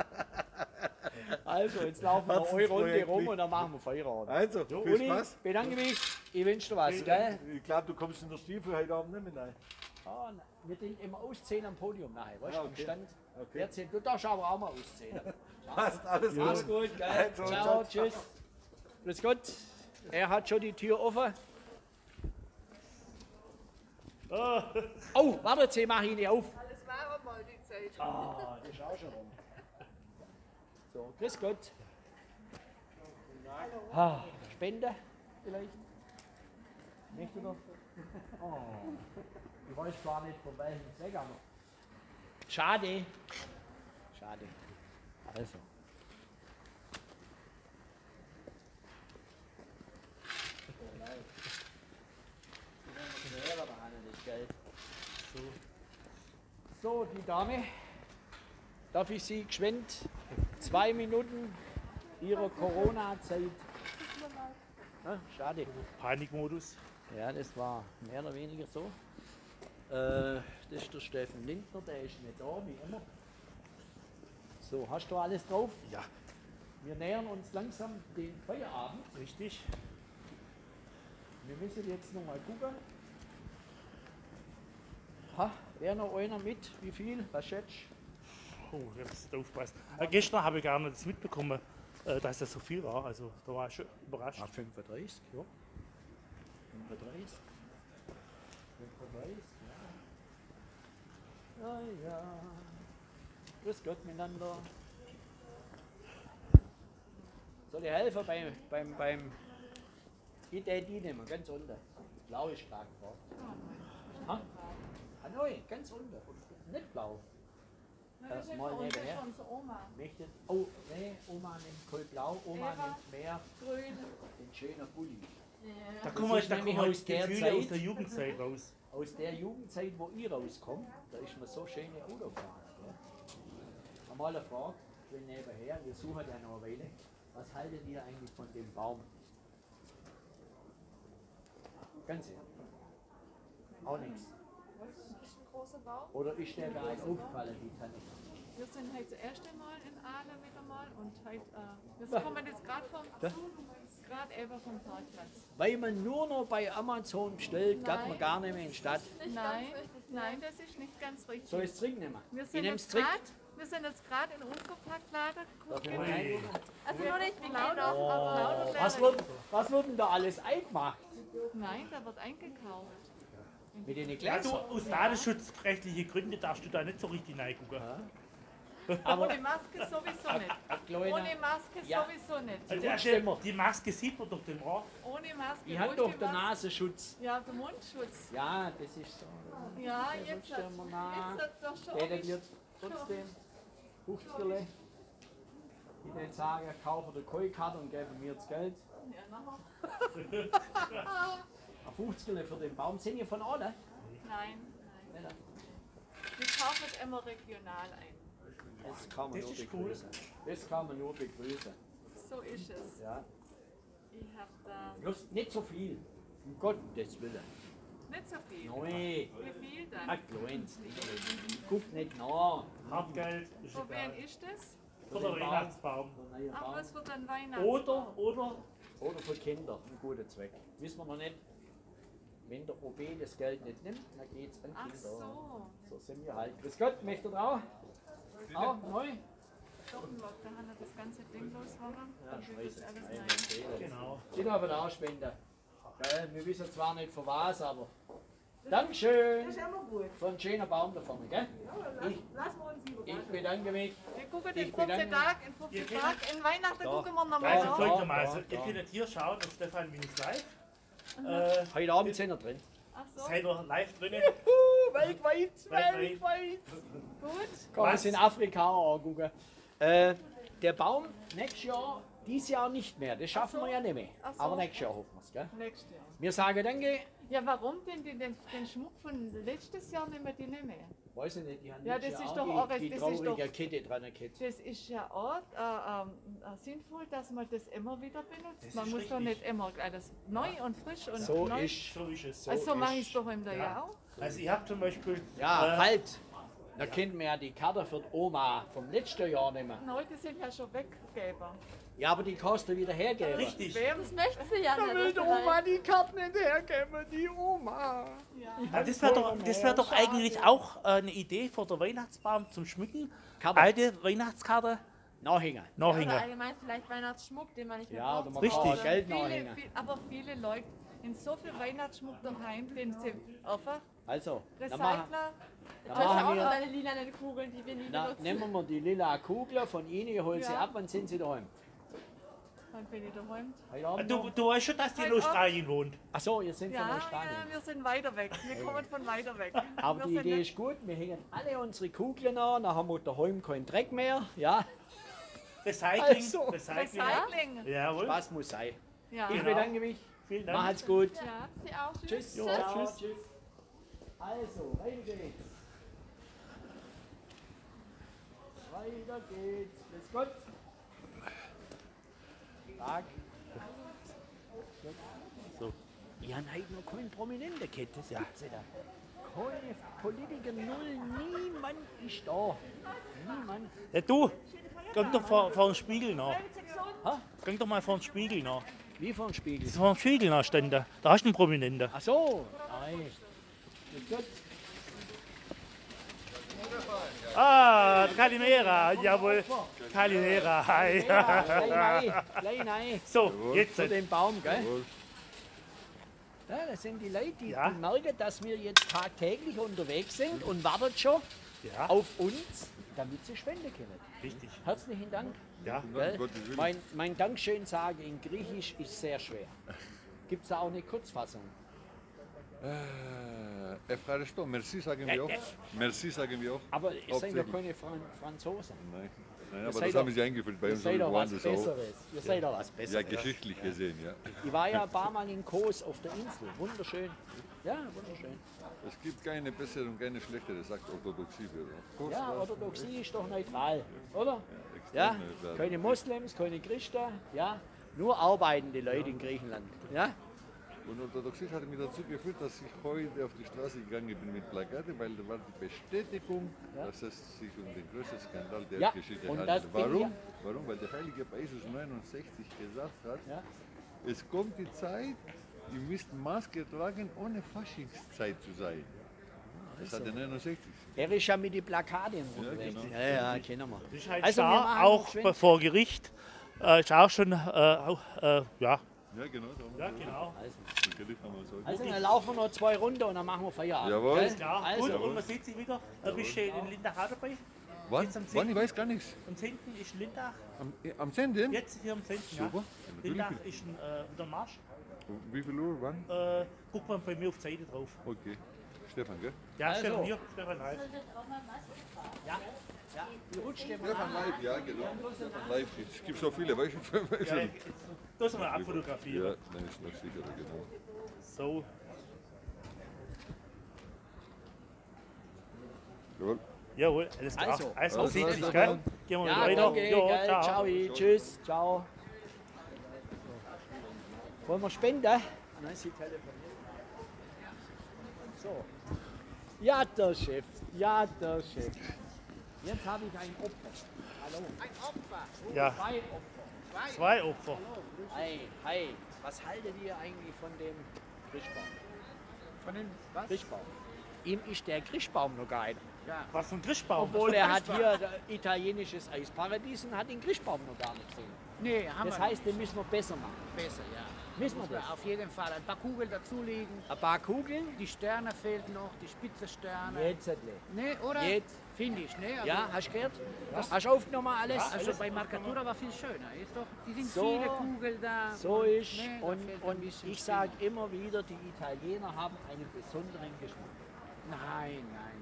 [SPEAKER 2] Also, jetzt laufen wir noch eine Runde
[SPEAKER 6] Herzensprojekt
[SPEAKER 2] rum
[SPEAKER 6] Licht.
[SPEAKER 2] und dann machen wir Feierabend.
[SPEAKER 6] Also,
[SPEAKER 2] Jo,
[SPEAKER 6] viel
[SPEAKER 2] Uli,
[SPEAKER 6] Spaß.
[SPEAKER 2] bedanke mich. Ich wünsche dir was, gell?
[SPEAKER 6] Ich glaube, du kommst in der Stiefel heute Abend nicht mehr rein.
[SPEAKER 2] Ah, na, wir den immer ausziehen am Podium nachher, weißt du,
[SPEAKER 6] Ah,
[SPEAKER 2] im
[SPEAKER 6] okay.
[SPEAKER 2] Stand.
[SPEAKER 6] Okay.
[SPEAKER 2] Wer zählt? Du darfst aber auch mal ausziehen.
[SPEAKER 6] Passt, alles gut.
[SPEAKER 2] Mach's gut, gell?
[SPEAKER 6] Also,
[SPEAKER 2] ciao,
[SPEAKER 6] ciao.
[SPEAKER 2] tschüss. Grüß Gott. Er hat schon die Tür offen. Oh, warte, jetzt mache ich ihn auf.
[SPEAKER 4] Das war auch mal die Zeit.
[SPEAKER 2] Ah, das ist auch schon rum. So, grüß Gott. Ah, Spende vielleicht? Möchte doch? Oh, ich weiß gar nicht, von welchem Zweck aber. Schade. Schade. Also. Das Geld. So, die Dame. Darf ich Sie geschwind zwei Minuten Ihrer Corona-Zeit? Ah, schade.
[SPEAKER 1] Panikmodus.
[SPEAKER 2] Ja, das war mehr oder weniger so. Äh, das ist der Steffen Lindner, der ist nicht da, wie immer. So, hast du alles drauf?
[SPEAKER 1] Ja.
[SPEAKER 2] Wir nähern uns langsam dem Feierabend.
[SPEAKER 1] Richtig.
[SPEAKER 2] Wir müssen jetzt noch mal gucken. Ha, wer noch einer mit? Wie viel? Was schätzt du?
[SPEAKER 1] Oh, da musst du aufpassen. Äh, gestern habe ich gar nicht mitbekommen, äh, dass das so viel war. Also da war ich schon überrascht.
[SPEAKER 2] Ah, fünfunddreißig, ja. fünfunddreißig. fünfunddreißig, ja. Ja, ja. Grüß Gott miteinander. Soll ich helfen beim, beim, beim ich tät die nehmen, ganz unten. Blau ist stark drauf. Ha? Hanoi, ganz unten. Nicht blau. Das mal nebenher. Möchte, oh, nee, Oma nimmt voll blau, Oma
[SPEAKER 4] Eva,
[SPEAKER 2] nimmt mehr
[SPEAKER 4] grün.
[SPEAKER 2] den schönen Pulli.
[SPEAKER 1] Da
[SPEAKER 2] Das
[SPEAKER 1] kommen wir,
[SPEAKER 2] ist
[SPEAKER 1] da
[SPEAKER 2] nämlich
[SPEAKER 1] kommen wir
[SPEAKER 2] aus der
[SPEAKER 1] Gefühle aus
[SPEAKER 2] Zeit.
[SPEAKER 1] der Jugendzeit raus.
[SPEAKER 2] Aus der Jugendzeit, wo ich rauskomme, da ist man so schöne Auto gefahren. Ja. Einmal eine Frage, ich will nebenher, wir suchen ja noch eine Weile. Was haltet ihr eigentlich von dem Baum? Ganz ehrlich. Auch nichts.
[SPEAKER 4] Das ist ein großer Baum.
[SPEAKER 2] Oder ist der gar nicht aufgefallen, die Tanne?
[SPEAKER 4] Wir sind heute das erste Mal in Aale wieder mal und heute, äh, wir kommen jetzt gerade vom,
[SPEAKER 2] Ja.
[SPEAKER 4] gerade eben vom Parkplatz.
[SPEAKER 2] Weil man nur noch bei Amazon bestellt, geht man
[SPEAKER 4] Nein.
[SPEAKER 2] gar nicht mehr in die Stadt.
[SPEAKER 4] Nein, nein, das ist nicht ganz richtig.
[SPEAKER 2] Soll ich es Trick nehmen?
[SPEAKER 4] Wir
[SPEAKER 2] Ich
[SPEAKER 4] sind,
[SPEAKER 2] nehme es
[SPEAKER 4] jetzt
[SPEAKER 2] Trick.
[SPEAKER 4] grad, wir sind jetzt gerade in unserer Parklade
[SPEAKER 2] Darf ich
[SPEAKER 4] geguckt.
[SPEAKER 2] mal reingucken?
[SPEAKER 4] Also nur nicht wie lauter, aber
[SPEAKER 2] Oh,
[SPEAKER 4] lauter
[SPEAKER 2] was, wird, was wird denn da alles eingemacht?
[SPEAKER 4] Nein, da wird eingekauft.
[SPEAKER 2] Mit den
[SPEAKER 1] Ja, du,
[SPEAKER 2] Gläsern?
[SPEAKER 1] aus datenschutzrechtlichen Gründen darfst du da nicht so richtig reingucken.
[SPEAKER 2] Aber-
[SPEAKER 4] Ohne Maske sowieso nicht.
[SPEAKER 2] Kleiner-
[SPEAKER 4] Ohne Maske
[SPEAKER 2] Ja.
[SPEAKER 4] sowieso nicht.
[SPEAKER 1] Also, also, die Maske sieht man doch dem Rohr.
[SPEAKER 4] Ohne Maske.
[SPEAKER 2] Ich
[SPEAKER 4] Wo
[SPEAKER 2] habe
[SPEAKER 4] ist
[SPEAKER 2] doch
[SPEAKER 4] die
[SPEAKER 2] den
[SPEAKER 4] Maske?
[SPEAKER 2] Nasenschutz.
[SPEAKER 4] Ja, der Mundschutz.
[SPEAKER 2] Ja, das ist so.
[SPEAKER 4] Ja,
[SPEAKER 2] Der
[SPEAKER 4] jetzt
[SPEAKER 2] rutscht
[SPEAKER 4] hat
[SPEAKER 2] immer nach.
[SPEAKER 4] jetzt hat doch schon.
[SPEAKER 2] Der wird trotzdem fünfzig. Ich würde sagen, kaufe die Koi-Karte und gebe mir das Geld.
[SPEAKER 4] Ja, nachher.
[SPEAKER 2] Ein fünfzig für den Baum. Sind ihr von alle?
[SPEAKER 4] Nein, nein. Wir kaufen immer regional ein.
[SPEAKER 2] Das kann man
[SPEAKER 1] Das
[SPEAKER 2] nur
[SPEAKER 1] ist cool.
[SPEAKER 2] begrüßen. Das kann man nur begrüßen.
[SPEAKER 4] So ist es.
[SPEAKER 2] Ja.
[SPEAKER 4] Ich habe da
[SPEAKER 2] Bloß nicht so viel. Um Gottes Willen.
[SPEAKER 4] nicht so viel.
[SPEAKER 2] Nein.
[SPEAKER 4] Wie viel dann?
[SPEAKER 2] Ach, kleins. Guck nicht nach.
[SPEAKER 1] Hartgeld ist
[SPEAKER 4] Für wen
[SPEAKER 1] egal.
[SPEAKER 4] ist das?
[SPEAKER 1] Für den Weihnachtsbaum.
[SPEAKER 4] Ach, was für den Weihnachtsbaum?
[SPEAKER 1] Oder, oder,
[SPEAKER 2] Oder für Kinder, ein guter Zweck. Wissen wir noch nicht. Wenn der O B das Geld nicht nimmt, dann geht es an
[SPEAKER 4] Ach
[SPEAKER 2] Kinder.
[SPEAKER 4] so.
[SPEAKER 2] So sind wir halt. Grüß Gott, möchtet ihr auch? Auch neu?
[SPEAKER 4] Stockenlock, da hat er das ganze Ding losmachen.
[SPEAKER 2] Ja,
[SPEAKER 4] Dann wird das
[SPEAKER 2] scheiße.
[SPEAKER 4] alles
[SPEAKER 2] Nein,
[SPEAKER 4] rein.
[SPEAKER 1] genau.
[SPEAKER 2] Sie dürfen auch spenden. Gell, wir wissen zwar nicht für was, aber. Dankeschön!
[SPEAKER 13] Das ist immer gut.
[SPEAKER 2] Für einen schönen Baum da vorne, gell?
[SPEAKER 13] Lass, lassen wir uns
[SPEAKER 2] Ich
[SPEAKER 13] überraschen.
[SPEAKER 2] bedanke mich.
[SPEAKER 4] Wir gucken
[SPEAKER 2] Ich
[SPEAKER 4] in fünfzehn
[SPEAKER 2] bedanke-
[SPEAKER 4] Tagen, in fünfzehn
[SPEAKER 1] Ihr
[SPEAKER 4] Tagen, in Weihnachten
[SPEAKER 2] Da.
[SPEAKER 4] gucken wir nochmal
[SPEAKER 1] Also
[SPEAKER 2] Ja,
[SPEAKER 4] nach.
[SPEAKER 1] folgendermaßen,
[SPEAKER 2] ja,
[SPEAKER 1] ihr
[SPEAKER 2] ja.
[SPEAKER 1] könnt hier schauen auf Stefan Minus Live. Äh,
[SPEAKER 2] Heute Abend sind wir drin.
[SPEAKER 4] Ach so,
[SPEAKER 1] seid ihr live drin?
[SPEAKER 2] Uh, weltweit,
[SPEAKER 1] Weltweit.
[SPEAKER 2] weltweit.
[SPEAKER 4] gut.
[SPEAKER 2] Kann man
[SPEAKER 1] Was?
[SPEAKER 2] es in Afrika auch angucken. Äh, der Baum nächstes Jahr Dieses Jahr nicht mehr, das schaffen
[SPEAKER 4] Ach so.
[SPEAKER 2] wir ja nicht mehr.
[SPEAKER 4] Ach so.
[SPEAKER 2] Aber nächstes Jahr hoffen wir es, gell?
[SPEAKER 4] Nächstes Jahr.
[SPEAKER 2] Wir sagen danke.
[SPEAKER 4] Ja, warum denn den, den, den Schmuck von letztes Jahr nehmen wir die nicht mehr?
[SPEAKER 2] Weiß ich nicht, die haben
[SPEAKER 4] Ja,
[SPEAKER 2] letztes
[SPEAKER 4] das
[SPEAKER 2] Jahr
[SPEAKER 4] ist doch
[SPEAKER 2] auch
[SPEAKER 4] auch recht-
[SPEAKER 2] die, die
[SPEAKER 4] das ist
[SPEAKER 2] traurige
[SPEAKER 4] doch-
[SPEAKER 2] Kette dran gehabt.
[SPEAKER 4] Das ist ja auch äh, ähm, äh, sinnvoll, dass man das immer wieder benutzt.
[SPEAKER 1] Das
[SPEAKER 4] Man
[SPEAKER 1] ist
[SPEAKER 4] muss doch
[SPEAKER 1] richtig.
[SPEAKER 4] nicht immer alles neu und frisch und
[SPEAKER 2] So
[SPEAKER 4] neu.
[SPEAKER 2] ist,
[SPEAKER 1] So ist es.
[SPEAKER 4] also so mache ich es
[SPEAKER 2] ist.
[SPEAKER 4] doch im Jahr auch.
[SPEAKER 1] Also ich habe zum Beispiel...
[SPEAKER 2] Ja,
[SPEAKER 1] äh,
[SPEAKER 2] halt! Da kennen wir ja die Karte für die Oma vom letzten Jahr nicht mehr.
[SPEAKER 4] Heute sind ja schon Weggeber.
[SPEAKER 2] Ja, aber die kannst du wieder hergeben.
[SPEAKER 1] Richtig.
[SPEAKER 7] Das möchte sie ja nicht.
[SPEAKER 2] will die Oma die Karten nicht hergeben, die Oma.
[SPEAKER 1] Ja, das wäre doch, das wär doch eigentlich auch äh, eine Idee für den Weihnachtsbaum zum Schmücken.
[SPEAKER 2] Karte.
[SPEAKER 1] Alte Weihnachtskarte
[SPEAKER 2] Nachhängen.
[SPEAKER 7] Oder
[SPEAKER 1] nachhängen.
[SPEAKER 7] allgemein vielleicht Weihnachtsschmuck, den man nicht mehr
[SPEAKER 2] Ja,
[SPEAKER 7] braucht.
[SPEAKER 2] oder man
[SPEAKER 1] Richtig.
[SPEAKER 2] kann auch Geld
[SPEAKER 4] Viele,
[SPEAKER 2] nachhängen.
[SPEAKER 4] viel, aber viele Leute in so viel Weihnachtsschmuck daheim, den sie einfach
[SPEAKER 2] Also, dann machen,
[SPEAKER 4] Recycler.
[SPEAKER 7] Du
[SPEAKER 2] dann
[SPEAKER 7] hast ja auch
[SPEAKER 2] machen
[SPEAKER 7] noch
[SPEAKER 2] wir,
[SPEAKER 7] deine lilanen Kugeln, die wir nie
[SPEAKER 2] na,
[SPEAKER 7] benutzen.
[SPEAKER 2] nehmen wir die lila Kugel von Ihnen, holen sie
[SPEAKER 4] Ja.
[SPEAKER 2] ab, wann sind sie daheim?
[SPEAKER 4] Dann bin ich daheim.
[SPEAKER 2] Heute Abend
[SPEAKER 1] Du,
[SPEAKER 2] noch?
[SPEAKER 1] du weißt schon, dass die in
[SPEAKER 4] Heute
[SPEAKER 1] Australien wohnt.
[SPEAKER 2] Ach so, ihr seid von
[SPEAKER 4] Ja,
[SPEAKER 2] Australien.
[SPEAKER 4] ja, wir sind weiter weg. Wir kommen von weiter weg.
[SPEAKER 2] Aber
[SPEAKER 4] wir
[SPEAKER 2] die
[SPEAKER 4] sind
[SPEAKER 2] Idee
[SPEAKER 4] nicht-
[SPEAKER 2] ist gut, wir hängen alle unsere Kugeln an, dann haben wir daheim keinen Dreck mehr. Ja,
[SPEAKER 1] Recycling.
[SPEAKER 2] Also.
[SPEAKER 1] Recycling.
[SPEAKER 4] Recycling.
[SPEAKER 1] Jawohl.
[SPEAKER 2] Spaß muss sein.
[SPEAKER 4] Ja.
[SPEAKER 2] Ich
[SPEAKER 1] Genau.
[SPEAKER 2] bedanke mich.
[SPEAKER 1] Vielen Dank.
[SPEAKER 2] Macht's gut.
[SPEAKER 7] Ja, sie auch.
[SPEAKER 2] Tschüss.
[SPEAKER 1] Jo,
[SPEAKER 2] Ciao.
[SPEAKER 1] tschüss.
[SPEAKER 2] Tschüss. Also, weiter geht's. Weiter geht's. Bis Gott. Tag.
[SPEAKER 1] So.
[SPEAKER 2] Ich habe heute noch keinen Prominenten gehabt, das gibt's nicht. Keine Politiker, null, niemand ist da. Niemand.
[SPEAKER 1] Ja, du, komm doch vor, vor den Spiegel nach.
[SPEAKER 2] Ha?
[SPEAKER 1] Komm doch mal vor den Spiegel nach.
[SPEAKER 2] Wie vor dem Spiegel?
[SPEAKER 1] Vor den Spiegel nach stand da. Da hast du einen Prominenten.
[SPEAKER 2] Ach so. Nein. Bis Gott.
[SPEAKER 1] Ah, Calimera, jawohl. Calimera, hi.
[SPEAKER 2] Ja, gleich rein, gleich rein.
[SPEAKER 1] So, jetzt.
[SPEAKER 2] Zu dem Baum, gell? Ja, das sind die Leute, die,
[SPEAKER 1] Ja.
[SPEAKER 2] die merken, dass wir jetzt tagtäglich unterwegs sind und warten schon
[SPEAKER 1] Ja,
[SPEAKER 2] auf uns, damit sie spenden können.
[SPEAKER 1] richtig.
[SPEAKER 2] Herzlichen Dank.
[SPEAKER 1] Ja.
[SPEAKER 2] Gell? Mein, mein Dankeschön sagen in Griechisch ist sehr schwer. Gibt es da auch eine Kurzfassung?
[SPEAKER 3] Äh, Ευχαριστώ. Merci sagen wir auch. Merci sagen wir auch.
[SPEAKER 2] Aber ihr seid ja
[SPEAKER 3] Hauptsächlich.
[SPEAKER 2] keine Fran Franzosen.
[SPEAKER 3] Nein, Nein
[SPEAKER 2] Ihr
[SPEAKER 3] aber
[SPEAKER 2] seid
[SPEAKER 3] das
[SPEAKER 2] doch-
[SPEAKER 3] haben sie eingeführt bei
[SPEAKER 2] Ihr
[SPEAKER 3] uns
[SPEAKER 2] seid doch was
[SPEAKER 3] woanders auch.
[SPEAKER 2] Besseres. Ihr seid doch was Besseres.
[SPEAKER 3] Ja, geschichtlich gesehen, ja.
[SPEAKER 2] Ich war ja ein paar Mal in Kos auf der Insel. Wunderschön. Ja, wunderschön.
[SPEAKER 3] Es gibt keine bessere und keine schlechtere, sagt Orthodoxie. Für
[SPEAKER 2] Ja, Orthodoxie ist doch neutral, oder?
[SPEAKER 3] extrem
[SPEAKER 2] Ja,
[SPEAKER 3] neutral.
[SPEAKER 2] keine Moslems, keine Christen, ja, nur arbeitende Leute in Griechenland. Ja?
[SPEAKER 3] Und Orthodoxie hat mich dazu geführt, dass ich heute auf die Straße gegangen bin mit Plakate, weil da war die Bestätigung,
[SPEAKER 2] Ja.
[SPEAKER 3] dass es sich um den größten Skandal der
[SPEAKER 2] Ja,
[SPEAKER 3] Erdgeschichte
[SPEAKER 2] und das
[SPEAKER 3] handelt.
[SPEAKER 2] bin
[SPEAKER 3] Warum?
[SPEAKER 2] ja-
[SPEAKER 3] Warum? Weil der heilige Jesus neunundsechzig gesagt hat,
[SPEAKER 2] Ja.
[SPEAKER 3] es kommt die Zeit, ihr müsst Maske tragen, ohne Faschingszeit zu sein. Das hat der neunundsechzig.
[SPEAKER 2] Er ist ja mit den Plakaten unterwegs.
[SPEAKER 3] genau.
[SPEAKER 2] Ja, ja, kennen wir.
[SPEAKER 1] Das ist halt
[SPEAKER 2] Also, wir
[SPEAKER 1] klar,
[SPEAKER 2] machen
[SPEAKER 1] auch
[SPEAKER 2] geschwind-
[SPEAKER 1] vor Gericht. Äh, ist auch schon, äh, auch, äh, ja.
[SPEAKER 3] Ja, genau. Da
[SPEAKER 1] Ja, genau.
[SPEAKER 3] So Gericht haben wir so.
[SPEAKER 2] Also, dann laufen wir noch zwei Runden und dann machen wir Feierabend.
[SPEAKER 3] Jawohl.
[SPEAKER 2] gell?
[SPEAKER 1] Ja,
[SPEAKER 2] Also,
[SPEAKER 1] und, und man sieht sie wieder. Äh, bist du in Lindach dabei?
[SPEAKER 3] Wann?
[SPEAKER 1] Jetzt am
[SPEAKER 3] Wann?
[SPEAKER 1] zehnten
[SPEAKER 3] Ich weiß gar nichts.
[SPEAKER 1] Am zehnten ist Lindach.
[SPEAKER 3] Am, am zehnten?
[SPEAKER 1] Jetzt hier am zehnten Ja.
[SPEAKER 3] Super.
[SPEAKER 1] Lindach
[SPEAKER 3] Natürlich.
[SPEAKER 1] ist ein, äh, wieder ein Marsch.
[SPEAKER 3] Wie viel Uhr? Wann?
[SPEAKER 1] Äh, guck mal bei mir auf die Seite drauf.
[SPEAKER 3] Okay. Stefan, gell?
[SPEAKER 1] Ja,
[SPEAKER 2] Also.
[SPEAKER 1] Stefan hier, Stefan Reif.
[SPEAKER 2] ja, ja, die rutscht immer
[SPEAKER 3] Stefan
[SPEAKER 2] an.
[SPEAKER 3] Live, ja, genau. Stefan Live. Es gibt so viele, weißt du? Weißt
[SPEAKER 1] Ja,
[SPEAKER 3] du?
[SPEAKER 1] jetzt, das mal abfotografieren.
[SPEAKER 3] Ja, nein, ist noch sicher, genau.
[SPEAKER 1] So,
[SPEAKER 3] Jawohl.
[SPEAKER 1] jawohl, alles klar.
[SPEAKER 2] Also,
[SPEAKER 1] Also,
[SPEAKER 3] alles
[SPEAKER 1] sieht
[SPEAKER 3] klar,
[SPEAKER 1] sich,
[SPEAKER 3] Stefan.
[SPEAKER 1] gell? Gehen wir
[SPEAKER 2] Ja,
[SPEAKER 1] weiter.
[SPEAKER 2] danke,
[SPEAKER 1] Jo,
[SPEAKER 2] gell,
[SPEAKER 1] ciao.
[SPEAKER 2] ciao, tschüss, ciao. Wollen wir spenden? Nein, sie telefoniert. So. Ja, der Chef, ja, der Chef. Jetzt habe ich ein Opfer. Hallo. Ein Opfer?
[SPEAKER 1] Ja.
[SPEAKER 2] Zwei Opfer.
[SPEAKER 1] Zwei Opfer.
[SPEAKER 2] Hi, hi. Was haltet ihr eigentlich von dem Christbaum?
[SPEAKER 5] Von den, was?
[SPEAKER 2] Christbaum. Ihm ist der Christbaum noch geil.
[SPEAKER 5] Ja.
[SPEAKER 1] Was für ein Christbaum.
[SPEAKER 2] Obwohl er hat hier ein italienisches Eisparadies und hat den Christbaum noch gar nicht gesehen.
[SPEAKER 5] Nee, haben
[SPEAKER 2] Das
[SPEAKER 5] wir
[SPEAKER 2] heißt, den müssen wir besser machen.
[SPEAKER 5] besser, ja.
[SPEAKER 2] Müssen wir
[SPEAKER 5] Müssen wir
[SPEAKER 2] das?
[SPEAKER 5] auf jeden Fall ein paar Kugeln dazulegen.
[SPEAKER 2] Ein paar Kugeln?
[SPEAKER 5] Die Sterne fehlen noch, die Spitzensterne.
[SPEAKER 2] Jetzt.
[SPEAKER 5] Nee, oder?
[SPEAKER 2] Jetzt.
[SPEAKER 5] Finde ich, ne? Also,
[SPEAKER 2] Ja, hast du gehört? Hast du aufgenommen alles?
[SPEAKER 5] Also bei Marcatura war viel schöner. Ist doch, die sind
[SPEAKER 2] So-
[SPEAKER 5] viele Kugeln da.
[SPEAKER 2] So ist.
[SPEAKER 5] Nee, da
[SPEAKER 2] Und,
[SPEAKER 5] fehlt ein
[SPEAKER 2] und
[SPEAKER 5] bisschen
[SPEAKER 2] ich sage immer wieder, die Italiener haben einen besonderen Geschmack.
[SPEAKER 5] Nein, nein,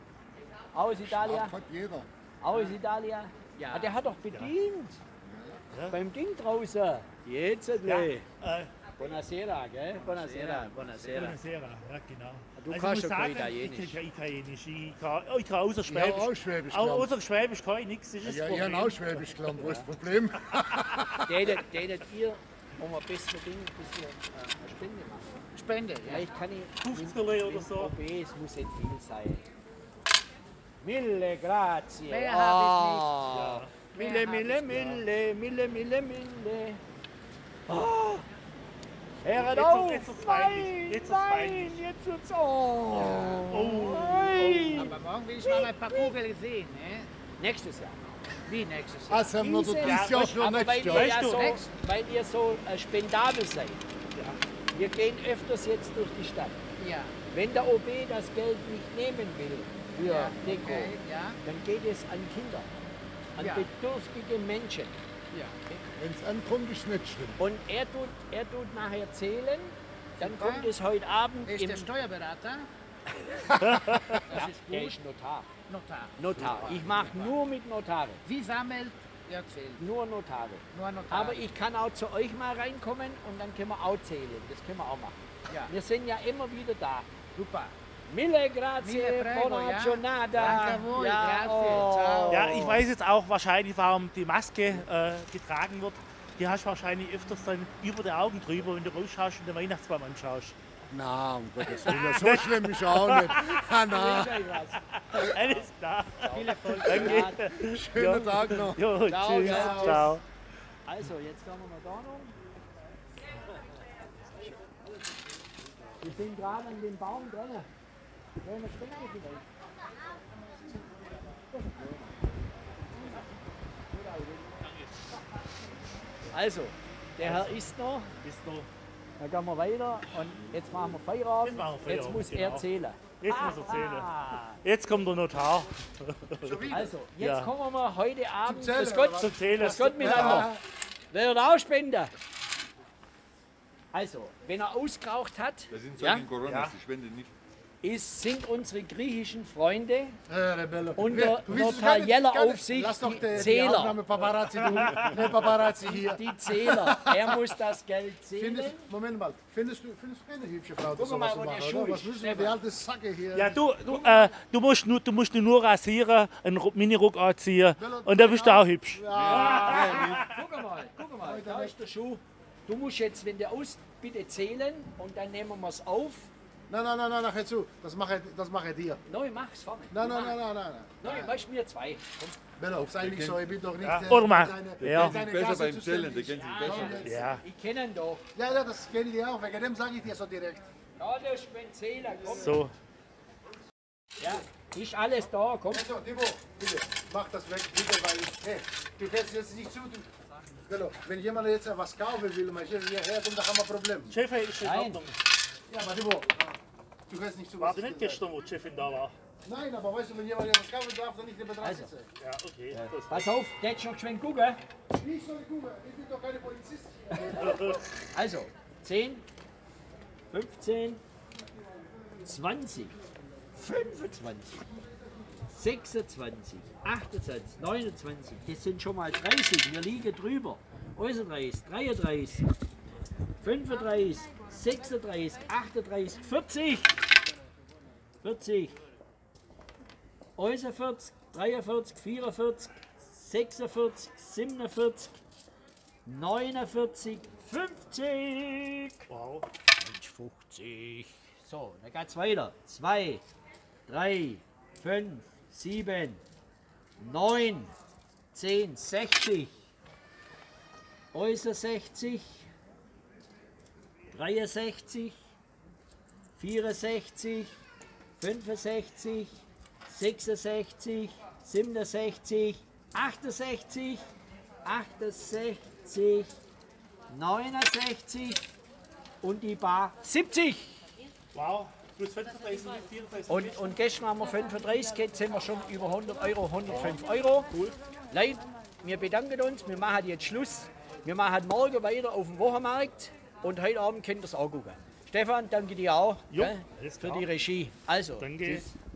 [SPEAKER 5] nein.
[SPEAKER 2] Aus Italia?
[SPEAKER 11] Hat jeder.
[SPEAKER 2] Aus Italia?
[SPEAKER 5] Ja.
[SPEAKER 2] Ah, der hat doch bedient. beim Ding draußen. Jetzt,
[SPEAKER 1] Ja,
[SPEAKER 2] äh.
[SPEAKER 1] äh,
[SPEAKER 2] Buonasera, gell? Buonasera, buonasera.
[SPEAKER 1] Buonasera, ja genau.
[SPEAKER 2] Du
[SPEAKER 1] Also
[SPEAKER 2] kannst
[SPEAKER 1] ich muss
[SPEAKER 2] ja kein
[SPEAKER 1] sagen,
[SPEAKER 2] Italienisch.
[SPEAKER 1] Ich kann Italienisch. Ich kann, oh, ich kann außer
[SPEAKER 11] Ich habe
[SPEAKER 1] Schwäbisch.
[SPEAKER 11] auch Schwäbisch
[SPEAKER 1] Au-
[SPEAKER 11] gelernt.
[SPEAKER 1] Außer Schwäbisch kann ich nichts. Das ist
[SPEAKER 11] Ja,
[SPEAKER 1] das
[SPEAKER 11] ich habe
[SPEAKER 1] Problem.
[SPEAKER 11] auch Schwäbisch gelernt. Wo ist das Problem?
[SPEAKER 2] Tätet tätet ihr um ein bisschen Ding, ein bisschen äh, eine Spende machen?
[SPEAKER 11] Spende, ja.
[SPEAKER 2] Vielleicht kann ich.
[SPEAKER 1] fünfzig oder so.
[SPEAKER 2] O B, es muss nicht viel sein. Mille grazie.
[SPEAKER 7] Mehr
[SPEAKER 2] Ah.
[SPEAKER 7] habe
[SPEAKER 2] Mille,
[SPEAKER 7] Mehr
[SPEAKER 2] mille,
[SPEAKER 7] habe
[SPEAKER 2] mille, mille, mille, mille. Oh. Hört
[SPEAKER 1] Jetzt-
[SPEAKER 2] auf!
[SPEAKER 1] jetzt wird's
[SPEAKER 2] Nein,
[SPEAKER 1] peinlich. Jetzt wird's
[SPEAKER 2] nein,
[SPEAKER 1] peinlich.
[SPEAKER 2] jetzt wird's... Oh!
[SPEAKER 1] Oh.
[SPEAKER 2] Nein.
[SPEAKER 11] Aber morgen will ich mal ein paar Kugeln sehen. Ne?
[SPEAKER 2] Nächstes Jahr.
[SPEAKER 11] Wie nächstes Jahr? Also,
[SPEAKER 2] Dieses
[SPEAKER 11] nur das Jahr für
[SPEAKER 2] aber weil
[SPEAKER 11] nächstes
[SPEAKER 2] ihr,
[SPEAKER 11] Jahr.
[SPEAKER 2] ja
[SPEAKER 1] Weißt du-
[SPEAKER 2] so, weil ihr so äh, spendabel seid. Wir gehen öfters jetzt durch die Stadt.
[SPEAKER 11] Ja.
[SPEAKER 2] Wenn der O B das Geld nicht nehmen will für
[SPEAKER 11] Ja,
[SPEAKER 2] Deko,
[SPEAKER 11] okay, ja.
[SPEAKER 2] dann geht es an Kinder, an
[SPEAKER 11] Ja.
[SPEAKER 2] bedürftige Menschen.
[SPEAKER 11] Ja. Wenn es ankommt, ist nicht schlimm.
[SPEAKER 2] Und er tut, er tut nachher zählen, dann
[SPEAKER 11] Super.
[SPEAKER 2] kommt es heute Abend
[SPEAKER 11] Er ist
[SPEAKER 2] im...
[SPEAKER 11] der Steuerberater.
[SPEAKER 2] das
[SPEAKER 11] ist
[SPEAKER 2] der
[SPEAKER 11] gut.
[SPEAKER 2] ist Notar.
[SPEAKER 11] Notar.
[SPEAKER 2] Notar. Ich mache nur mit Notare.
[SPEAKER 11] Wie sammelt? Erzählt.
[SPEAKER 2] Nur Notare.
[SPEAKER 11] Nur Notar.
[SPEAKER 2] Aber ich kann auch zu euch mal reinkommen und dann können wir auch zählen. Das können wir auch machen.
[SPEAKER 11] Ja.
[SPEAKER 2] Wir sind ja immer wieder da.
[SPEAKER 11] Super.
[SPEAKER 2] Mille grazie,
[SPEAKER 11] Mille prego,
[SPEAKER 2] buona
[SPEAKER 11] ja.
[SPEAKER 2] giornata.
[SPEAKER 11] Danke a voi,
[SPEAKER 2] Ja,
[SPEAKER 11] grazie.
[SPEAKER 2] oh.
[SPEAKER 11] Ciao.
[SPEAKER 1] Ja, ich weiß jetzt auch wahrscheinlich, warum die Maske äh, getragen wird. Die hast du wahrscheinlich öfters dann über die Augen drüber, wenn du rausschaust und den Weihnachtsbaum anschaust.
[SPEAKER 11] Na, um Gottes Willen, so schlimm ist er auch nicht. Ah, na.
[SPEAKER 1] Alles klar.
[SPEAKER 2] Viel Erfolg.
[SPEAKER 1] Danke.
[SPEAKER 11] Schönen Tag noch.
[SPEAKER 1] Jo,
[SPEAKER 2] Ciao,
[SPEAKER 1] tschüss.
[SPEAKER 2] ciao.
[SPEAKER 1] Ciao.
[SPEAKER 2] Also, jetzt kommen wir mal da noch. Wir sind gerade an dem Baum dran. Wollen wir Spende vielleicht? Also, der Herr ist noch.
[SPEAKER 1] Ist noch.
[SPEAKER 2] Dann gehen wir weiter und jetzt machen wir Feierabend.
[SPEAKER 1] Jetzt machen wir Feierabend,
[SPEAKER 2] Jetzt muss
[SPEAKER 1] genau.
[SPEAKER 2] er zählen.
[SPEAKER 1] Jetzt muss er zählen.
[SPEAKER 2] Ah.
[SPEAKER 1] Jetzt kommt der Notar.
[SPEAKER 2] Also, jetzt
[SPEAKER 1] Ja.
[SPEAKER 2] kommen wir heute Abend.
[SPEAKER 11] Zählen,
[SPEAKER 2] Grüß Gott,
[SPEAKER 11] oder was?
[SPEAKER 1] Zum Zählen.
[SPEAKER 2] grüß Gott miteinander. Wer wird auch spenden? Also, wenn er ausgeraucht hat,
[SPEAKER 8] Das sind
[SPEAKER 2] ja,
[SPEAKER 8] solche Coronas,
[SPEAKER 1] Ja.
[SPEAKER 8] die spenden nicht.
[SPEAKER 2] ist, sind unsere griechischen Freunde
[SPEAKER 11] Herr Rebello.
[SPEAKER 2] unter
[SPEAKER 11] Du willst es gar nicht-
[SPEAKER 2] notarieller
[SPEAKER 11] gar nicht-
[SPEAKER 2] Aufsicht
[SPEAKER 11] Lass doch
[SPEAKER 2] die
[SPEAKER 11] die, die
[SPEAKER 2] Zähler.
[SPEAKER 11] Aufnahme Paparazzi, du. Ne, Paparazzi hier.
[SPEAKER 2] Die Zähler. Er muss das Geld zählen.
[SPEAKER 11] Findest, Moment mal, findest du, findest du keine hübsche Frau, die
[SPEAKER 2] Guck mal,
[SPEAKER 11] sowas
[SPEAKER 2] wo
[SPEAKER 11] so
[SPEAKER 2] der
[SPEAKER 11] macht,
[SPEAKER 2] Schuh
[SPEAKER 11] oder? Was
[SPEAKER 2] ist,
[SPEAKER 11] müssen wir, die
[SPEAKER 2] Stefan.
[SPEAKER 11] alte Sacke hier?
[SPEAKER 1] Ja, du, du, äh, du, musst nur, du musst nur rasieren, einen Ru- Minirock anziehen und dann bist du auch hübsch.
[SPEAKER 2] Guck mal, guck mal, da ist der Schuh. Du musst jetzt, wenn der aus, bitte zählen und dann nehmen wir es auf.
[SPEAKER 11] Nein, nein, nein, nein, nachher zu. Das mache das mache ich dir.
[SPEAKER 2] Nein, mach's vorne.
[SPEAKER 11] Nein, nein, nein, nein, nein.
[SPEAKER 2] Nein, machst mir zwei. Komm.
[SPEAKER 11] Bello, sei nicht so, ich bin doch nicht...
[SPEAKER 1] Ja,
[SPEAKER 11] äh,
[SPEAKER 1] oder mach.
[SPEAKER 11] deine-
[SPEAKER 1] Ja.
[SPEAKER 11] deine
[SPEAKER 8] Besser
[SPEAKER 11] Gasse
[SPEAKER 8] beim
[SPEAKER 11] zu
[SPEAKER 8] Zählen, der
[SPEAKER 11] ständig.
[SPEAKER 8] kennt sich besser.
[SPEAKER 1] Ja.
[SPEAKER 2] Ich kenne ihn doch.
[SPEAKER 11] Ja, ja, das kenne ich auch, wegen dem sage ich dir so direkt.
[SPEAKER 2] Ja, das ist mein Zähler. Komm.
[SPEAKER 1] So.
[SPEAKER 2] Ja, ist alles da. Komm.
[SPEAKER 11] Also, Timo, bitte, mach das weg, bitte, weil, hey, du kannst jetzt nicht zu... Du, Bello, wenn jemand jetzt was kaufen will, mein Chef hierher kommt, dann haben wir ein Problem.
[SPEAKER 1] Chef ist in
[SPEAKER 2] Nein.
[SPEAKER 1] Ordnung.
[SPEAKER 11] Ja, aber Timo, du kannst nicht zu
[SPEAKER 1] War
[SPEAKER 11] was...
[SPEAKER 1] das nicht gestern, wo die Chefin da war?
[SPEAKER 11] Nein, aber weißt du, wenn jemand etwas kaufen darf, dann nicht der Betrag
[SPEAKER 2] Also.
[SPEAKER 11] sitzen.
[SPEAKER 1] Ja, okay.
[SPEAKER 2] Pass auf, jetzt schon geschwind gucken.
[SPEAKER 11] Wie soll ich gucken? Ich bin doch keine Polizist.
[SPEAKER 2] Also, zehn, fünfzehn, zwanzig, fünfundzwanzig, sechsundzwanzig, achtundzwanzig, neunundzwanzig. Das sind schon mal dreißig. Wir liegen drüber. einunddreißig, dreiunddreißig, fünfunddreißig, sechsunddreißig, achtunddreißig, vierzig. vierzig, einundvierzig, dreiundvierzig, vierundvierzig, sechsundvierzig, siebenundvierzig, neunundvierzig, fünfzig.
[SPEAKER 1] Wow.
[SPEAKER 2] fünfzig. So, dann geht's weiter. zwei, drei, fünf, sieben, neun, zehn, sechzig, äußer sechzig, dreiundsechzig, vierundsechzig, fünfundsechzig, sechsundsechzig, siebenundsechzig, achtundsechzig, achtundsechzig, neunundsechzig und die Bar siebzig.
[SPEAKER 1] Wow. Plus fünfunddreißig, vierunddreißig.
[SPEAKER 2] Und, und gestern haben wir fünfunddreißig, jetzt sind wir schon über hundert Euro, hundertfünf Euro. Cool. Leute, wir bedanken uns, wir machen jetzt Schluss. Wir machen morgen weiter auf dem Wochenmarkt und heute Abend könnt ihr es auch gucken. Stefan, danke dir auch
[SPEAKER 1] Jo,
[SPEAKER 2] gell,
[SPEAKER 1] alles
[SPEAKER 2] für
[SPEAKER 1] klar.
[SPEAKER 2] die Regie. Also,
[SPEAKER 1] Danke.
[SPEAKER 2] tschüss.